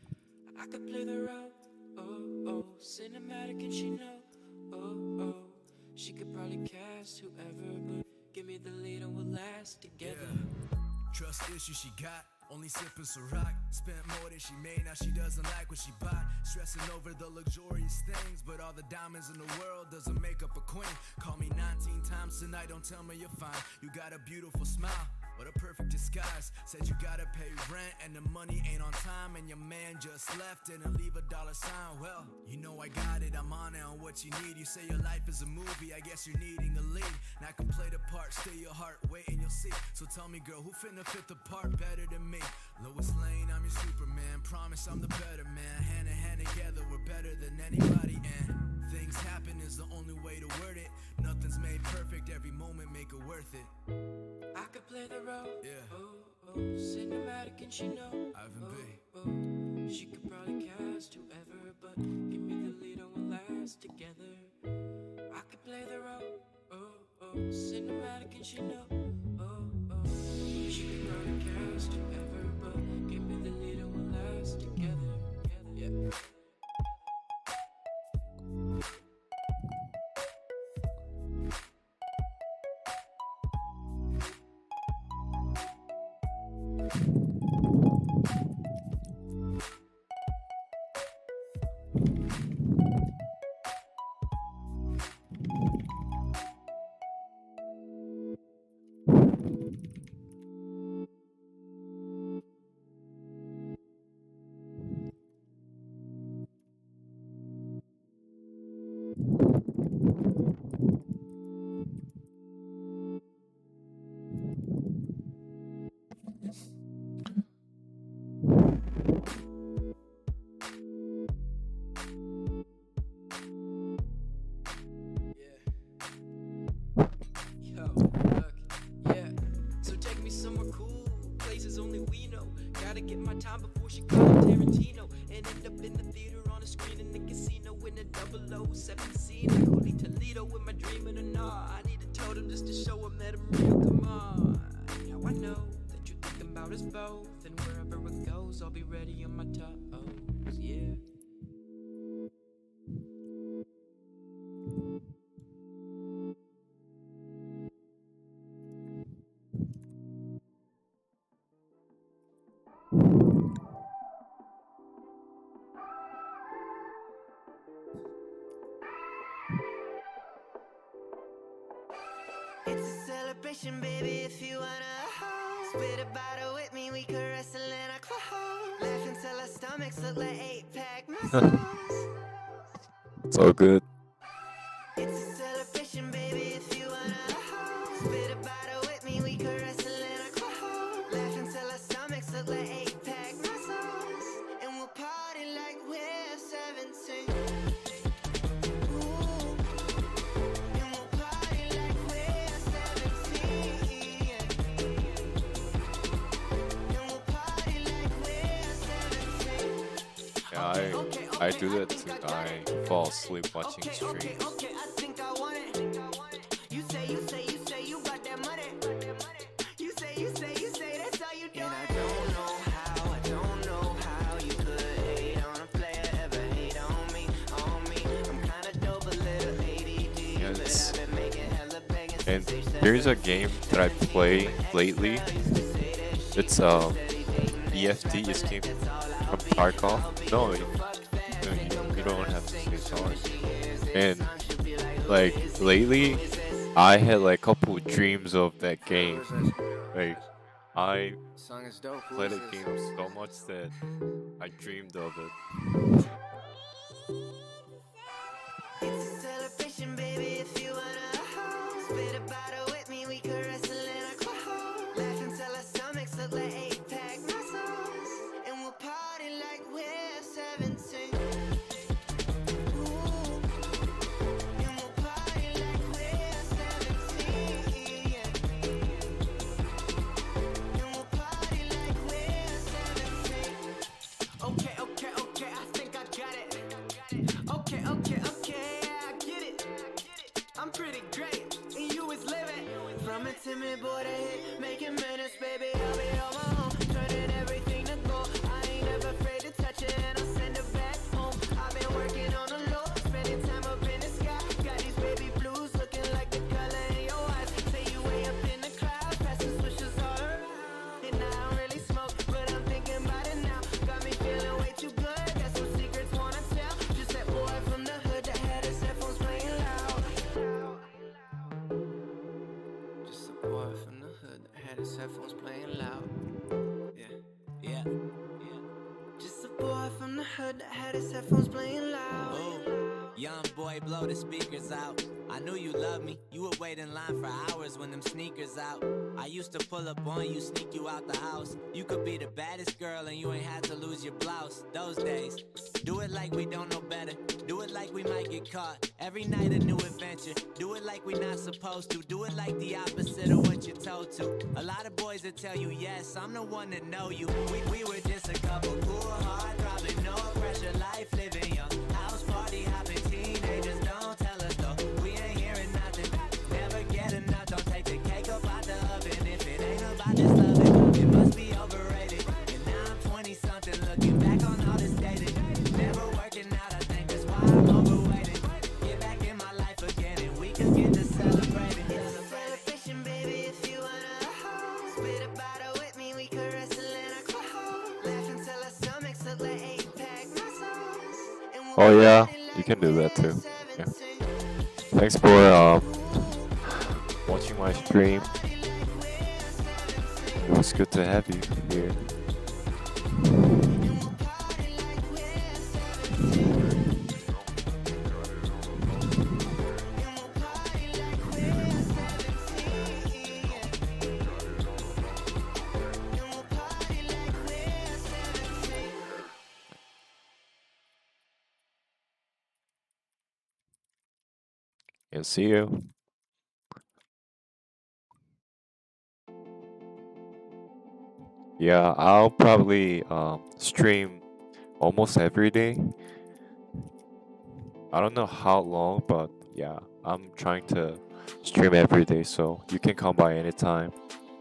I could play the role, oh, oh, cinematic and she know, oh, oh. She could probably cast whoever, but give me the lead and we'll last together. Yeah. Trust issues she got, only sipping Ciroc. Spent more than she made, now she doesn't like what she bought. Stressing over the luxurious things, but all the diamonds in the world doesn't make up a queen. Call me nineteen times tonight, don't tell me you're fine. You got a beautiful smile, what a perfect disguise. Said you gotta pay rent and the money ain't on time, and your man just left and leave a dollar sign. Well, you know I got it, I'm on it on what you need. You say your life is a movie, I guess you're needing a lead. And I can play the part, steal your heart, wait and you'll see. So tell me girl, who finna fit the part better than me? Lois Lane, I'm your Superman, promise I'm the better man. Hand in hand together, we're better than anybody. And things happen is the only way to word it. Nothing's made perfect, every moment make it worth it. I could play the role, yeah. Oh, oh, cinematic and she know, Ivan oh, B. oh. She could probably cast whoever, but give me the lead and we'll last together. I could play the role, oh, oh, cinematic and she know, oh, oh. She could probably cast whoever, but give me the lead and we'll last together. Yeah. Gotta get my time before she call Tarantino and end up in the theater on a screen in the casino in a double oh seven scene like Holy Toledo. With my dreaming or not, I need a totem just to show him that I'm real. Come on, now I know that you're thinking about us both, and wherever it goes, I'll be ready on my toes. Yeah. It's a celebration, baby, if you wanna hold. Spit a bottle with me, we can wrestle in our clothes. Laugh until our stomachs look like eight-pack muscles. It's all good. It's a celebration, baby, if you wanna hold. Spit a bottle with me, we can wrestle in our clothes. Laugh until our stomachs look like eight-pack muscles. And we'll party like we're seventeen. I I do that too. I fall asleep watching streams. Okay, I think I want it. You say, you say, you say you got that money. You say, you say, you say that's all you do. And I don't know how, I don't know how you could hate on a player, ever hate on me, on me. I'm kinda dope, a little A D D, but I've been making hella banging. And there's a game that I play lately. It's um E F T. It came from Tarkov. No, you, no you, you don't have to say sorry. And like lately, I had like a couple dreams of that game. Like I Song is dope. Who played is the this? game so much that I dreamed of it. It's a celebration, baby. If you wanna spit a bottle with me, we could wrestle in a club. Laugh until our stomachs look like eight-pack muscles, and we'll party like we're seventeen. Ooh, and we'll party like we're seventeen. Yeah. And we'll party like we're seventeen. Okay, okay, okay. I think I got it. Okay, okay, okay, I get it. I'm pretty great, and you is living. From a timid boy to hit, making minutes, baby, I'll be on my own. Turning everything to gold. I ain't never afraid to touch it, and I'll send it back home. I've been working on the low, spending time up in the sky. Got these baby blues looking like the color in your eyes. Say you way up in the clouds, passing swishers all around. And I don't really smoke, but I'm thinking about it now. Got me feeling way too good, got some secrets wanna tell. Just that boy from the hood that had his headphones playing loud. Just a boy from the hood that had his headphones playing loud. Yeah, yeah, yeah. Just a boy from the hood that had his headphones playing loud. Ooh, young boy, blow the speakers out. I knew you loved me. You would wait in line for hours when them sneakers out. I used to pull up on you, sneak you out the house. You could be the baddest girl and you ain't had to lose your blouse. Those days, do it like we don't know better. Do it like we might get caught. Every night a new adventure. Do it like we not supposed to. Do it like the opposite of what you're told to. A lot of boys that tell you yes, I'm the one that know you. We, we were just a couple cool, hard, throbbing, no pressure, life living young. House party hopping teenagers, don't tell us though. We ain't hearing nothing. Never get enough, don't take the cake up out the oven. If it ain't about this loving, it must be overrated. And now I'm twenty something, looking back on all this dating. Never working out, I think that's why I'm overweighted. Get back in my life again and we can get to celebrating. It's a celebration, baby. If you wanna spit a bottle with me, we could wrestle in a club. Laugh until our stomachs look like eight-pack muscles. And we'll Oh yeah, party you like can do we're that too. Yeah. seventeen. Thanks for um watching my stream. It was good to have you here. And see you. Yeah, I'll probably um, stream almost every day. I don't know how long, but yeah, I'm trying to stream every day, so you can come by anytime.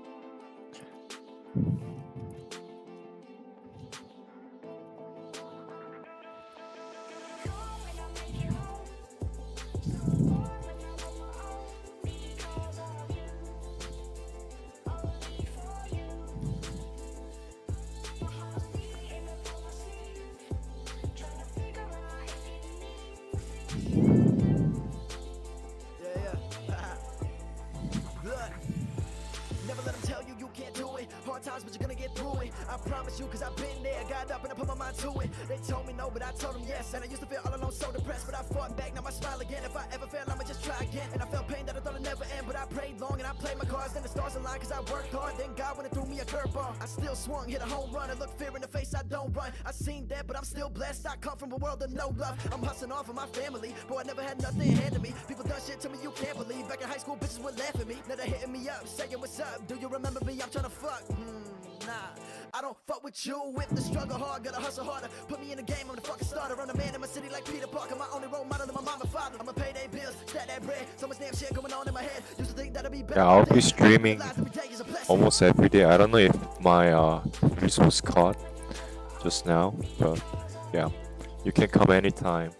Yeah, yeah. Look, never let them tell you you can't do it. Hard times, but you're gonna get through it. I promise you, cause I've been there. Got up and I put my mind to it. They told me no, but I told them yes. And I used to feel all alone, so depressed. But I fought back, now I smile again. If I ever fail, I'ma just try again. And I felt pain that I thought I'd never end. But I prayed long and I played my cards. Then the stars aligned, cause I worked hard. Then God went and threw me a curveball. I still swung, hit a home run. And look fear in the face, I don't run. I seen that, but I'm still blessed. I come from a world of no love. I'm hustling off of my family. Boy, I never had nothing handed me. People done shit to me you can't believe. Back in high school, bitches would laugh at me. Now they hitting me up, saying what's up. Do you remember me? I'm tryna fuck. Hmm, nah. I don't fuck with you with the struggle hard, gotta hustle harder. Put me in the game, I'm the fucking starter. I'm the man in my city like Peter Parker. My only role model is my mama and father. I'ma pay their bills, stack that bread. So much damn shit going on in my head. Used to think that'd be better. Yeah, I'll be streaming almost every day. I don't know if my uh, voice was caught just now, but yeah, you can come anytime.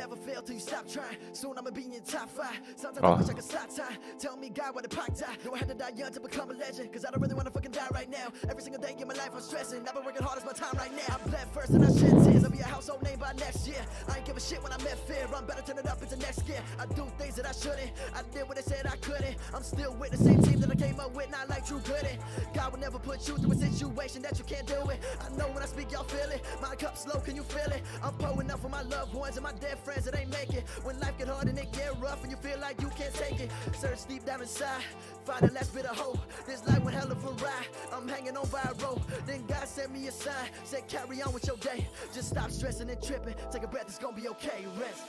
never fail till you stop trying. Soon I'ma be in your top five. Sometimes Oh. I wish I could stop time. Tell me, God, why the Pac die? No, I had to die young to become a legend. Cause I don't really wanna fucking die right now. Every single day in my life I'm stressing. I've been working hard as my time right now. I bled first and I shed tears. I'll be a household name by next year. I ain't give a shit when I met fear. I'm better turn it up into next gear. I do things that I shouldn't. I did what they said I couldn't. I'm still with the same team that I came up with, not like Drew Gooden. God will never put you through a situation that you can't deal with. I know when I speak, y'all feel it. My cup's low, can you feel it? I'm pouring up for my loved ones and my dead friends that ain't make it. When life get hard and it get rough and you feel like you can't take it, search deep down inside, find the last bit of hope. This life went hell of a ride. I'm hanging on by a rope. Then God sent me a sign, said carry on with your day. Just stop stressing and tripping. Take a breath, it's gonna be okay. Rest.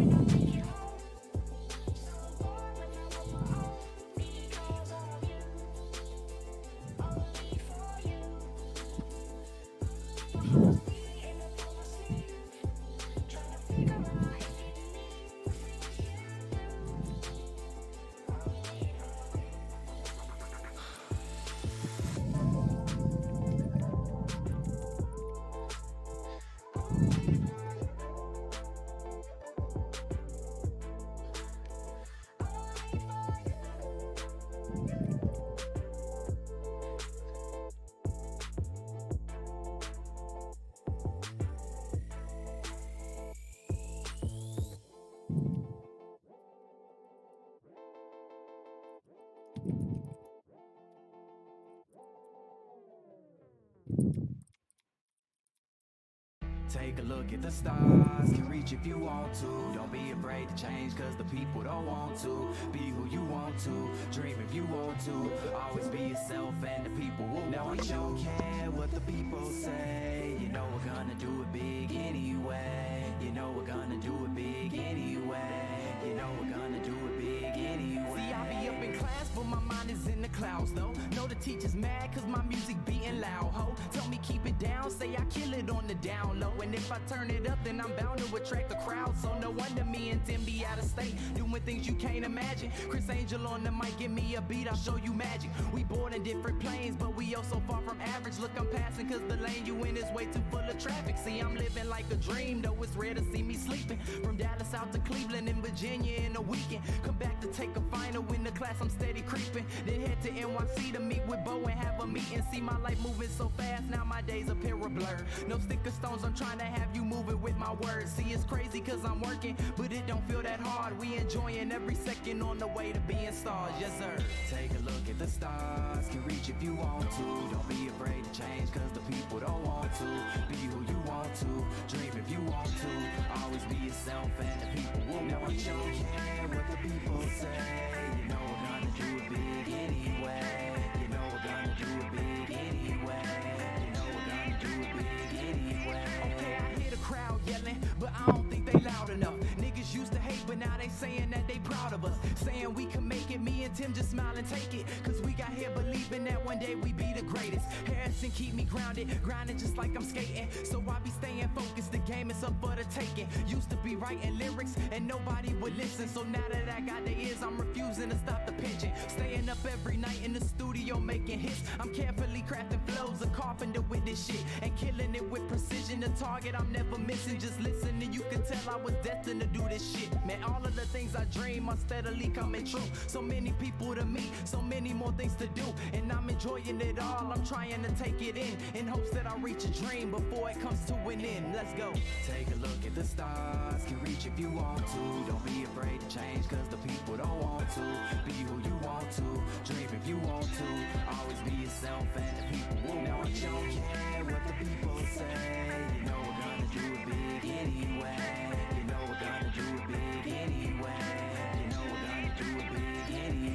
Take a look at the stars, can reach if you want to. Don't be afraid to change cause the people don't want to. Be who you want to, dream if you want to. Always be yourself and the people will now want you. Now we don't care what the people say. You know we're gonna do it big anyway. You know we're gonna do it big anyway. You know we're gonna do it big anyway. See, I be up in class, but my mind is in the clouds, though. Know the teacher's mad, cause my music beating loud, ho. Tell me keep it down, say I kill it on the down low. And if I turn it up, then I'm bound to attract the crowd. So no wonder me and Tim be out of state, doing things you can't imagine. Chris Angel on the mic, give me a beat, I'll show you magic. We board in different planes, but we oh so far from average. Look, I'm passing, cause the lane you in is way too full of traffic. See, I'm living like a dream, though it's rare to see me sleeping. From Dallas out to Cleveland and Virginia in a weekend. Come back to take a final in the class, I'm steady creeping. Then head to N Y C to meet with Bo and have a meeting. See my life moving so fast, now my days appear a blur. No sticker stones, I'm trying to have you moving with my words. See, it's crazy cause I'm working, but it don't feel that hard. We enjoying every second on the way to being stars, yes sir. Take a look at the stars, can reach if you want to. Don't be afraid to change cause the people don't want to. Be who you want to, dream if you want to. Always be yourself and the people will want you. Don't care what the people say. You know we're gonna do it big anyway. You know we're gonna do it big anyway. You know we're gonna do it big anyway. Okay, I hear the crowd yelling, but I don't think they loud enough. Niggas used to hate, but now they saying that they proud of us. Saying we can make it, me and Tim just smile and take it. Cause we got here believing that one day we be the greatest. Harrison keep me grounded, grinding just like I'm skating. So I be staying focused, the game is up for the taking. Used to be writing lyrics and nobody would listen. So now that I got the ears, I'm refusing to stop the pitching. Staying up every night in the studio making hits. I'm carefully crafting flows, a carpenter with this shit. And killing it with precision, the target I'm never missing. Just listening, you can tell I was destined to do this shit. Man, all of the things I dream are steadily coming true. So many people to meet, so many more things to do. And I'm enjoying it all, I'm trying to take it in. In hopes that I reach a dream before it comes to an end. Let's go. Take a look at the stars, can reach if you want to. Don't be afraid to change cause the people don't want to. Be who you want to, dream if you want to. Always be yourself and the people will want you. Don't care what the people say. You know we're gonna do it big anyway. You know we're gonna do it big anyway. You know we're gonna do it big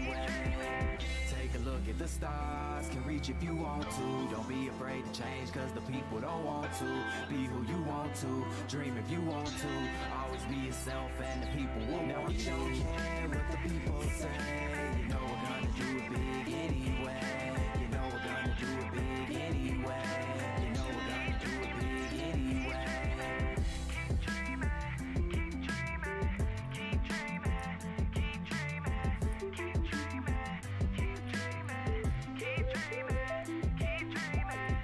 anyway. Take a look at the stars, can reach if you want to. Don't be afraid to change cause the people don't want to. Be who you want to, dream if you want to. Always be yourself and the people will want you. Don't care what the people say. You know we're gonna do it big anyway. You know we're gonna do it big anyway. You know we're gonna do it big anyway. Keep dreaming, keep dreaming, keep dreaming, keep dreaming, keep dreaming, keep dreaming, keep dreaming, keep dreaming.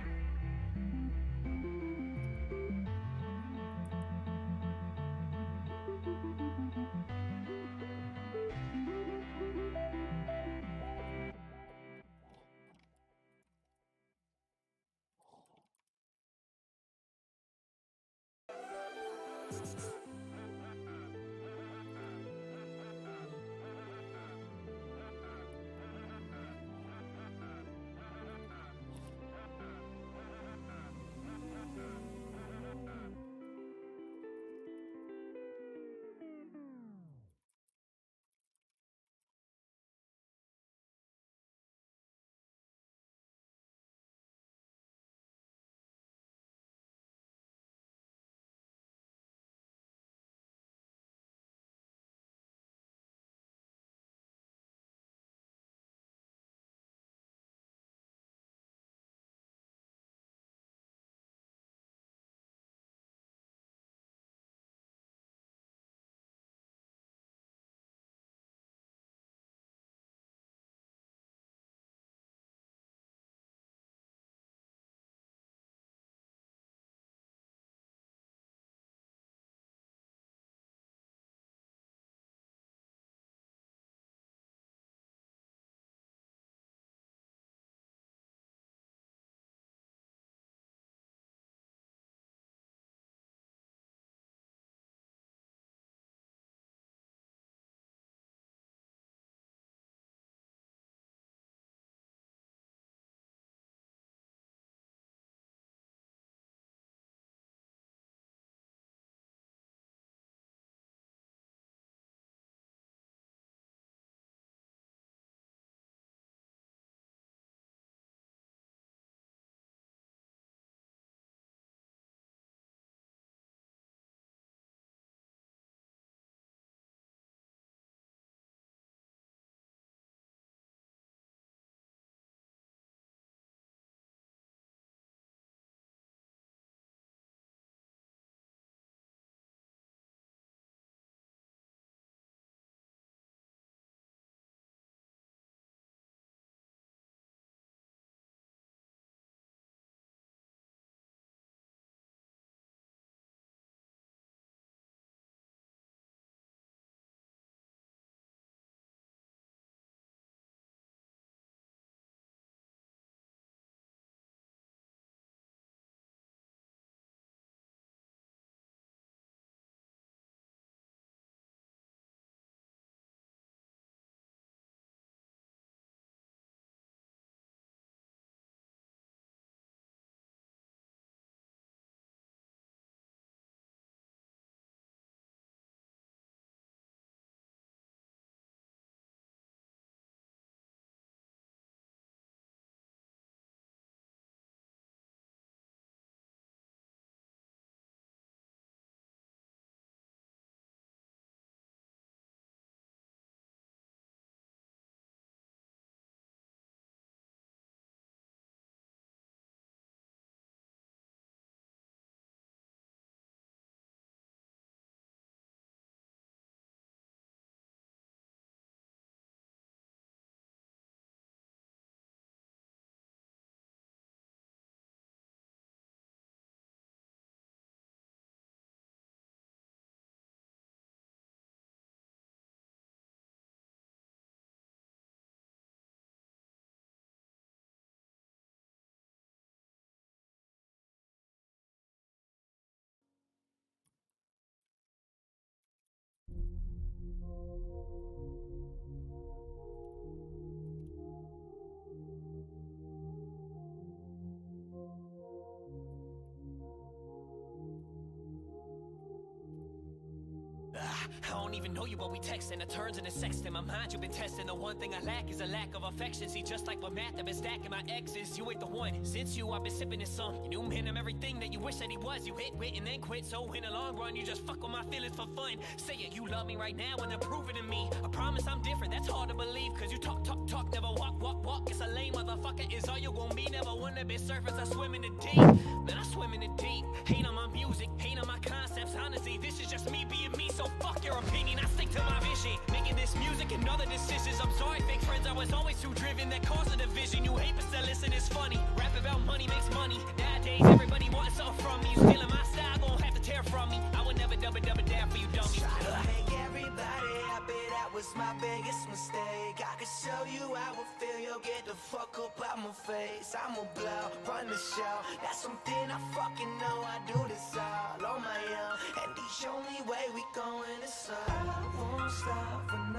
I don't even know you, but we texting. It turns into sex in my mind. You've been testing. The one thing I lack is a lack of affection. See, just like with math, I've been stacking my exes. You ain't the one. Since you, I've been sipping this some. You knew him, him everything that you wish that he was. You hit, quit, and then quit. So in the long run, you just fuck with my feelings for fun. Say it, you love me right now, and then prove it to me. I promise I'm different. That's hard to believe. Cause you talk, talk, talk, never walk, walk, walk. It's a lame motherfucker. Is all you gon' be. Never wanna be surface. I swim in the deep. Man, I swim in the deep. Hate on my music, hate on my concepts. Honestly, this is just me being me. So fuck your opinion. I stick to my vision. Making this music and other decisions. I'm sorry, fake friends. I was always too driven. That caused a division. You hate but still listen. It's funny. Rap about money makes money. Nowadays, everybody wants something from me. You stealing my style, gon' have to tear from me. I would never double double down for you, dummies. Try to make everybody happy. That was my biggest mistake. I could show you how I feel. You'll get the fuck up out my face. I'ma blow, run the show. That's something I fucking know. I do this all on my own. And the only way we going is up. I won't stop for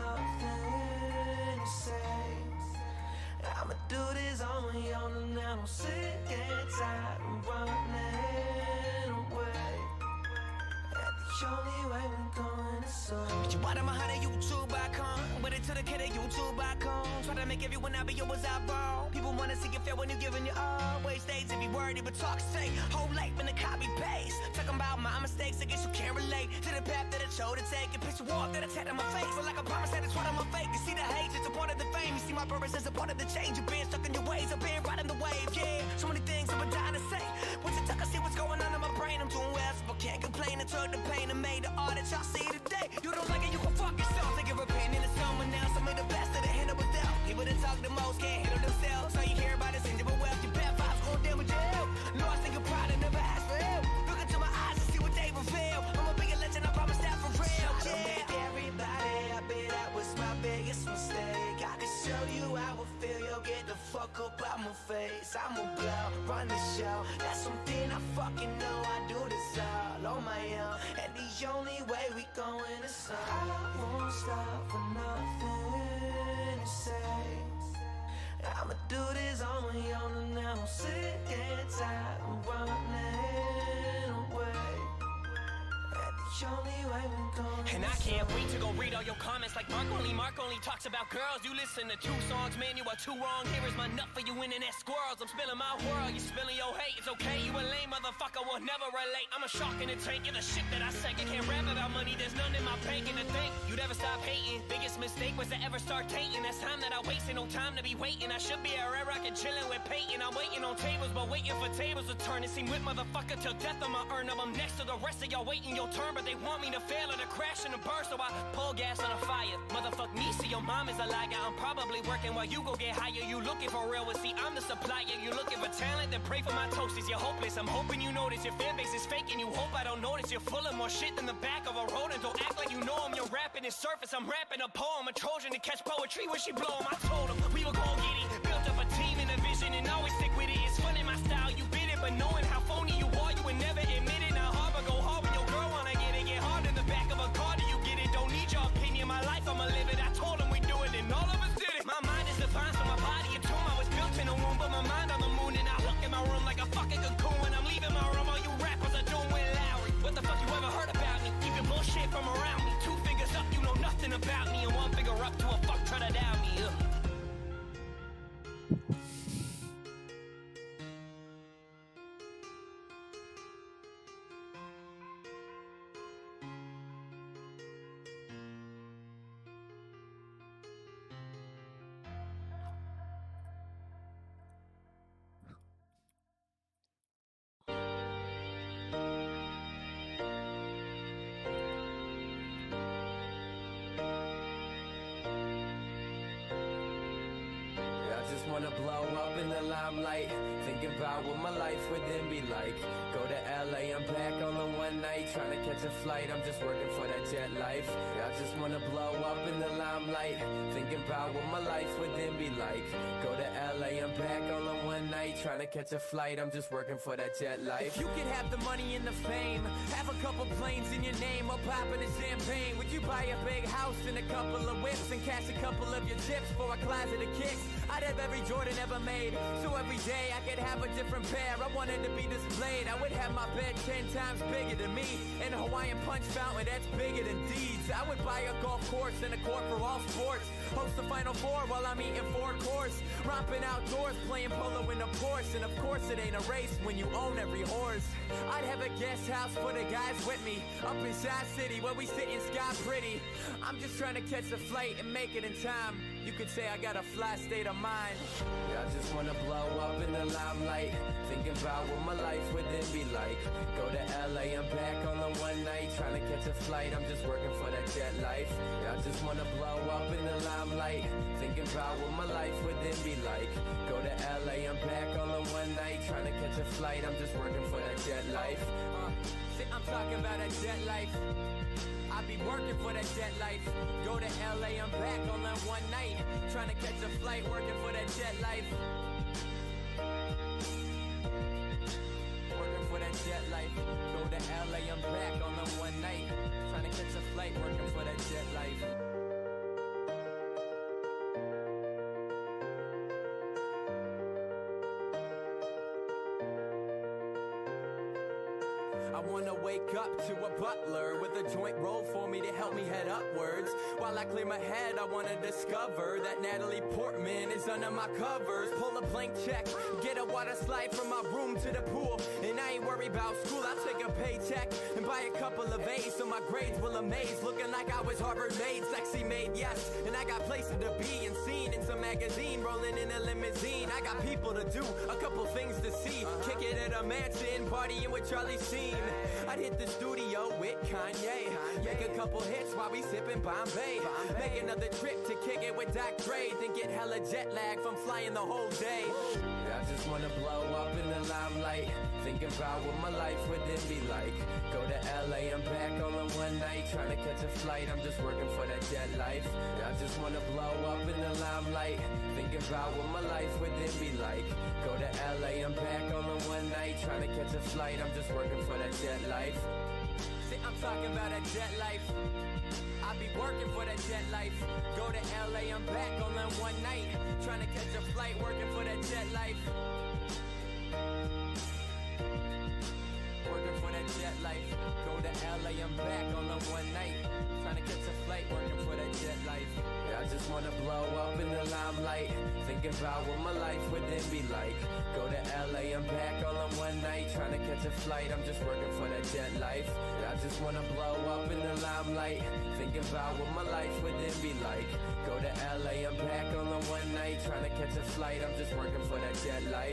nothing to say. I'ma do this on my own, and I don't sit and tired of running away. And the only way we going is up. You bottom a hundred YouTube icon, but it to the kid of YouTube icon. Try to make everyone happy, yo, was I wrong? People wanna see you fail when you giving your all. Waste days if you worried, but talk straight. Whole life in the copy paste. Talking about my mistakes, I guess you can't relate to the path that I chose to take. A picture walk that I tattooed on my face. Feel like I promise that it's one of my fake. You see the hate, it's a part of the fame. You see my purpose as a part of the change. You've been stuck in your ways, I've been riding the wave, yeah. So many things I've been dying to say. Once you talk, I see what's going on in my brain. I'm doing well, so I can't complain. I took the pain and made the art that y'all see today. You don't like it, you can fuck yourself. Take your opinion to someone else. I'm the best of the handle without. People that talk the most can't handle themselves. All you hear about is injury wealth. Your bad vibes gon' damage your health. Lost in your pride and never asked for help. Look into my eyes and see what they reveal. I'm a bigger legend, I promise that for real. Try to make everybody happy. That was my biggest mistake. I can show you how I feel. You'll get the fuck up out my face. I'ma blow, run the show. That's something I fucking know. I do this all on my own. And the only way we going is up. I won't stop for nothing to say. I'ma do this on my own, and I don't sit and tired of running away. And the only way we going And I can't wait to go read all your comments like Mark only. Mark only talks about girls. You listen to two songs, man, you are too wrong. Here is my nut for you internet squirrels. I'm spilling my world, you spilling your hate. It's okay, you a lame motherfucker, will never relate. I'm a shark in a tank, you're the shit that I say. I can't rap about money, there's none in my bank. And to think you'd ever stop hating. Biggest mistake was to ever start tainting. That's time that I wasted, no time to be waiting. I should be a red rocket chilling with Peyton. I'm waiting on tables, but waiting for tables to turn. It seem with motherfucker till death on my urn. I'm next to the rest of y'all waiting your turn, but they want me to fail or to crash and to burn, so I pull gas on a fire. Motherfuck me, see your mom is a liar. I'm probably working while you go get higher. You looking for real, well see I'm the supplier. You looking for talent, then pray for my toasters. You're hopeless, I'm hoping you notice your fan base is fake and you hope I don't notice. You're full of more shit than the back of a road, and don't act like you know him. You're rapping his surface, I'm rapping a poem. A Trojan to catch poetry when she blow him. I told him we were gon' get it. Built up a team and a vision and always stick with it. It's fun in my style, you bit it, but knowing how phony you are, you would never admit it. Now hard, but go hard when your girl wanna get it. Get hard in the back of a car, do you get it? Don't need your opinion, my life, I'ma live it. I told him we do it, and all of us did it. My mind is divine, so my body a tomb. I was built in a womb, but my mind on the moon. And I look in my room like a fucking cocoon. When I'm leaving my room, all you rappers are doing with Lowry. What the fuck you ever heard about me? Keep your bullshit from around me. Two fingers up, you know nothing about me. And one finger up to a fuck try to doubt me. Ugh. Wanna blow up in the limelight. Think about what my life would then be like. Go to L A, I'm back all in one night. Trying to catch a flight, I'm just working for that jet life. I just wanna blow up in the limelight. Thinking about what my life would then be like. Go to L A, I'm back all in one night. Trying to catch a flight, I'm just working for that jet life. If you could have the money and the fame, have a couple planes in your name, or popping a champagne, would you buy a big house and a couple of whips and cash a couple of your chips for a closet of kicks? I'd have every Jordan ever made, so every day I could have a different pair. I wanted to be displayed. I would have my bed ten times bigger than me, and a Hawaiian punch fountain that's bigger than D. I would buy a golf course and a court for all sports. Host the Final Four while I'm eating four course. Romping outdoors, playing polo in a Porsche. And of course it ain't a race when you own every horse. I'd have a guest house for the guys with me, up in Shy City where we sit in sky pretty. I'm just trying to catch a flight and make it in time. You could say I got a fly state of mind. Yeah, I just wanna blow up in the limelight. Thinking about what my life would then be like. Go to L A and back on the one night. Trying to catch a flight, I'm just working for that jet life. Yeah, I just wanna blow up in the limelight. Thinking about what my life would then be like. Go to L A and back on the one night. Trying to catch a flight, I'm just working for that jet life. Uh, see, I'm talking about that jet life. I be working for that jet life. Go to L A, I'm back on that one night. Trying to catch a flight, working for that jet life. Working for that jet life. Go to L A, I'm back on that one night. Trying to catch a flight, working for that jet life. I wanna wake up to a butler with a joint roll for me to help me head upwards. While I clear my head, I wanna discover that Natalie Portman is under my covers. Pull a blank check, get a water slide from my room to the pool. And I ain't worried about school, I'll take a paycheck and buy a couple of A's so my grades will amaze. Looking like I was Harvard made, sexy made, yes. And I got places to be and seen in some magazine, rolling in a limousine. I got people to do, a couple things to see. Kick it at a mansion, partying with Charlie Sheen. I'd hit the studio with Kanye, make a couple hits while we sippin' Bombay. Make another trip to kick it with Doc Dre, then get hella jet lag from flying the whole day. Yeah, I just wanna blow up in the limelight. Thinking about what my life would then be like. Go to L A, I'm back on the one night. Trying to catch a flight, I'm just working for that jet life. Yeah, I just wanna blow up in the limelight. Thinking about what my life would then be like. Go to L A, I'm back on the one night. Trying to catch a flight, I'm just working for that jet life. See, I'm talking about that jet life. I be working for that jet life. Go to L A, I'm back on that one night. Trying to catch a flight, working for that jet life. Working for that jet life. Go to L A, I'm back on the one night. Trying to catch a flight, working for that jet life. Yeah, I just wanna blow up in the limelight. Thinking about what my life would then be like. Go to L A, I'm back on the one night. Trying to catch a flight, I'm just working for that jet life. Yeah, I just wanna blow up in the limelight. Thinking about what my life would then be like. Go to L A, I'm back on the one night. Trying to catch a flight, I'm just working for that jet life.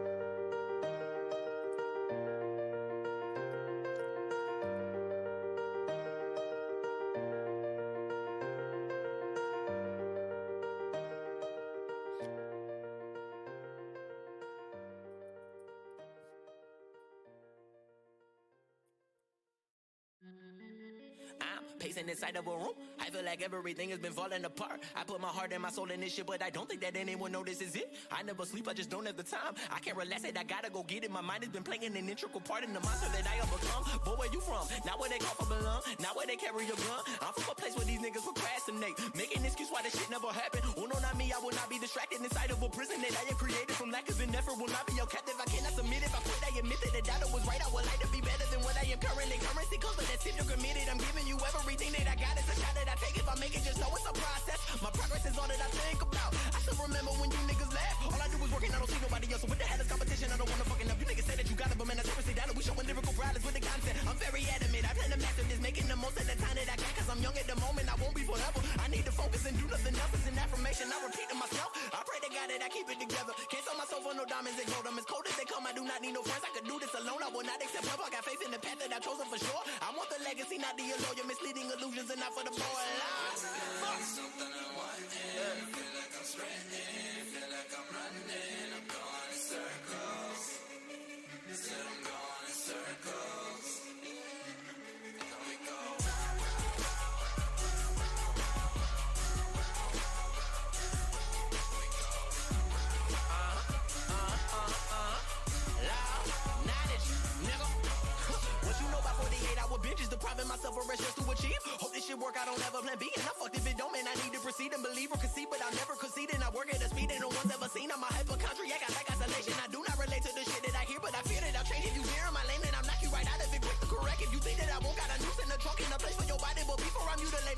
I'm pacing inside of a room. I feel like everything has been falling apart. I put my heart and my soul in this shit, but I don't think that anyone notices it. I never sleep, I just don't have the time. I can't relax it, I gotta go get it. My mind has been playing an integral part in the monster that I have become. But where you from? Not where they call for belong. Not where they carry your gun. I'm from a place where these niggas procrastinate, making excuse why this shit never happened. Oh no, not me, I will not be distracted inside of a prison that I have created from lack of an effort. Will not be your captive, I cannot submit. If I quit, I admit that the data was right. I would like to be better than what I am currently. Currency comes with that shit you're committed. I'm giving you everything that I got. It's a shot that I take. If I make it, just know it's a process. My progress is all that I think about. I still remember when you niggas laugh. All I do is working, I don't see nobody else. So what the hell is competition? I don't wanna fucking up. You niggas say that you got it, but man, I seriously doubt it. We showing lyrical prowess with the content. I'm very adamant. I plan to master this, making the most of the time that I got. Cause I'm young at the moment, I won't be forever. I need to focus and do nothing else. It's an affirmation, I repeat to myself. I pray to God that I keep it together. Can't sell myself for no diamonds and gold. I'm as cold as they come, I do not need no friends. I could do this alone, I will not accept help. I got faith in the path that I've chosen for sure. I want the legacy, not the allure. You're misleading illusions and not for the boy alive. Fuck. Something I want, yeah. Feel like I'm sprinting, feel like I'm running. I'm going in circles. Said I'm going in circles. Here we go. Uh, uh, uh, uh. Loud, knowledge, nigga. What you know about forty-eight hour binges? Depriving myself of rest just to achieve. Hope this shit work, I don't ever plan B. And I fucked if it don't, man, I need to proceed and believe or concede. But I'll never concede and I work at a speed that no one's ever seen. I'm a hypochondriac, I like isolation. I do not relate to the shit that I hear, but I fear that I'll change if you hear in my lane. And I'm knock you right out of it quick to correct. If you think that I won't, got a noose in the trunk in a place for your body. But before I'm mutilated,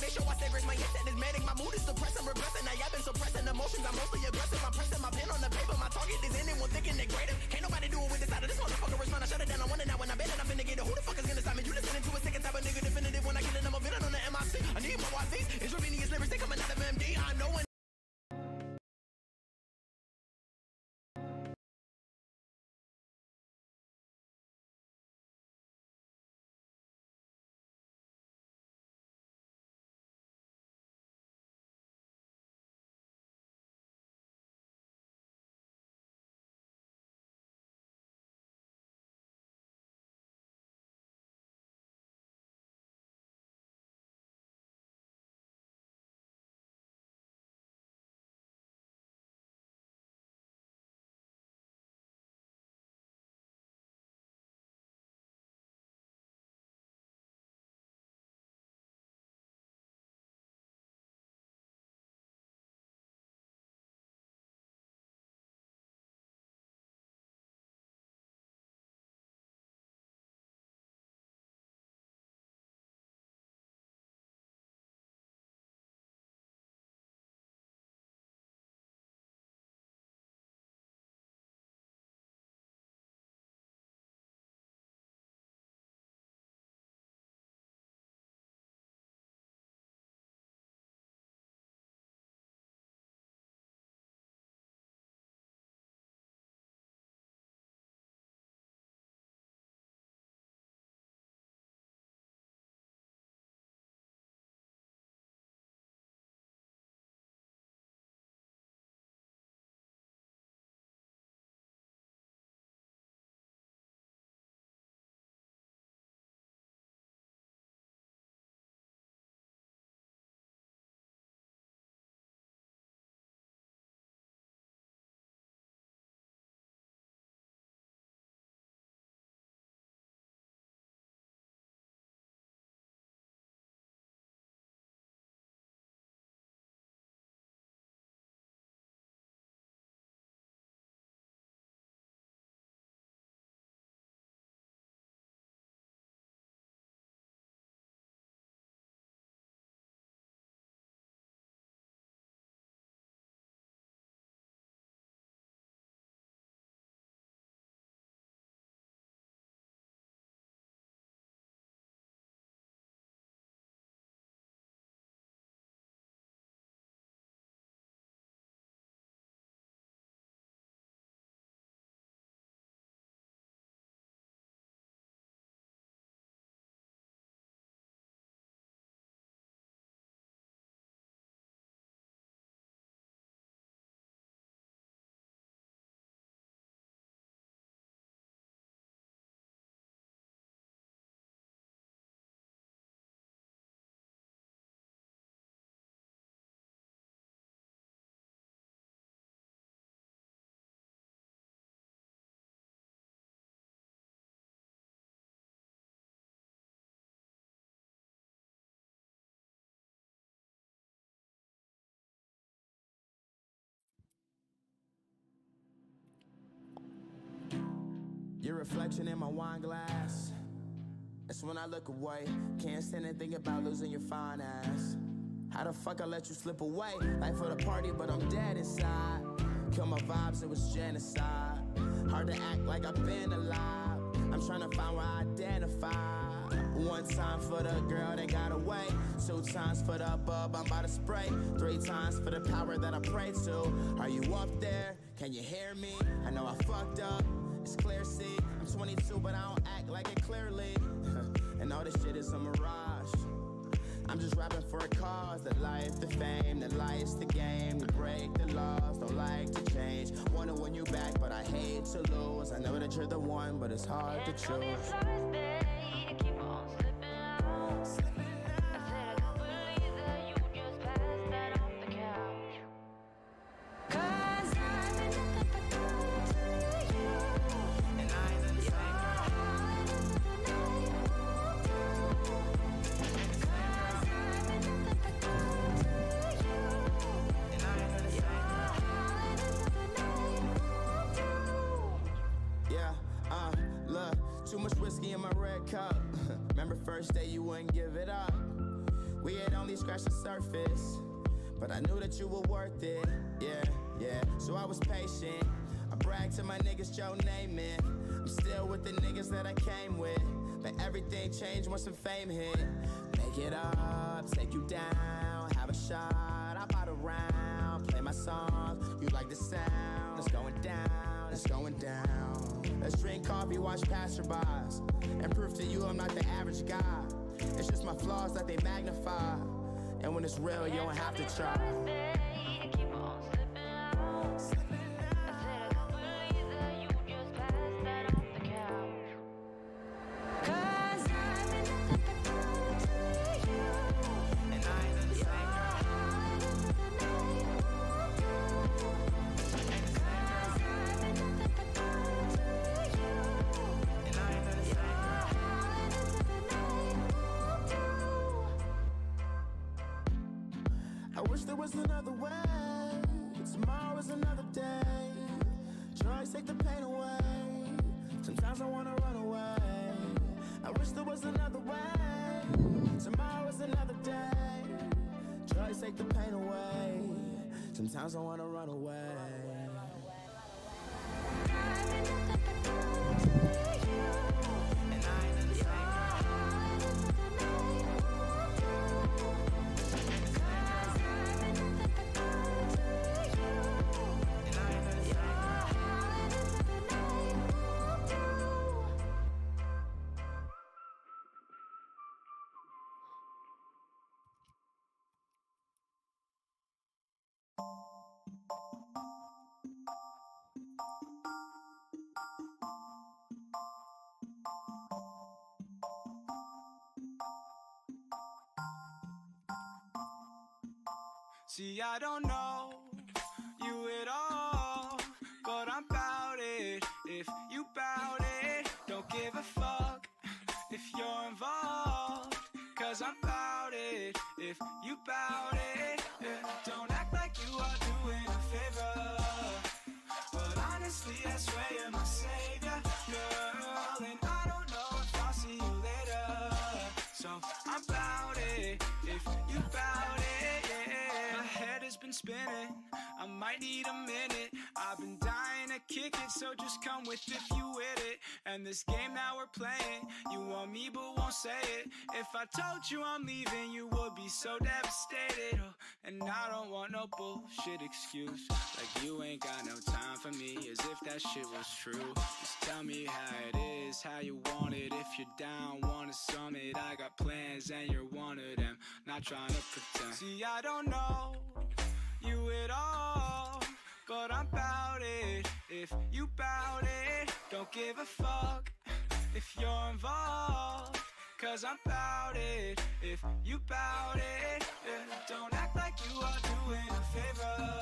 Your reflection in my wine glass. That's when I look away. Can't stand and think about losing your fine ass. How the fuck I let you slip away? Life for the party, but I'm dead inside. Kill my vibes, it was genocide. Hard to act like I've been alive. I'm trying to find where I identify. One time for the girl that got away. Two times for the bub I'm about to spray. Three times for the power that I pray to. Are you up there? Can you hear me? I know I fucked up. It's clear, see. I'm twenty-two, but I don't act like it clearly. And all this shit is a mirage. I'm just rapping for a cause. The life, the fame, the life's the game. To break the laws, don't like to change. Wanna win you back, but I hate to lose. I know that you're the one, but it's hard to choose. Too much whiskey in my red cup. Remember first day you wouldn't give it up. We had only scratched the surface, but I knew that you were worth it. Yeah, yeah, so I was patient. I bragged to my niggas, Joe Namath. I'm still with the niggas that I came with, but everything changed once some fame hit. Make it up, take you down, have a shot, hop out around, play my songs, you like the sound. It's going down, it's going down. Let's drink coffee, watch passerbys, and prove to you I'm not the average guy. It's just my flaws that they magnify, and when it's real, you don't have to try. I wish there was another way. Tomorrow is another day. Drugs take the pain away. Sometimes I wanna run away. I wish there was another way. Tomorrow is another day. Drugs take the pain away. Sometimes I wanna run away. See, I don't know you at all, but I'm bout it. If you bout it, don't give a fuck if you're involved, cause I'm bout it. If you bout it, yeah. Don't act like you are doing a favor, but honestly, I swear you're my savior, girl. And I don't know if I'll see you later, so I'm bout it. If you bout it, yeah. My head has been spinning, I might need a minute. I've been dying to kick it, so just come with if you with it. And this game that we're playing, you want me but won't say it. If I told you I'm leaving, you would be so devastated. Oh, and I don't want no bullshit excuse, like you ain't got no time for me, as if that shit was true. Just tell me how it is, how you want it. If you're down, want a summit, I got plans and you're one of them. Not trying to pretend. See, I don't know you at all, but I'm bout it. If you bout it, don't give a fuck if you're involved, cause I'm bout it. If you bout it, yeah. Don't act like you are doing a favor,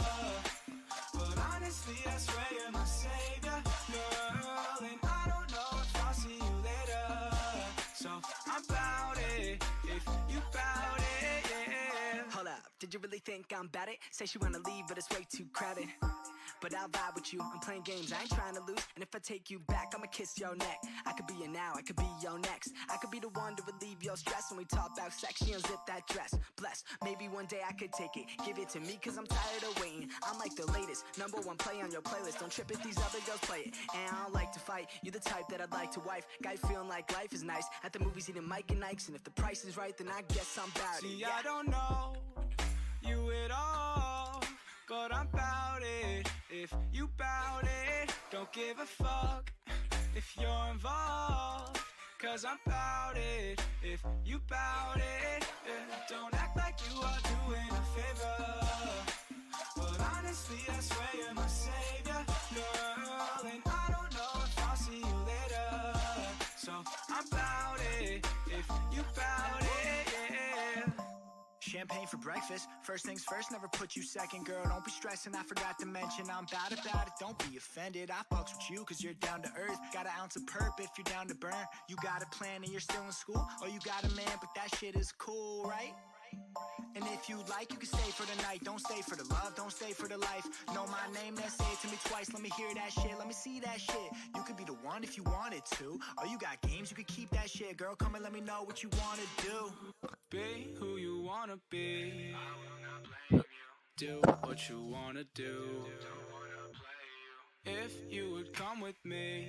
but honestly, I swear you're my savior, girl. And I don't know if I'll see you later, so I'm bout it. If you bout it, yeah. Hold up, did you really think I'm bad it? Say she wanna leave, but it's way too crowded. but I'll vibe with you. I'm playing games, I ain't trying to lose. And if I take you back, I'ma kiss your neck. I could be your now, I could be your next. I could be the one to relieve your stress. When we talk about sex, she unzip that dress. Bless, maybe one day I could take it. Give it to me, cause I'm tired of waiting. I'm like the latest, number one play on your playlist. Don't trip if these other girls play it. And I don't like to fight, you're the type that I'd like to wife. Guy feeling like life is nice. At the movies eating Mike and Ike's. And if the price is right, then I guess I'm about it. See, yeah. I don't know you at all, but I'm bout it. If you bout it, don't give a fuck if you're involved, cause I'm bout it. If you bout it, yeah. Don't act like you are doing a favor, but honestly I swear you're my savior, girl. And I don't know if I'll see you later, so I'm bout it. If you bout it, yeah. Champagne for breakfast, first things first, never put you second. Girl, don't be stressing, I forgot to mention I'm bad about it, don't be offended. I fucks with you cause you're down to earth. Got an ounce of perp if you're down to burn. You got a plan and you're still in school, or you got a man but that shit is cool, right? And if you like, you can stay for the night. Don't stay for the love, don't stay for the life. Know my name, then say it to me twice. Let me hear that shit, let me see that shit. You could be the one if you wanted to, or you got games, you could keep that shit. Girl, come and let me know what you wanna do. Be who you wanna be. Do what you wanna do. If you would come with me,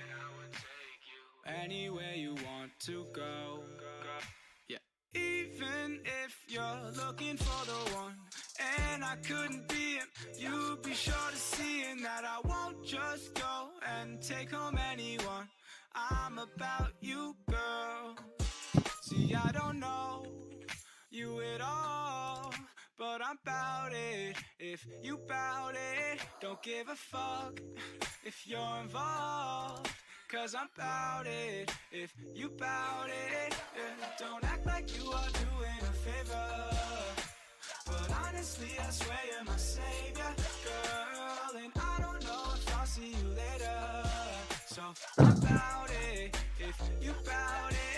anywhere you want to go. Yeah. Even if you're looking for the one, and I couldn't be him, you'd be sure to see in that I won't just go and take home anyone. I'm about you, girl. See, I don't know you at all, but I'm bout it. If you bout it, don't give a fuck if you're involved, cause I'm bout it. If you bout it, yeah. Don't act like you are doing a favor, but honestly I swear you're my savior, girl. And I don't know if I'll see you later, so I'm bout it. If you bout it,